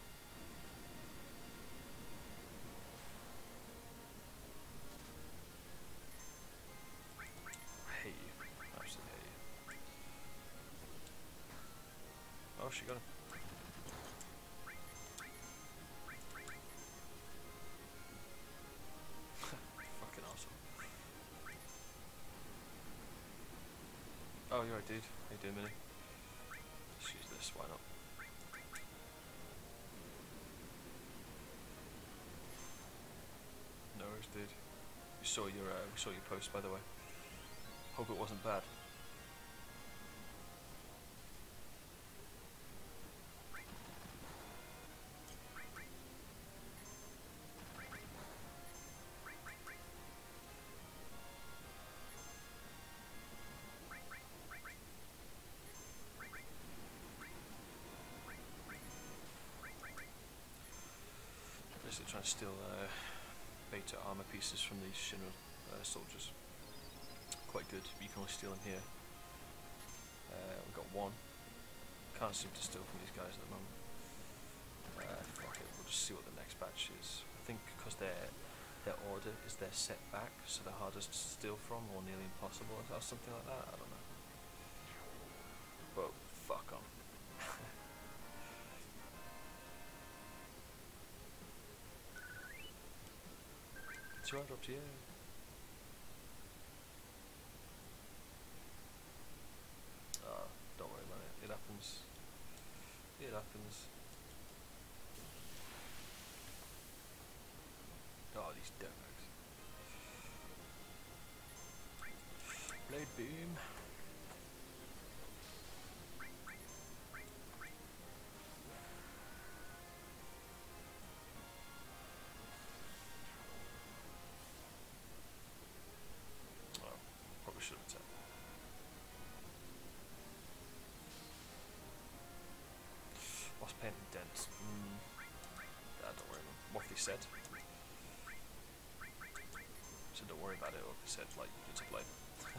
she got him. Fucking awesome. Oh, you're right, dude. How you doing, Minnie? Let's use this, why not? No worries, dude. We saw your, uh, we saw your post, by the way. Hope it wasn't bad. Basically trying to steal uh, beta armor pieces from these Shinra uh, soldiers. Quite good, but you can only steal them here. Uh, we've got one. Can't seem to steal from these guys at the moment. Uh, fuck it, we'll just see what the next batch is. I think because their their order is they're set back, so they're hardest to steal from, or nearly impossible, or something like that. I don't know. But fuck them. Two airdrops, yeah. Uh, don't worry about it. It happens. It happens. Oh, these dirtbags. Blade beam. Well, probably should have attacked. Lost paint and dents. Mm. Yeah, don't worry, man. What have they said? So don't worry about it, or they said, like, it's a blade.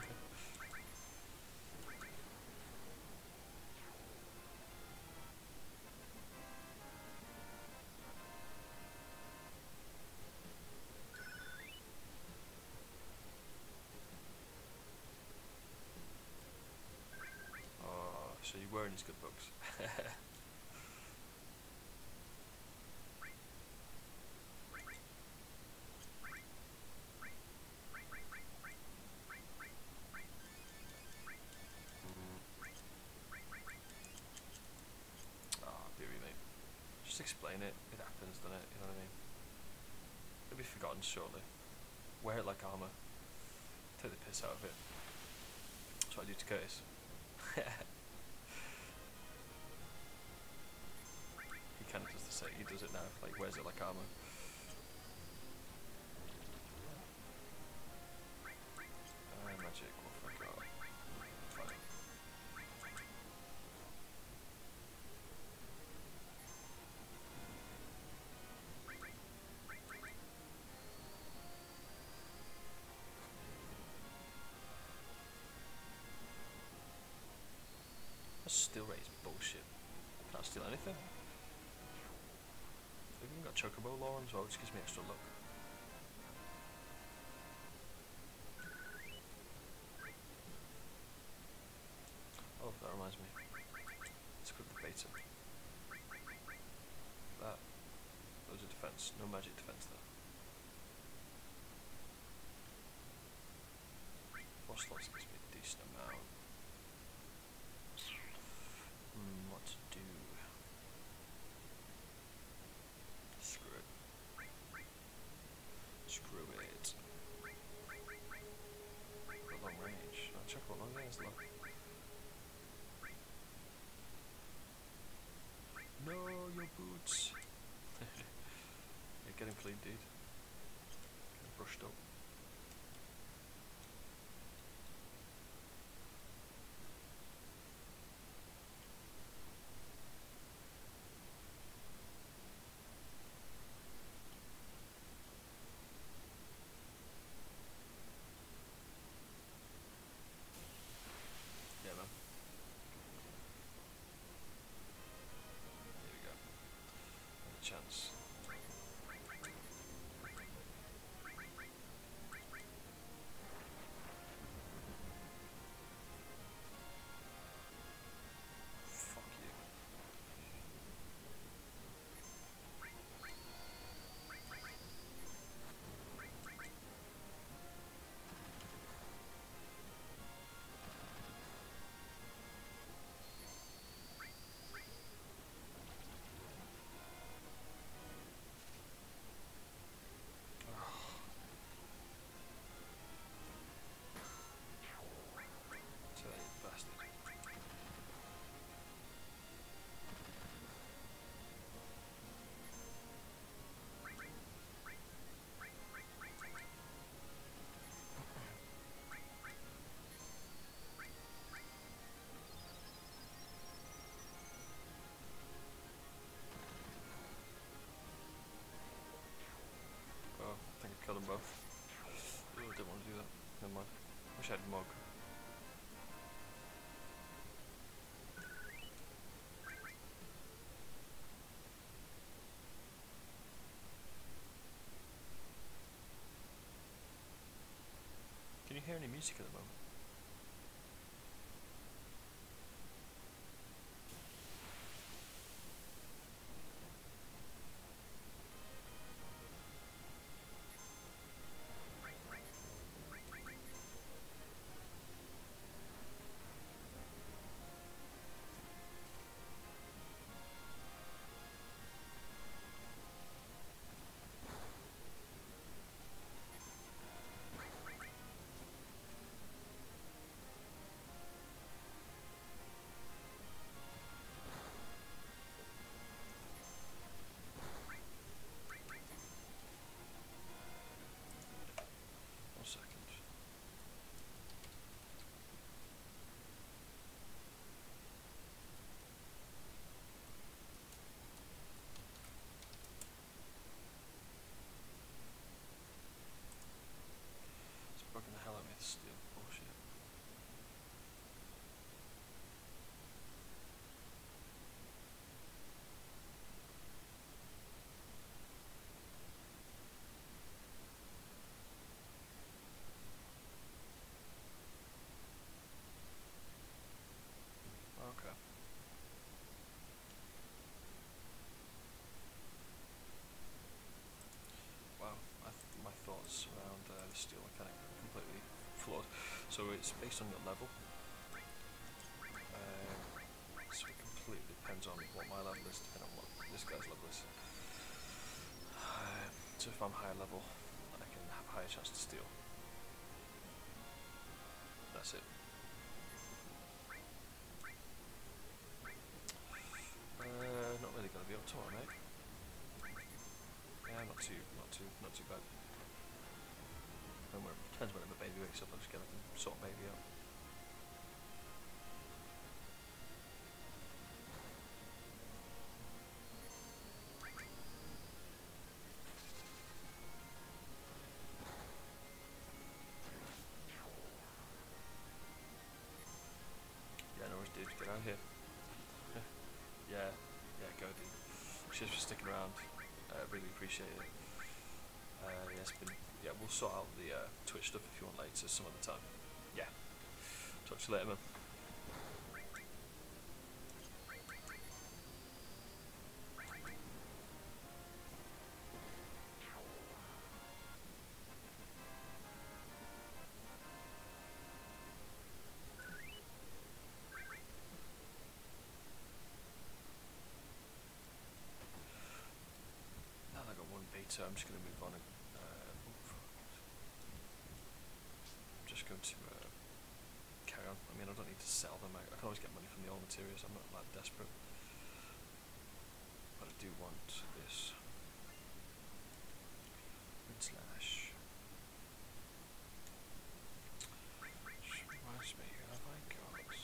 Oh, so you were in his good books. Just explain it, it happens, doesn't it? You know what I mean? It'll be forgotten shortly. Wear it like armour. Take the piss out of it. That's what I do to Curtis. He kind of does the same, he does it now, like wears it like armour. Uh, magic, what have I got? Fine. That steal rate is bullshit. Can't steal anything. We've even got Chocobo lore as well, which gives me extra luck. Oh, that reminds me. Let's equip the beta. That. Loads of defense. No magic defense though. Four slots gives me a decent amount. Hmm, what to do? Screw it. Screw it. Got long range. I'll check what long range is like. No, your boots. Yeah, get him clean, dude. Get him brushed up. Yeah, man. Here we go. Another chance. Fuck you. wish I had mug. Can you hear any music at the moment? One second. It's bugging the hell out of me, this steel bullshit. Okay. Wow, I th my thoughts around uh, the steel mechanic are completely flawed. So it's based on your level. Um, so it completely depends on what my level is, depending on what this guy's level is. Uh, so if I'm higher level, I can have a higher chance to steal. That's it. Uh, not really gonna be up tomorrow, mate. Yeah, not too, not too, not too bad. When we're, depends when the baby wakes up, I'll just get up and sort baby out. Yeah, no worries, dude. Get out here. yeah, yeah, go, dude. Cheers for sticking around. I uh, really appreciate it. Uh, yeah, it's been, yeah, we'll sort out the uh, Twitch stuff if you want later, some other time. Yeah. Talk to you later, man. Now that I got one beta, I'm just going to move on and uh, I'm just going to uh, carry on. I mean, I don't need to sell them. I, I can always get money from the old materials. I'm not that desperate. But I do want this. Wind slash. Which reminds me, have I got?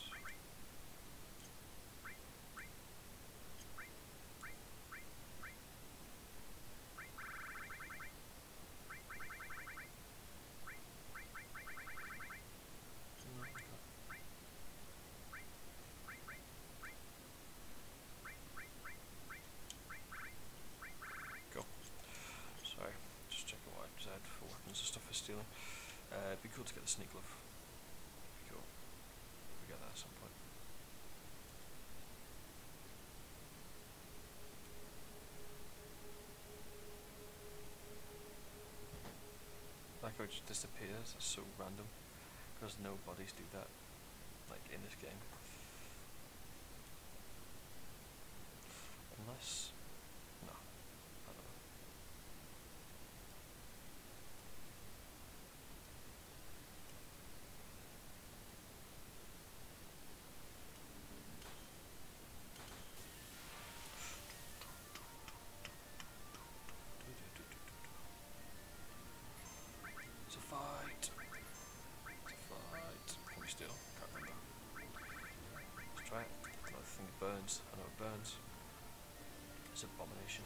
Sorry, just checking what I said for weapons and stuff for stealing. Uh, it'd be cool to get the sneak glove. It'd be cool. We get that at some point. Like how it just disappears, that's so random. Because no bodies do that, like in this game. Unless, no, I don't know. It's a fight! It's a fight! Can we steal? Can't remember. Let's try it. Another thing that burns. I know it burns. It's abomination.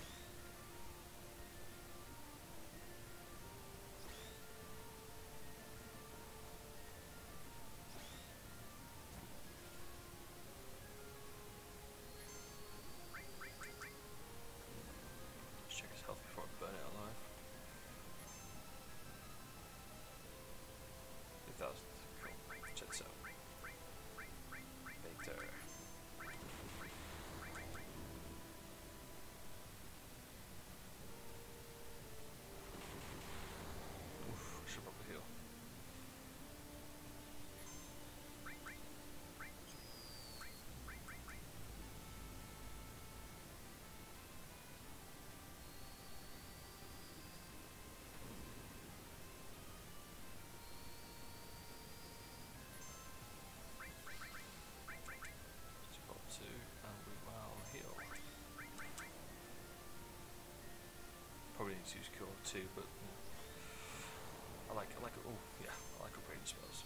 two's cool too, but you know, I like I like oh yeah, I like upgrading spells.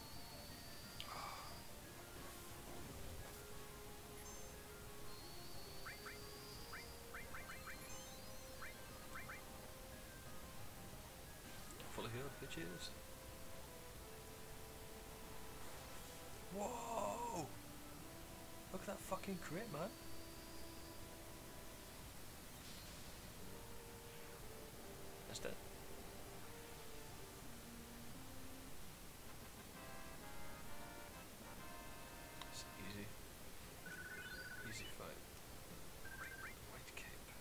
Fully healed, bitches. Whoa! Look at that fucking crit, man. That's dead. It's easy. Easy fight. White cape.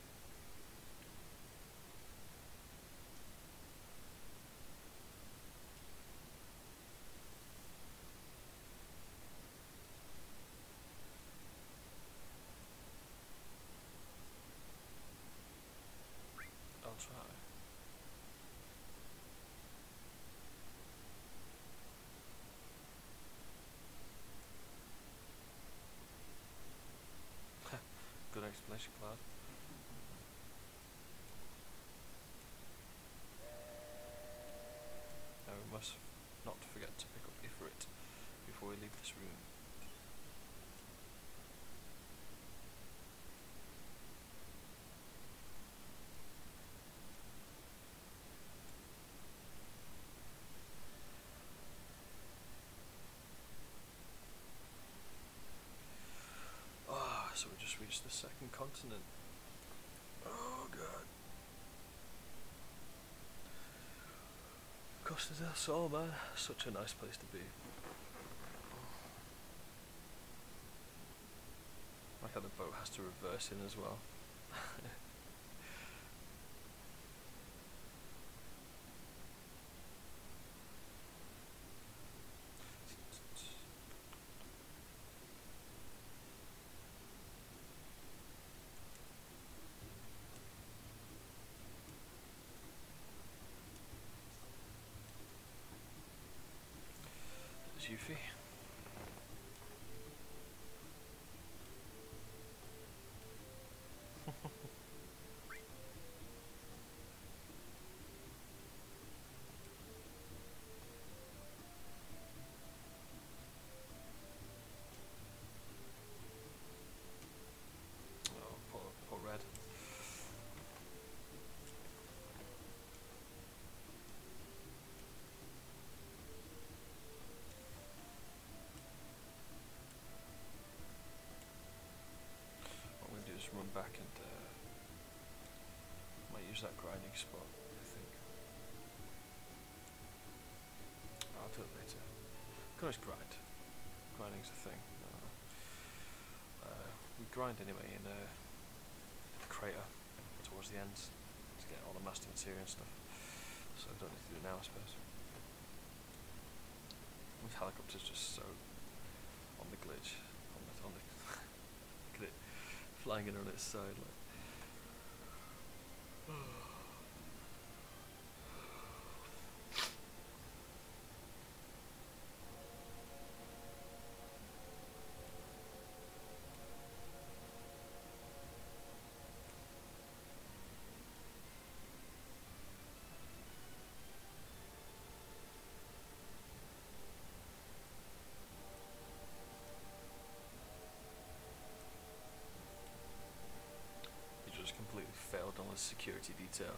I'll try. Good explanation, Cloud. Now we must not forget to pick up Ifrit before we leave this room. Ah, so we just reached the second continent. Oh god. Costa del Sol, man. Such a nice place to be. I like how the boat has to reverse in as well. There's Yuffie. Oh, poor, poor Red. What I'm going to do is run back and uh, might use that grinding spot, I think. I'll do it later. Can always grind. Grinding's a thing. Uh, uh, we grind anyway in uh, the crater towards the end to get all the master material and stuff. So I don't need to do it now, I suppose. With helicopters just so on the glitch, on the, on the look at it flying in on its side like. Just completely failed on the security detail.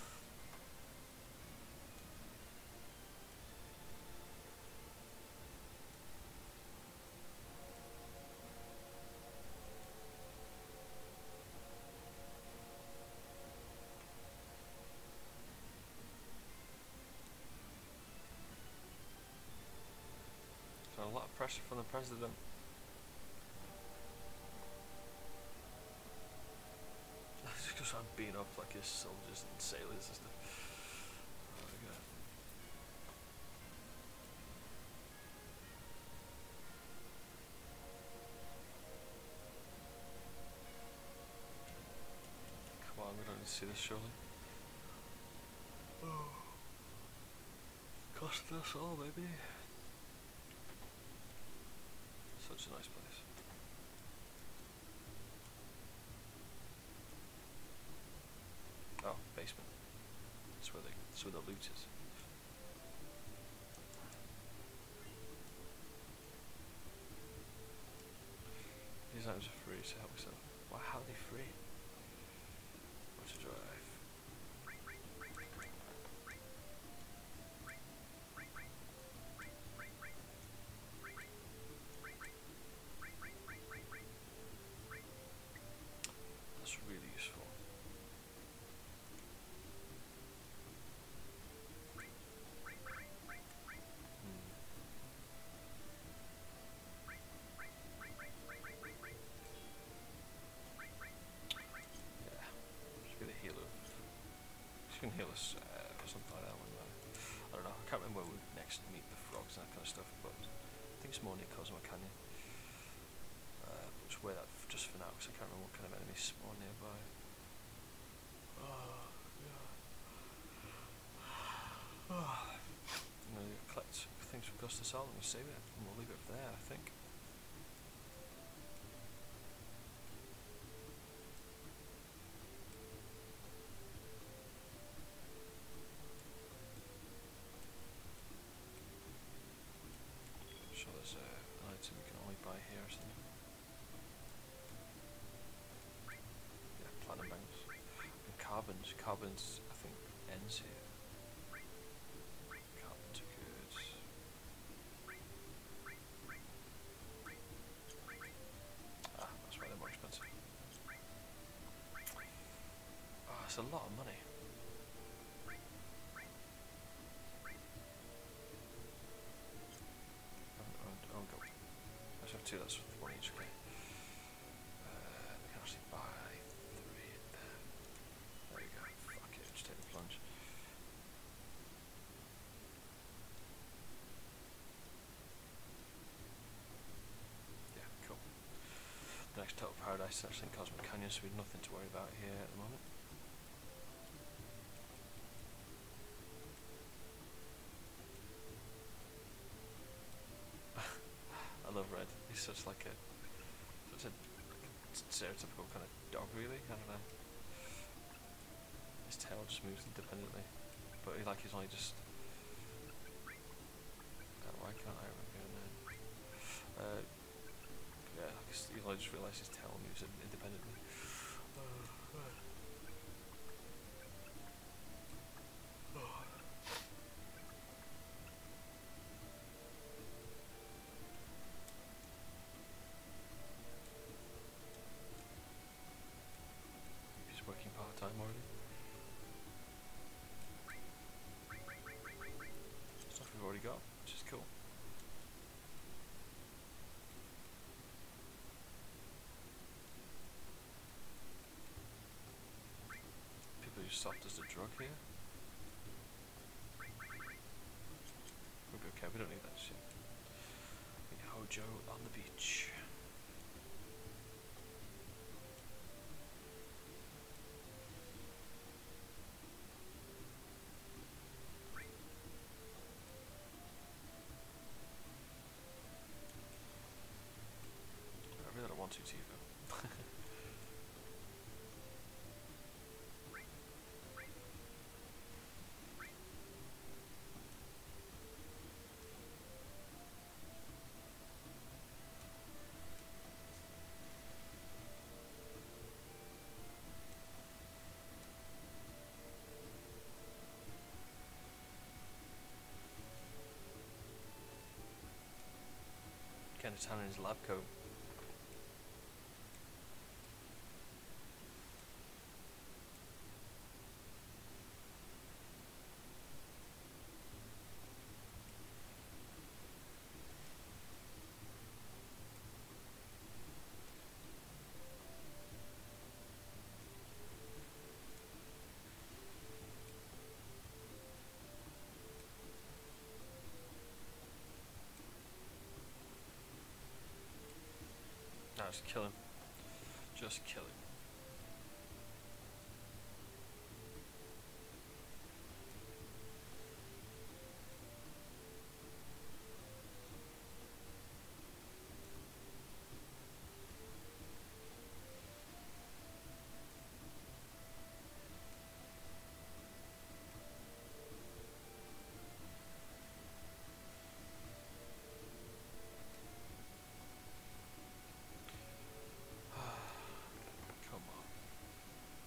So a lot of pressure from the president. Just because I'm beating up like his soldiers and sailors and stuff. Oh my god. Come on, we don't need to see this surely. Oh. Costa del Sol, baby. Such a nice place. Oh, basement. some of the loot is. These items are free, so help yourself. Wow, how are they free? What to drive? That's really useful. Can heal us uh, or something like that one. Uh, I don't know. I can't remember where we next meet the frogs and that kind of stuff, but I think it's more near Cosmo Canyon. Uh, just wear that f just for now, because I can't remember what kind of enemies spawn nearby. Oh, yeah. Oh. You know, you collect things from Ghost Asylum and save it, and we'll leave it there, I think. So there's uh, an item we can only buy here or something. Yeah, platinum bangles. And carbons. Carbons, I think, ends here. Carbons are good. Ah, that's why they're more expensive. Ah, oh, it's a lot of money. Two, that's one each, okay. Uh, we can actually buy three in there. There we go. Fuck it, just take the plunge. Yeah, cool. The next Total Paradise is actually in Cosmo Canyon, so we have nothing to worry about here at the moment. I love Red. He's such like a such a stereotypical kind of dog, really. I don't know. His tail just moves independently, but he like he's only just. Uh, why can't I remember his name? Uh, yeah, I guess you only just realise his tail moves independently. Uh, uh. Working part-time already. Stuff we've already got, which is cool. People use soft as a drug here. We'll be okay, we don't need that shit. We need Hojo on the beach. Too Tifa. Kenneth Tanner in his lab coat. No, just kill him. Just kill him.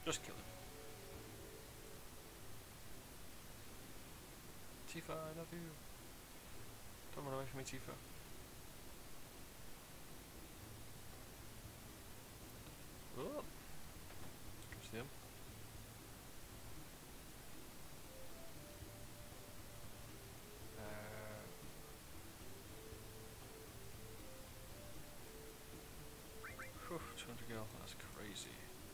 Just kill him. Tifa, I love you. Don't run away from me, Tifa. Oh. Comes to him. Uh, whew, two hundred gil, that's crazy.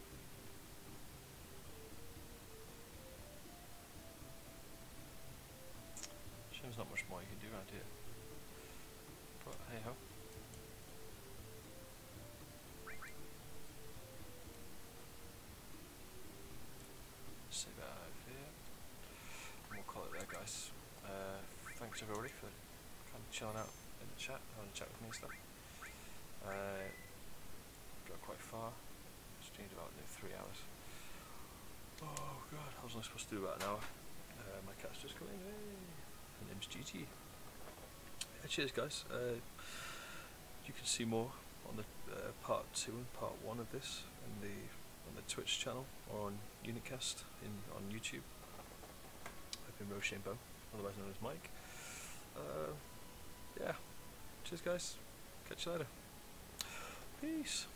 There's not much more you can do around here. But hey ho. Save it out here. And we'll call it there, guys. Uh, thanks everybody for kind of chilling out in the chat, having a chat with me and stuff. Uh, got quite far. Streamed about nearly three hours. Oh god, I was only supposed to do about an hour. Uh, my cat's just coming. Hey. Her name's Gigi. Yeah, cheers guys. Uh, you can see more on the uh, part two and part one of this in the on the Twitch channel or on Unicast in on YouTube. I've been Roshambo, otherwise known as Mike. Uh, yeah, cheers guys. Catch you later. Peace.